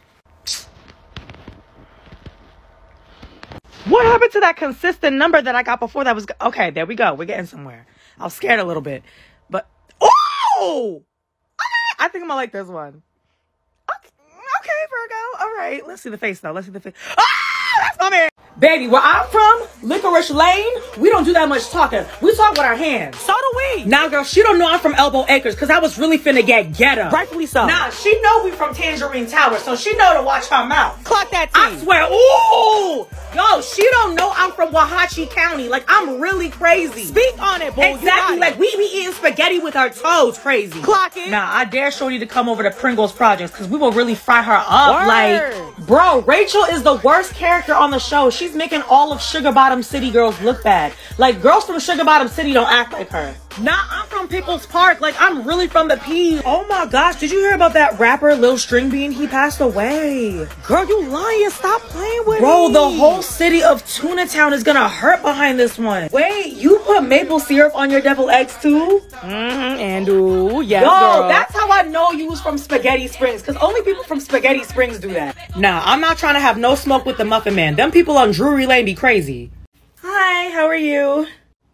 What happened to that consistent number that I got before? That was okay. There we go. We're getting somewhere. I was scared a little bit, but oh, I think I'm gonna like this one. Okay, okay, Virgo. All right. Let's see the face though. Let's see the face. Ah, that's my man. Baby, where I'm from, Licorice Lane, we don't do that much talking. We talk with our hands. So do we. Nah, girl, she don't know I'm from Elbow Acres because I was really finna get ghetto. Rightfully so. Nah, she know we from Tangerine Tower, so she know to watch her mouth. Clock that T. I swear, ooh! Yo, she don't know I'm from Wauhatchie County. Like, I'm really crazy. Speak on it, boy. Exactly, like, we be eating spaghetti with our toes crazy. Clock it. Nah, I dare Shorty to come over to Pringles Projects because we will really fry her up. Word. Like, bro, Rachel is the worst character on the show. She's making all of Sugar Bottom City girls look bad. Like, girls from Sugar Bottom City don't act like her. Nah, I'm from Pickles Park. Like, I'm really from the P. Oh my gosh, did you hear about that rapper Lil String Bean? He passed away. Girl, you lying. Stop playing with Bro, me. the whole city of Tuna Town is gonna hurt behind this one. Wait, you put maple syrup on your devil eggs too? Mm-hmm, and ooh, yes, Yo, girl. that's how I know you was from Spaghetti Springs, because only people from Spaghetti Springs do that. Nah, I'm not trying to have no smoke with the Muffin Man. Them people on Drury Lane be crazy. Hi, how are you?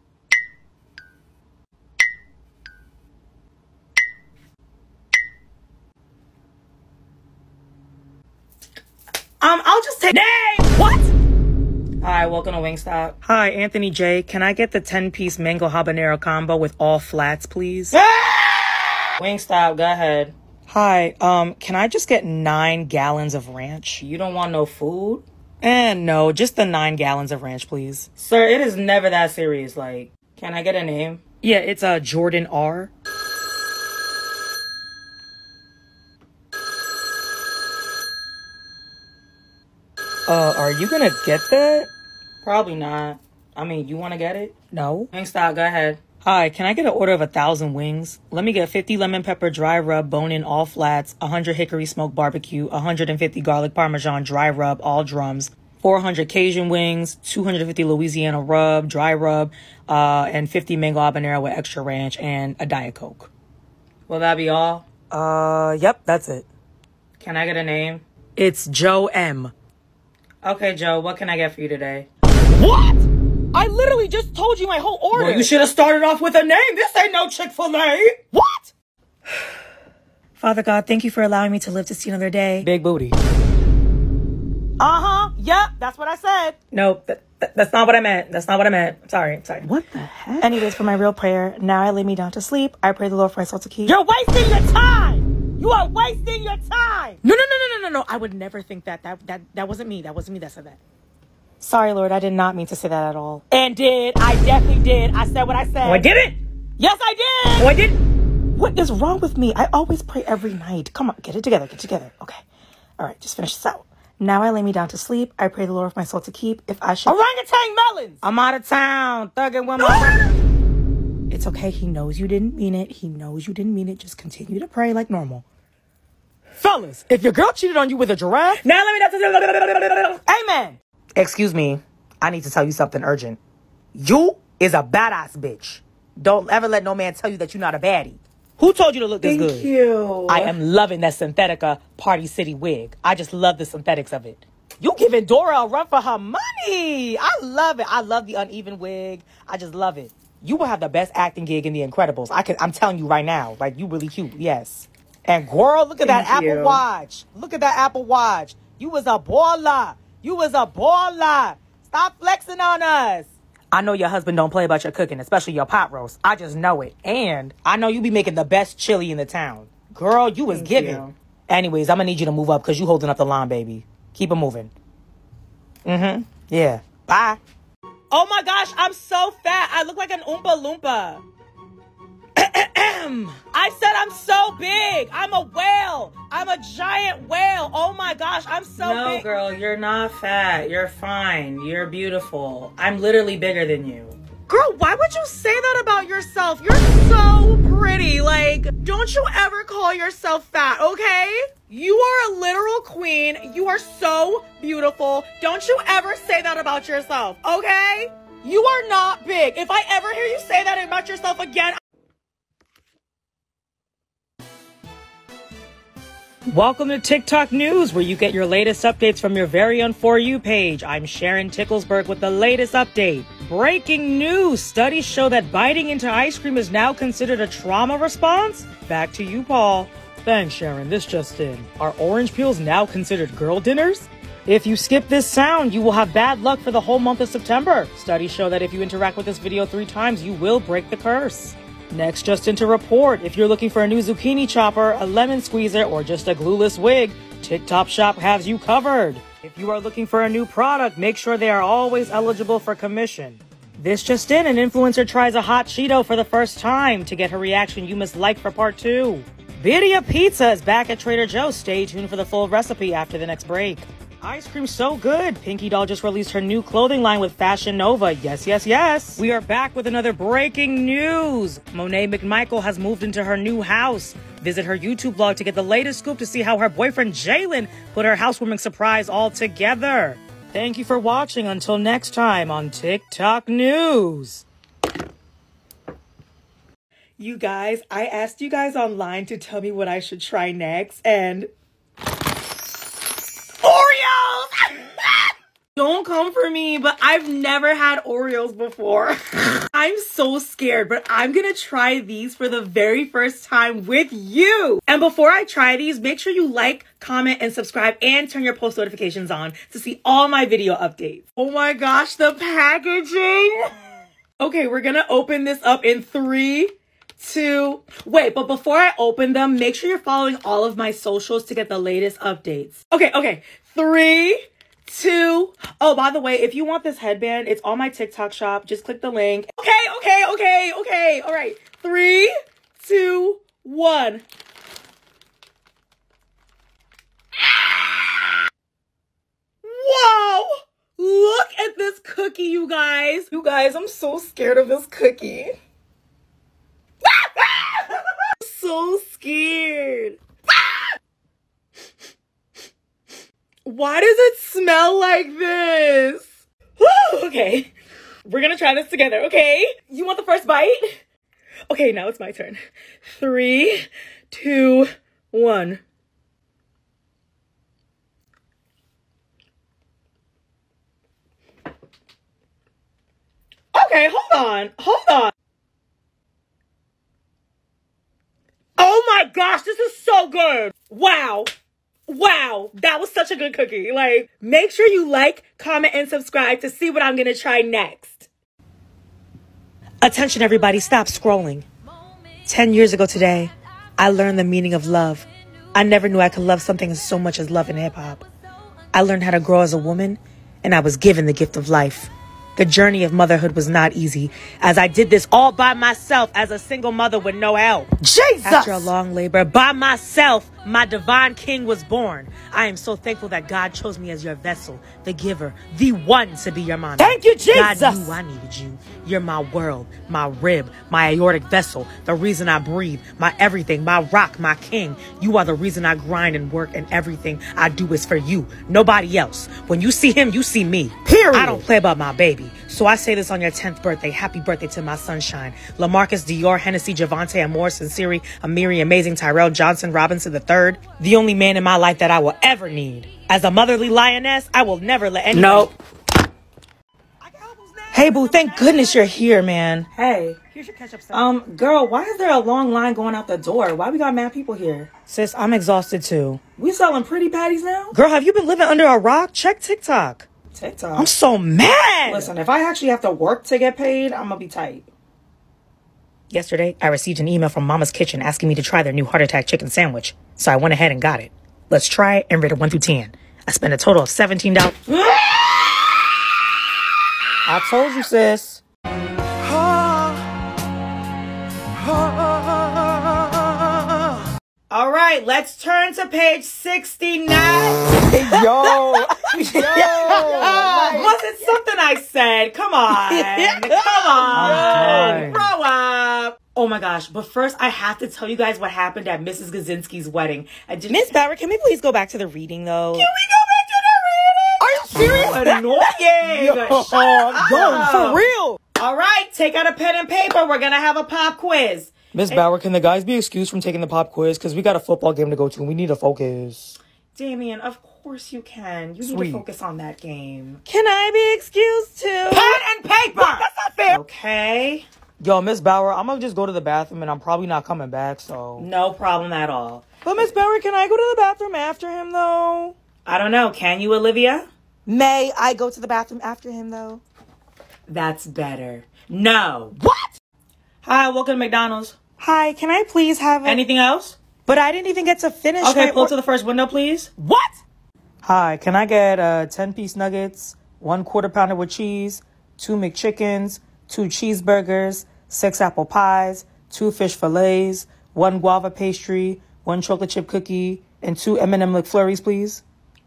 Um, I'll just take- Name! What? Hi, welcome to Wingstop. Hi, Anthony J. Can I get the ten-piece mango habanero combo with all flats, please? Wingstop, go ahead. Hi, um, can I just get nine gallons of ranch? You don't want no food? And no, just the nine gallons of ranch, please. Sir, it is never that serious. Like, can I get a name? Yeah, it's uh, Jordan R. Uh, are you gonna get that? Probably not. I mean, you wanna get it? No. Wingstop, go ahead. Hi, can I get an order of a thousand wings? Let me get fifty lemon pepper dry rub, bone in all flats, one hundred hickory smoked barbecue, one hundred fifty garlic parmesan dry rub, all drums, four hundred Cajun wings, two hundred fifty Louisiana rub, dry rub, uh, and fifty mango habanero with extra ranch, and a Diet Coke. Will that be all? Uh, yep, that's it. Can I get a name? It's Joe M. Okay, Joe, what can I get for you today? What? I literally just told you my whole order. Well, you should have started off with a name. This ain't no Chick-fil-A. What? Father God, thank you for allowing me to live to see another day. Big booty. Uh-huh. Yep, that's what I said. Nope, th th that's not what I meant. That's not what I meant. I'm sorry. I'm sorry. What the heck? Anyways, for my real prayer, now I lay me down to sleep. I pray the Lord for my soul to keep. You're wasting your time. You are wasting your time. No, no, no, no, no, no, no. I would never think that. That that that wasn't me. That wasn't me that said that. Sorry, Lord. I did not mean to say that at all. And did. I definitely did. I said what I said. Oh, I didn't. Yes, I did. Oh, I didn't. What is wrong with me? I always pray every night. Come on, get it together. Get it together. Okay. All right, just finish this out. Now I lay me down to sleep. I pray the Lord for my soul to keep. If I should... Orangutan melons. I'm out of town. Thugging one more. It's okay. He knows you didn't mean it. He knows you didn't mean it. Just continue to pray like normal. Fellas, if your girl cheated on you with a giraffe... Now let me... Amen. Excuse me. I need to tell you something urgent. You is a badass bitch. Don't ever let no man tell you that you're not a baddie. Who told you to look this Thank good? Thank you. I am loving that Synthetica Party City wig. I just love the synthetics of it. You giving Dora a run for her money. I love it. I love the uneven wig. I just love it. You will have the best acting gig in The Incredibles. I can. I'm telling you right now. Like, you really cute. Yes. And girl, look at Thank that you. Apple Watch. Look at that Apple Watch. You was a baller. You was a baller. Stop flexing on us. I know your husband don't play about your cooking, especially your pot roast. I just know it. And I know you be making the best chili in the town. Girl, you was Thank giving. you. Anyways, I'm going to need you to move up because you holding up the line, baby. Keep it moving. Mm-hmm. Yeah. Bye. Oh, my gosh. I'm so fat. I look like an Oompa Loompa. I said I'm so big. I'm a whale. I'm a giant whale. Oh my gosh, I'm so no, big. No, girl, you're not fat. You're fine. You're beautiful. I'm literally bigger than you. Girl, why would you say that about yourself? You're so pretty. Like, don't you ever call yourself fat, okay? You are a literal queen. You are so beautiful. Don't you ever say that about yourself, okay? You are not big. If I ever hear you say that about yourself again, Welcome to TikTok News, where you get your latest updates from your very own For You page. I'm Sharon Ticklesberg with the latest update. Breaking news! Studies show that biting into ice cream is now considered a trauma response? Back to you, Paul. Thanks, Sharon. This just in. Are orange peels now considered girl dinners? If you skip this sound, you will have bad luck for the whole month of September. Studies show that if you interact with this video three times, you will break the curse. Next, just in to report, if you're looking for a new zucchini chopper, a lemon squeezer, or just a glueless wig, TikTok Shop has you covered. If you are looking for a new product, make sure they are always eligible for commission. This just in, an influencer tries a hot Cheeto for the first time. To get her reaction, you must like for part two. Birria Pizza is back at Trader Joe's. Stay tuned for the full recipe after the next break. Ice cream so good. Pinky Doll just released her new clothing line with Fashion Nova. Yes, yes, yes. We are back with another breaking news. Monet McMichael has moved into her new house. Visit her YouTube blog to get the latest scoop to see how her boyfriend Jalen put her housewarming surprise all together. Thank you for watching. Until next time on TikTok News. You guys, I asked you guys online to tell me what I should try next, and Oreos! Don't come for me, but I've never had Oreos before. I'm so scared, but I'm gonna try these for the very first time with you. And before I try these, make sure you like, comment, and subscribe, and turn your post notifications on to see all my video updates. Oh my gosh, the packaging! Okay, we're gonna open this up in three, two, wait, but before I open them, make sure you're following all of my socials to get the latest updates. Okay, okay, three, two, oh, by the way, if you want this headband, it's on my TikTok shop. Just click the link. Okay, okay, okay, okay, all right, three, two, one. Whoa! Look at this cookie, you guys. You guys, I'm so scared of this cookie. So scared. Why does it smell like this? Woo, okay, we're gonna try this together, okay? You want the first bite? Okay, now it's my turn. Three, two, one. Okay, hold on, hold on. Oh my gosh, this is so good. Wow. Wow, that was such a good cookie. Like, make sure you like, comment, and subscribe to see what I'm gonna try next. Attention everybody, stop scrolling. Ten years ago today, I learned the meaning of love. I never knew I could love something so much as love and hip hop. I learned how to grow as a woman, and I was given the gift of life. The journey of motherhood was not easy, as I did this all by myself as a single mother with no help. Jesus! After a long labor, by myself, my divine king was born. I am so thankful that God chose me as your vessel, the giver, the one to be your mommy. Thank you, Jesus! God knew I needed you. You're my world, my rib, my aortic vessel, the reason I breathe, my everything, my rock, my king. You are the reason I grind and work, and everything I do is for you, nobody else. When you see him, you see me. Period. I don't play about my baby. So I say this on your tenth birthday. Happy birthday to my sunshine. LaMarcus, Dior, Hennessy, Javante, Amore, Sincere, Amiri, Amazing, Tyrell, Johnson, Robinson the third. The only man in my life that I will ever need. As a motherly lioness, I will never let anyone... Nope. Hey, boo, thank goodness you're here, man. Hey, Here's your ketchup set. um, girl, why is there a long line going out the door? Why we got mad people here? Sis, I'm exhausted too. We selling pretty patties now? Girl, have you been living under a rock? Check TikTok. TikTok. I'm so mad. Listen, if I actually have to work to get paid, I'm gonna be tight. Yesterday, I received an email from Mama's Kitchen asking me to try their new heart attack chicken sandwich. So I went ahead and got it. Let's try it and rate it one through ten. I spent a total of seventeen dollars. I told you, sis. All right, let's turn to page sixty-nine. Yo. Yo. Was it something I said? Come on. Come on. Grow up. Oh my gosh. But first, I have to tell you guys what happened at Missus Gazinski's wedding. I just... Miss Bauer, can we please go back to the reading, though? Can we go back to the reading? Are you serious? Annoying. Yo, Shut up. yo, for real. All right, take out a pen and paper. We're going to have a pop quiz. Miss Bauer, can the guys be excused from taking the pop quiz? Because we got a football game to go to and we need to focus. Damien, of course you can. You Sweet. need to focus on that game. Can I be excused too? Pen and paper. That's not fair. Okay. Yo, Miss Bauer, I'm gonna just go to the bathroom and I'm probably not coming back, so. No problem at all. But Miss Bauer, can I go to the bathroom after him though? I don't know. Can you, Olivia? May I go to the bathroom after him though? That's better. No. What? Hi, welcome to McDonald's. Hi, can I please have a... Anything else? But I didn't even get to finish Okay, my pull or- to the first window, please. What? Hi, can I get uh, ten-piece nuggets, one quarter pounder with cheese, two McChickens, two cheeseburgers, six apple pies, two fish fillets, one guava pastry, one chocolate chip cookie, and two M and M McFlurries, please?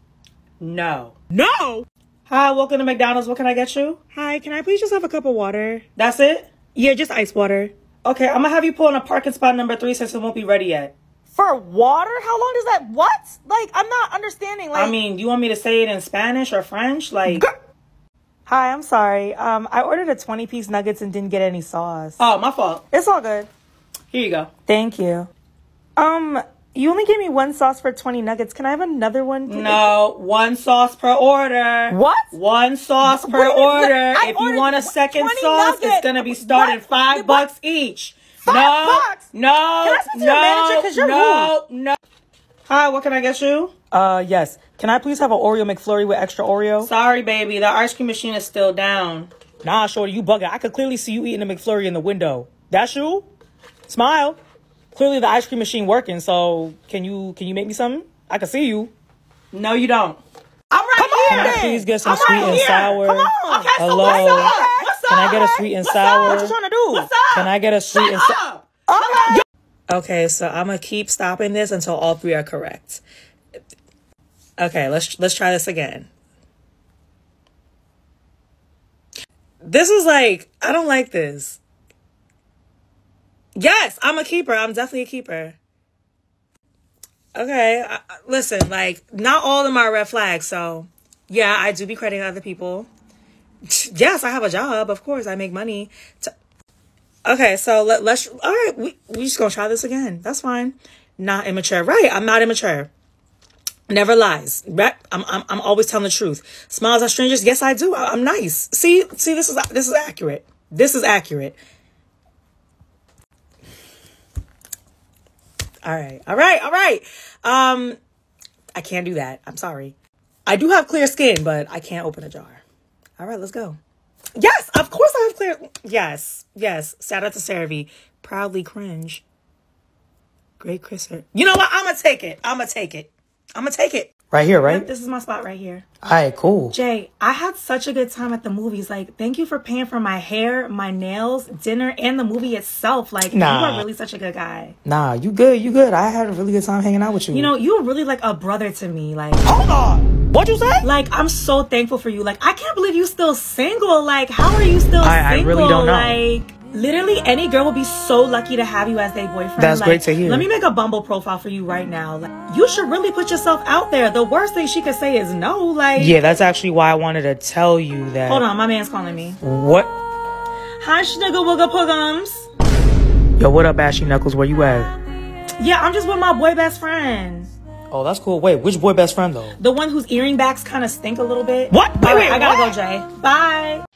No. No. Hi, welcome to McDonald's. What can I get you? Hi, can I please just have a cup of water? That's it? Yeah, just ice water. Okay, I'm gonna have you pull in a parking spot number three since it won't be ready yet. For water? How long does that... What? Like, I'm not understanding. Like, I mean, you want me to say it in Spanish or French? Like... Hi, I'm sorry. Um, I ordered a twenty-piece nuggets and didn't get any sauce. Oh, my fault. It's all good. Here you go. Thank you. Um, you only gave me one sauce for twenty nuggets. Can I have another one, please? No, one sauce per order. What? One sauce per Wait, order. I If you ordered want a second twenty sauce, nuggets. it's gonna be starting What? five What? bucks each. Five no, bucks? no, Can I speak to no, your manager? 'Cause you're no, no. Hi, what can I get you? Uh, yes. Can I please have an Oreo McFlurry with extra Oreo? Sorry, baby, the ice cream machine is still down. Nah, shorty, you bugging. I could clearly see you eating a McFlurry in the window. That's you? Smile. Clearly the ice cream machine working, so can you can you make me something? I can see you. No, you don't. I'm right Can here. I then. please get some I'm sweet right and here. sour? Come on. Okay, so Hello? what's up? What's up? Can I get a sweet and What's sour? Up? What you trying to do? What's up? Can I get a sweet and sour? Up. Okay. Okay, so I'm gonna keep stopping this until all three are correct. Okay, let's let's try this again. This is like, I don't like this. Yes, I'm a keeper. I'm definitely a keeper. Okay, I, I- listen, like, not all of them are red flags, so yeah, I do be crediting other people. Yes, I have a job, of course, I make money. To... Okay, so let, let's, all right, we, we just gonna try this again. That's fine. Not immature. Right, I'm not immature. Never lies. Right? I'm, I'm, I'm always telling the truth. Smiles at strangers? Yes, I do. I, I'm nice. See, see, this is, this is accurate. This is accurate. All right, all right, all right. Um, I can't do that. I'm sorry. I do have clear skin, but I can't open a jar. All right, let's go. Yes, of course I have clear. Yes, yes. Shout out to CeraVe. Proudly cringe. Great Chriser. You know what? I'm gonna take it. I'm gonna take it. I'm gonna take it. Right here, right? This is my spot right here. All right, cool. Jay, I had such a good time at the movies. Like, thank you for paying for my hair, my nails, dinner, and the movie itself. Like, Nah. you are really such a good guy. Nah, you good, you good. I had a really good time hanging out with you. You know, you're really like a brother to me. Like, hold on. What'd you say? like I'm so thankful for you. Like, I can't believe you still single. Like, how are you still I- I single? really don't know. Like, literally, any girl would be so lucky to have you as their boyfriend. That's Like, great to hear. Let me make a Bumble profile for you right now. Like, you should really put yourself out there. The worst thing she could say is no. Like, Yeah, that's actually why I wanted to tell you that. hold on, my man's calling me. What? Hi, Schnuggle Wugga Puggums. Yo, what up, Ashy Knuckles? Where you at? Yeah, I'm just with my boy best friend. Oh, that's cool. Wait, which boy best friend though? The one whose earring backs kind of stink a little bit. What? Wait, All right, wait, I gotta what? go, Jay. Bye.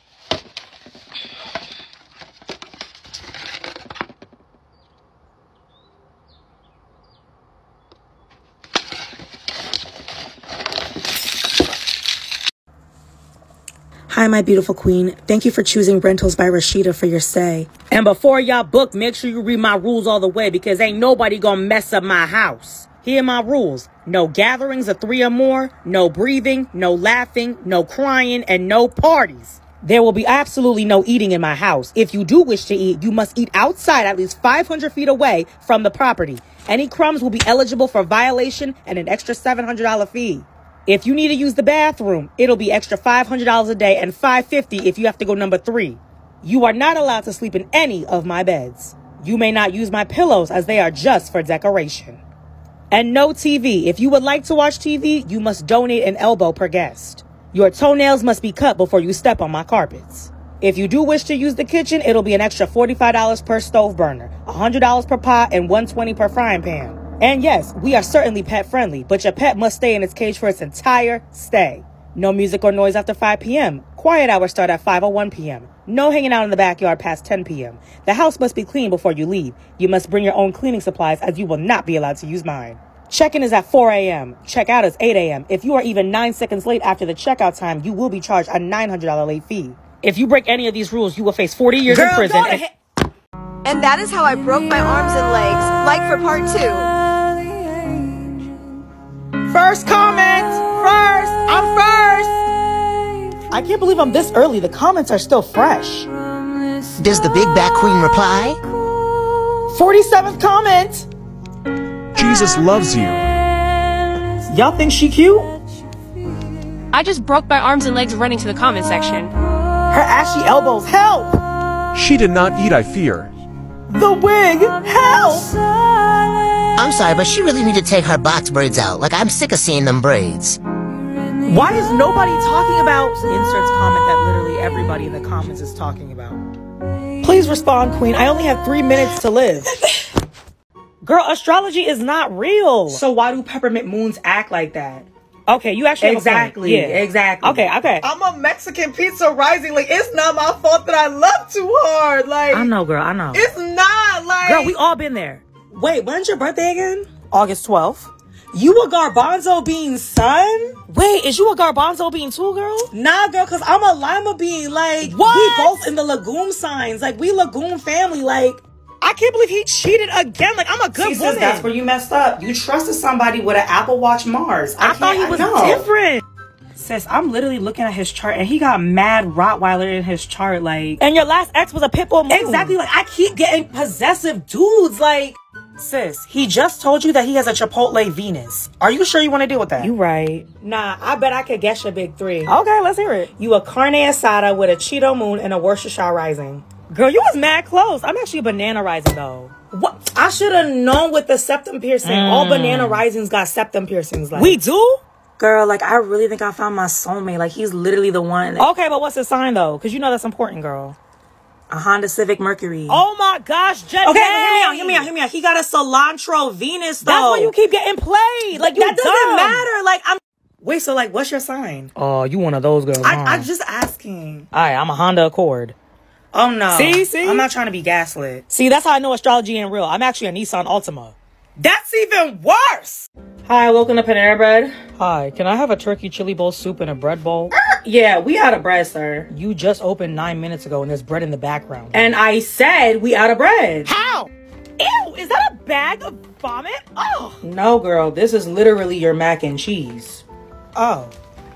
Hi, my beautiful queen. Thank you for choosing Rentals by Rashida for your stay. And before y'all book, make sure you read my rules all the way because ain't nobody gonna mess up my house. Here are my rules. No gatherings of three or more, no breathing, no laughing, no crying, and no parties. There will be absolutely no eating in my house. If you do wish to eat, you must eat outside at least five hundred feet away from the property. Any crumbs will be eligible for violation and an extra seven hundred dollars fee. If you need to use the bathroom, it'll be extra five hundred dollars a day and five hundred fifty dollars if you have to go number three. You are not allowed to sleep in any of my beds. You may not use my pillows as they are just for decoration. And no T V. If you would like to watch T V, you must donate an elbow per guest. Your toenails must be cut before you step on my carpets. If you do wish to use the kitchen, it'll be an extra forty-five dollars per stove burner, one hundred dollars per pot, and one hundred twenty dollars per frying pan. And yes, we are certainly pet friendly, but your pet must stay in its cage for its entire stay. No music or noise after five p.m. Quiet hours start at five oh one p.m. No hanging out in the backyard past ten p.m. The house must be clean before you leave. You must bring your own cleaning supplies, as you will not be allowed to use mine. Check-in is at four a.m. Check-out is eight a.m. If you are even nine seconds late after the checkout time, you will be charged a nine hundred dollars late fee. If you break any of these rules, you will face forty years Girl, in prison. go to And, And that is how I broke my arms and legs. Like for part two. First comment! First! I'm first! I can't believe I'm this early. The comments are still fresh. Does the big back queen reply? forty-seventh comment! Jesus loves you. Y'all think she cute? I just broke my arms and legs running to the comment section. Her ashy elbows, help! She did not eat, I fear. The wig, help! I'm sorry, but she really need to take her box braids out. Like, I'm sick of seeing them braids. Why is nobody talking about inserts comment that literally everybody in the comments is talking about? Please respond, Queen. I only have three minutes to live. Girl, astrology is not real. So why do peppermint moons act like that? Okay, you actually have Exactly. a point. Yeah, Exactly. Okay, okay. I'm a Mexican pizza rising. Like, it's not my fault that I love too hard. Like, I know, girl, I know. it's not like. Girl, we all been there. Wait, when's your birthday again? August twelfth. You a garbanzo bean son? Wait, is you a garbanzo bean too, girl? Nah, girl, cause I'm a lima bean. Like, What? we both in the legume signs. Like, we legume family. Like, I can't believe he cheated again. Like, I'm a good See, sis, woman. that's where you messed up. You trusted somebody with an Apple Watch Mars. I, I thought he can't- was no. different. Sis, I'm literally looking at his chart and he got mad Rottweiler in his chart. Like, And your last ex was a pit bull moon. exactly. Like, I keep getting possessive dudes. Like, Sis, he just told you that he has a Chipotle Venus. Are you sure you want to deal with that? you right. nah, I bet I could guess your big three. Okay, let's hear it. You a carne asada with a Cheeto moon and a Worcestershire rising. Girl, you was mad close. I'm actually a banana rising, though. What? I should have known with the septum piercing. All banana risings got septum piercings. Like, We do? girl, like, I really think I found my soulmate. Like, he's literally the one. Okay, but what's his sign, though? Because you know that's important, girl. A Honda Civic Mercury. Oh, my gosh, Jen. okay, but hear me out, hear me out, hear me out. He got a cilantro Venus, though. That's why you keep getting played. Like, you that doesn't dumb. matter. Like, I'm. Wait, so, like, what's your sign? Oh, you one of those girls, huh? I, I just asking. All right, I'm a Honda Accord. Oh, no. See, see? I'm not trying to be gaslit. See, that's how I know astrology ain't real. I'm actually a Nissan Altima. That's even worse. Hi, welcome to Panera Bread. Hi, can I have a turkey chili bowl soup and a bread bowl? Yeah, we out of bread, sir. You just opened nine minutes ago and there's bread in the background. And I said we out of bread. How? Ew, is that a bag of vomit? Oh. No, girl, this is literally your mac and cheese. Oh.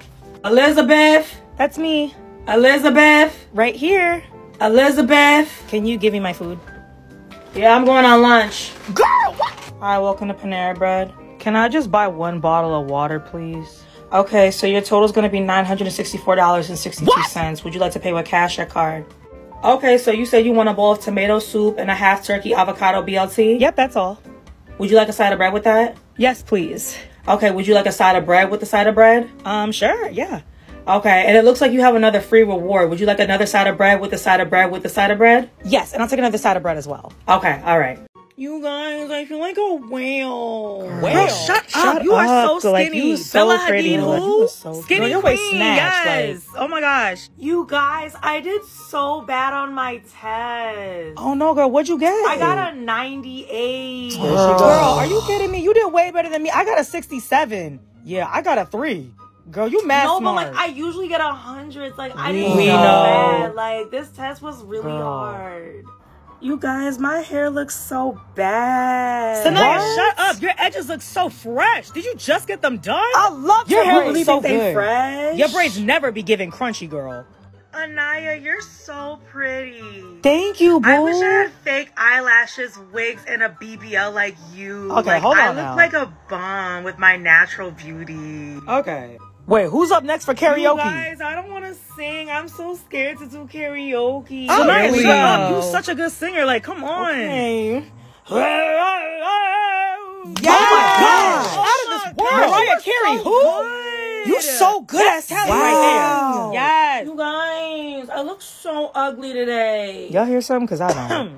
Elizabeth, That's me. Elizabeth, Right here. Elizabeth. Can you give me my food? Yeah, I'm going on lunch. Girl, what? Hi, welcome to Panera Bread. Can I just buy one bottle of water, please? Okay, so your total is going to be nine hundred sixty-four dollars and sixty-two cents. Would you like to pay with cash or card? Okay, so you said you want a bowl of tomato soup and a half turkey avocado B L T? Yep, that's all. Would you like a side of bread with that? Yes, please. Okay, would you like a side of bread with the side of bread? Um, sure, yeah. Okay, and it looks like you have another free reward. Would you like another side of bread with the side of bread with the side of bread? Yes, and I'll take another side of bread as well. Okay, all right. You guys, I feel like a whale. Girl, shut up. You are so Like, skinny. you so Bella pretty. Hadid, Like, who? you are so Skinny Girl, your waist queen, snatched. yes. Like, oh my gosh. You guys, I did so bad on my test. Oh no, girl, what'd you get? I got a ninety-eight. Girl, are you kidding me? You did way better than me. I got a sixty-seven. Yeah, I got a three. Girl, you mad No, smart. but like I usually get a hundred. Like I We didn't do know. bad. Like this test was really Girl. hard. You guys, my hair looks so bad. Sanaya, What? shut up. Your edges look so fresh. Did you just get them done? I love Your your hair hair. is Really so think they good. fresh. Your braids never be giving crunchy, girl. Anaya, you're so pretty. Thank you, boo. I wish I had fake eyelashes, wigs, and a B B L like you. Okay, like, hold I on look now. like a bomb with my natural beauty. Okay. Wait, who's up next for karaoke? You guys, I don't want to sing. I'm so scared to do karaoke. Oh, Here we shut up. go. You're such a good singer. Like, come on. Okay. Oh my gosh. Out of this world. Mariah Carey, who? You so good at talent wow. right there. Yes. You guys, I look so ugly today. Y'all hear something? Because I don't.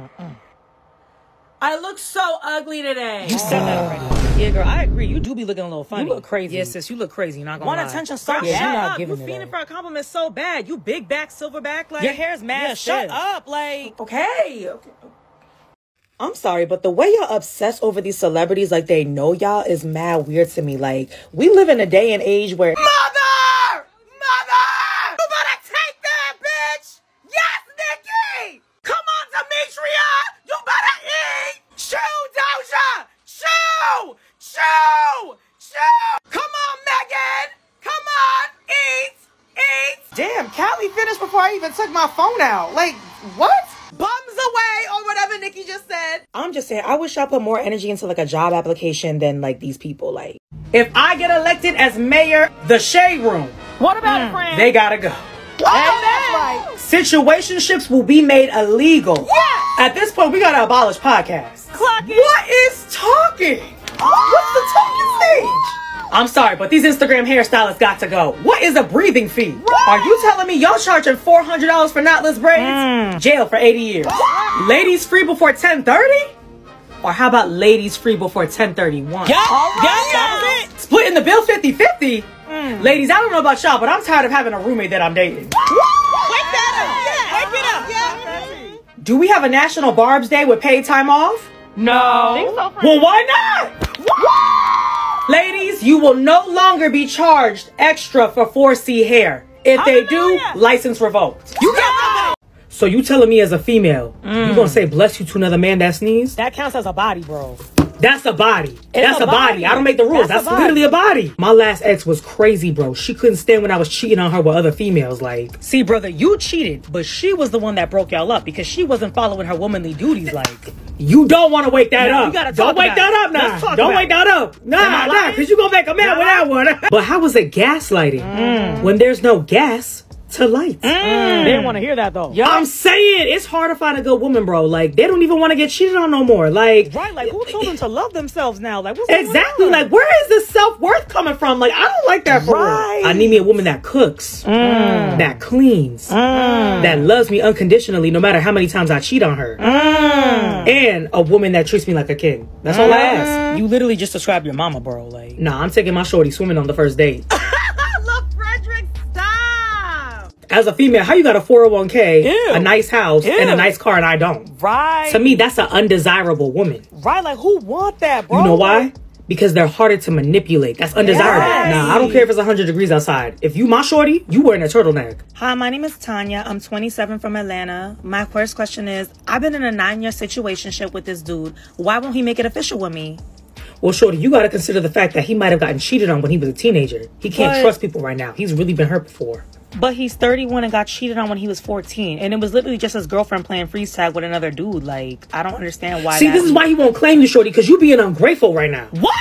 I look so ugly today. You said that already. Yeah, girl, I agree. You do be looking a little funny. You look crazy. Yes, sis, you look crazy. Not gonna Want lie. attention so Girl, bad. shut You're not up. giving You it fiending up. for a compliment so bad. You big back, silverback. Like Your hair's mad yeah, shut stiff. up. Like, Okay. Okay. I'm sorry, but the way y'all obsess over these celebrities like they know y'all is mad weird to me. Like, we live in a day and age where Mother! Mother! You better take that, bitch! Yes, Nikki! Come on, Demetria! You better eat! Chew, Doja! Chew! Chew! Chew! Come on, Megan! Come on! Eat! Eat! Damn, Callie finished before I even took my phone out. Like, what? Bums away, or whatever Nikki just said. I'm just saying, I wish y'all put more energy into like a job application than like these people. Like, If I get elected as mayor, the Shade Room, What about it, friend? they gotta go. Oh, that's right. Situationships will be made illegal. Yes! At this point, we gotta abolish podcasts. Clock it. What is talking? What's the talking stage? I'm sorry, but these Instagram hairstylists got to go. What is a breathing fee? Right. Are you telling me y'all charging four hundred dollars for knotless braids? Mm. Jail for eighty years. Ladies free before ten thirty? Or how about ladies free before ten thirty-one? Yeah, yeah, that was it. Splitting the bill fifty fifty? Mm. Ladies, I don't know about y'all, but I'm tired of having a roommate that I'm dating. Wake that up. Yeah, wake it up. Yeah. Do we have a National Barbs Day with paid time off? No. Well, why not? Ladies, you will no longer be charged extra for four C hair. If they do, Hallelujah. license revoked. You got So you telling me as a female, you gonna say bless you to another man that sneezed? that counts as a body, bro. That's a body. That's a a body. body. I don't make the rules. That's That's, a body. literally a body. My last ex was crazy, bro. She couldn't stand when I was cheating on her with other females. Like, See, brother, you cheated, but she was the one that broke y'all up because she wasn't following her womanly duties. Like, you don't want to wake that Yeah, up. we gotta Don't talk wake about that it. up now. Let's talk Don't about wake it. that up. Am Nah, I nah, lying? because you gonna make a man Am with I that one. But how is it gaslighting Mm. when there's no gas to light? they didn't want to hear that though. I'm saying it's hard to find a good woman, bro. Like, they don't even want to get cheated on no more. Like, Right, like who told them to love themselves now? Like, what's going exactly. on? Like, where is this self-worth coming from? Like, I don't like that for Right. real. I need me a woman that cooks, that cleans, that loves me unconditionally no matter how many times I cheat on her. And a woman that treats me like a king. That's all I ask. You literally just described your mama, bro. Like, Nah, I'm taking my shorty swimming on the first date. Look, Frederick, stop. As a female, how you got a four oh one k, Ew. a nice house, and a Ew. nice car, and I don't? right, To me, that's an undesirable woman. right, like who want that, bro? You know why? Because they're harder to manipulate. That's undesirable. Yes. Nah, I don't care if it's one hundred degrees outside. If you my shorty, you wearing a turtleneck. Hi, my name is Tanya. I'm twenty-seven from Atlanta. My first question is, I've been in a nine-year situationship with this dude. Why won't he make it official with me? Well, shorty, you got to consider the fact that he might have gotten cheated on when he was a teenager. He can't But- trust people right now. He's really been hurt before. But he's thirty-one and got cheated on when he was fourteen. And it was literally just his girlfriend playing freeze tag with another dude. Like, I don't understand why See, that- this is why he won't claim you, shorty, because you being ungrateful right now. What?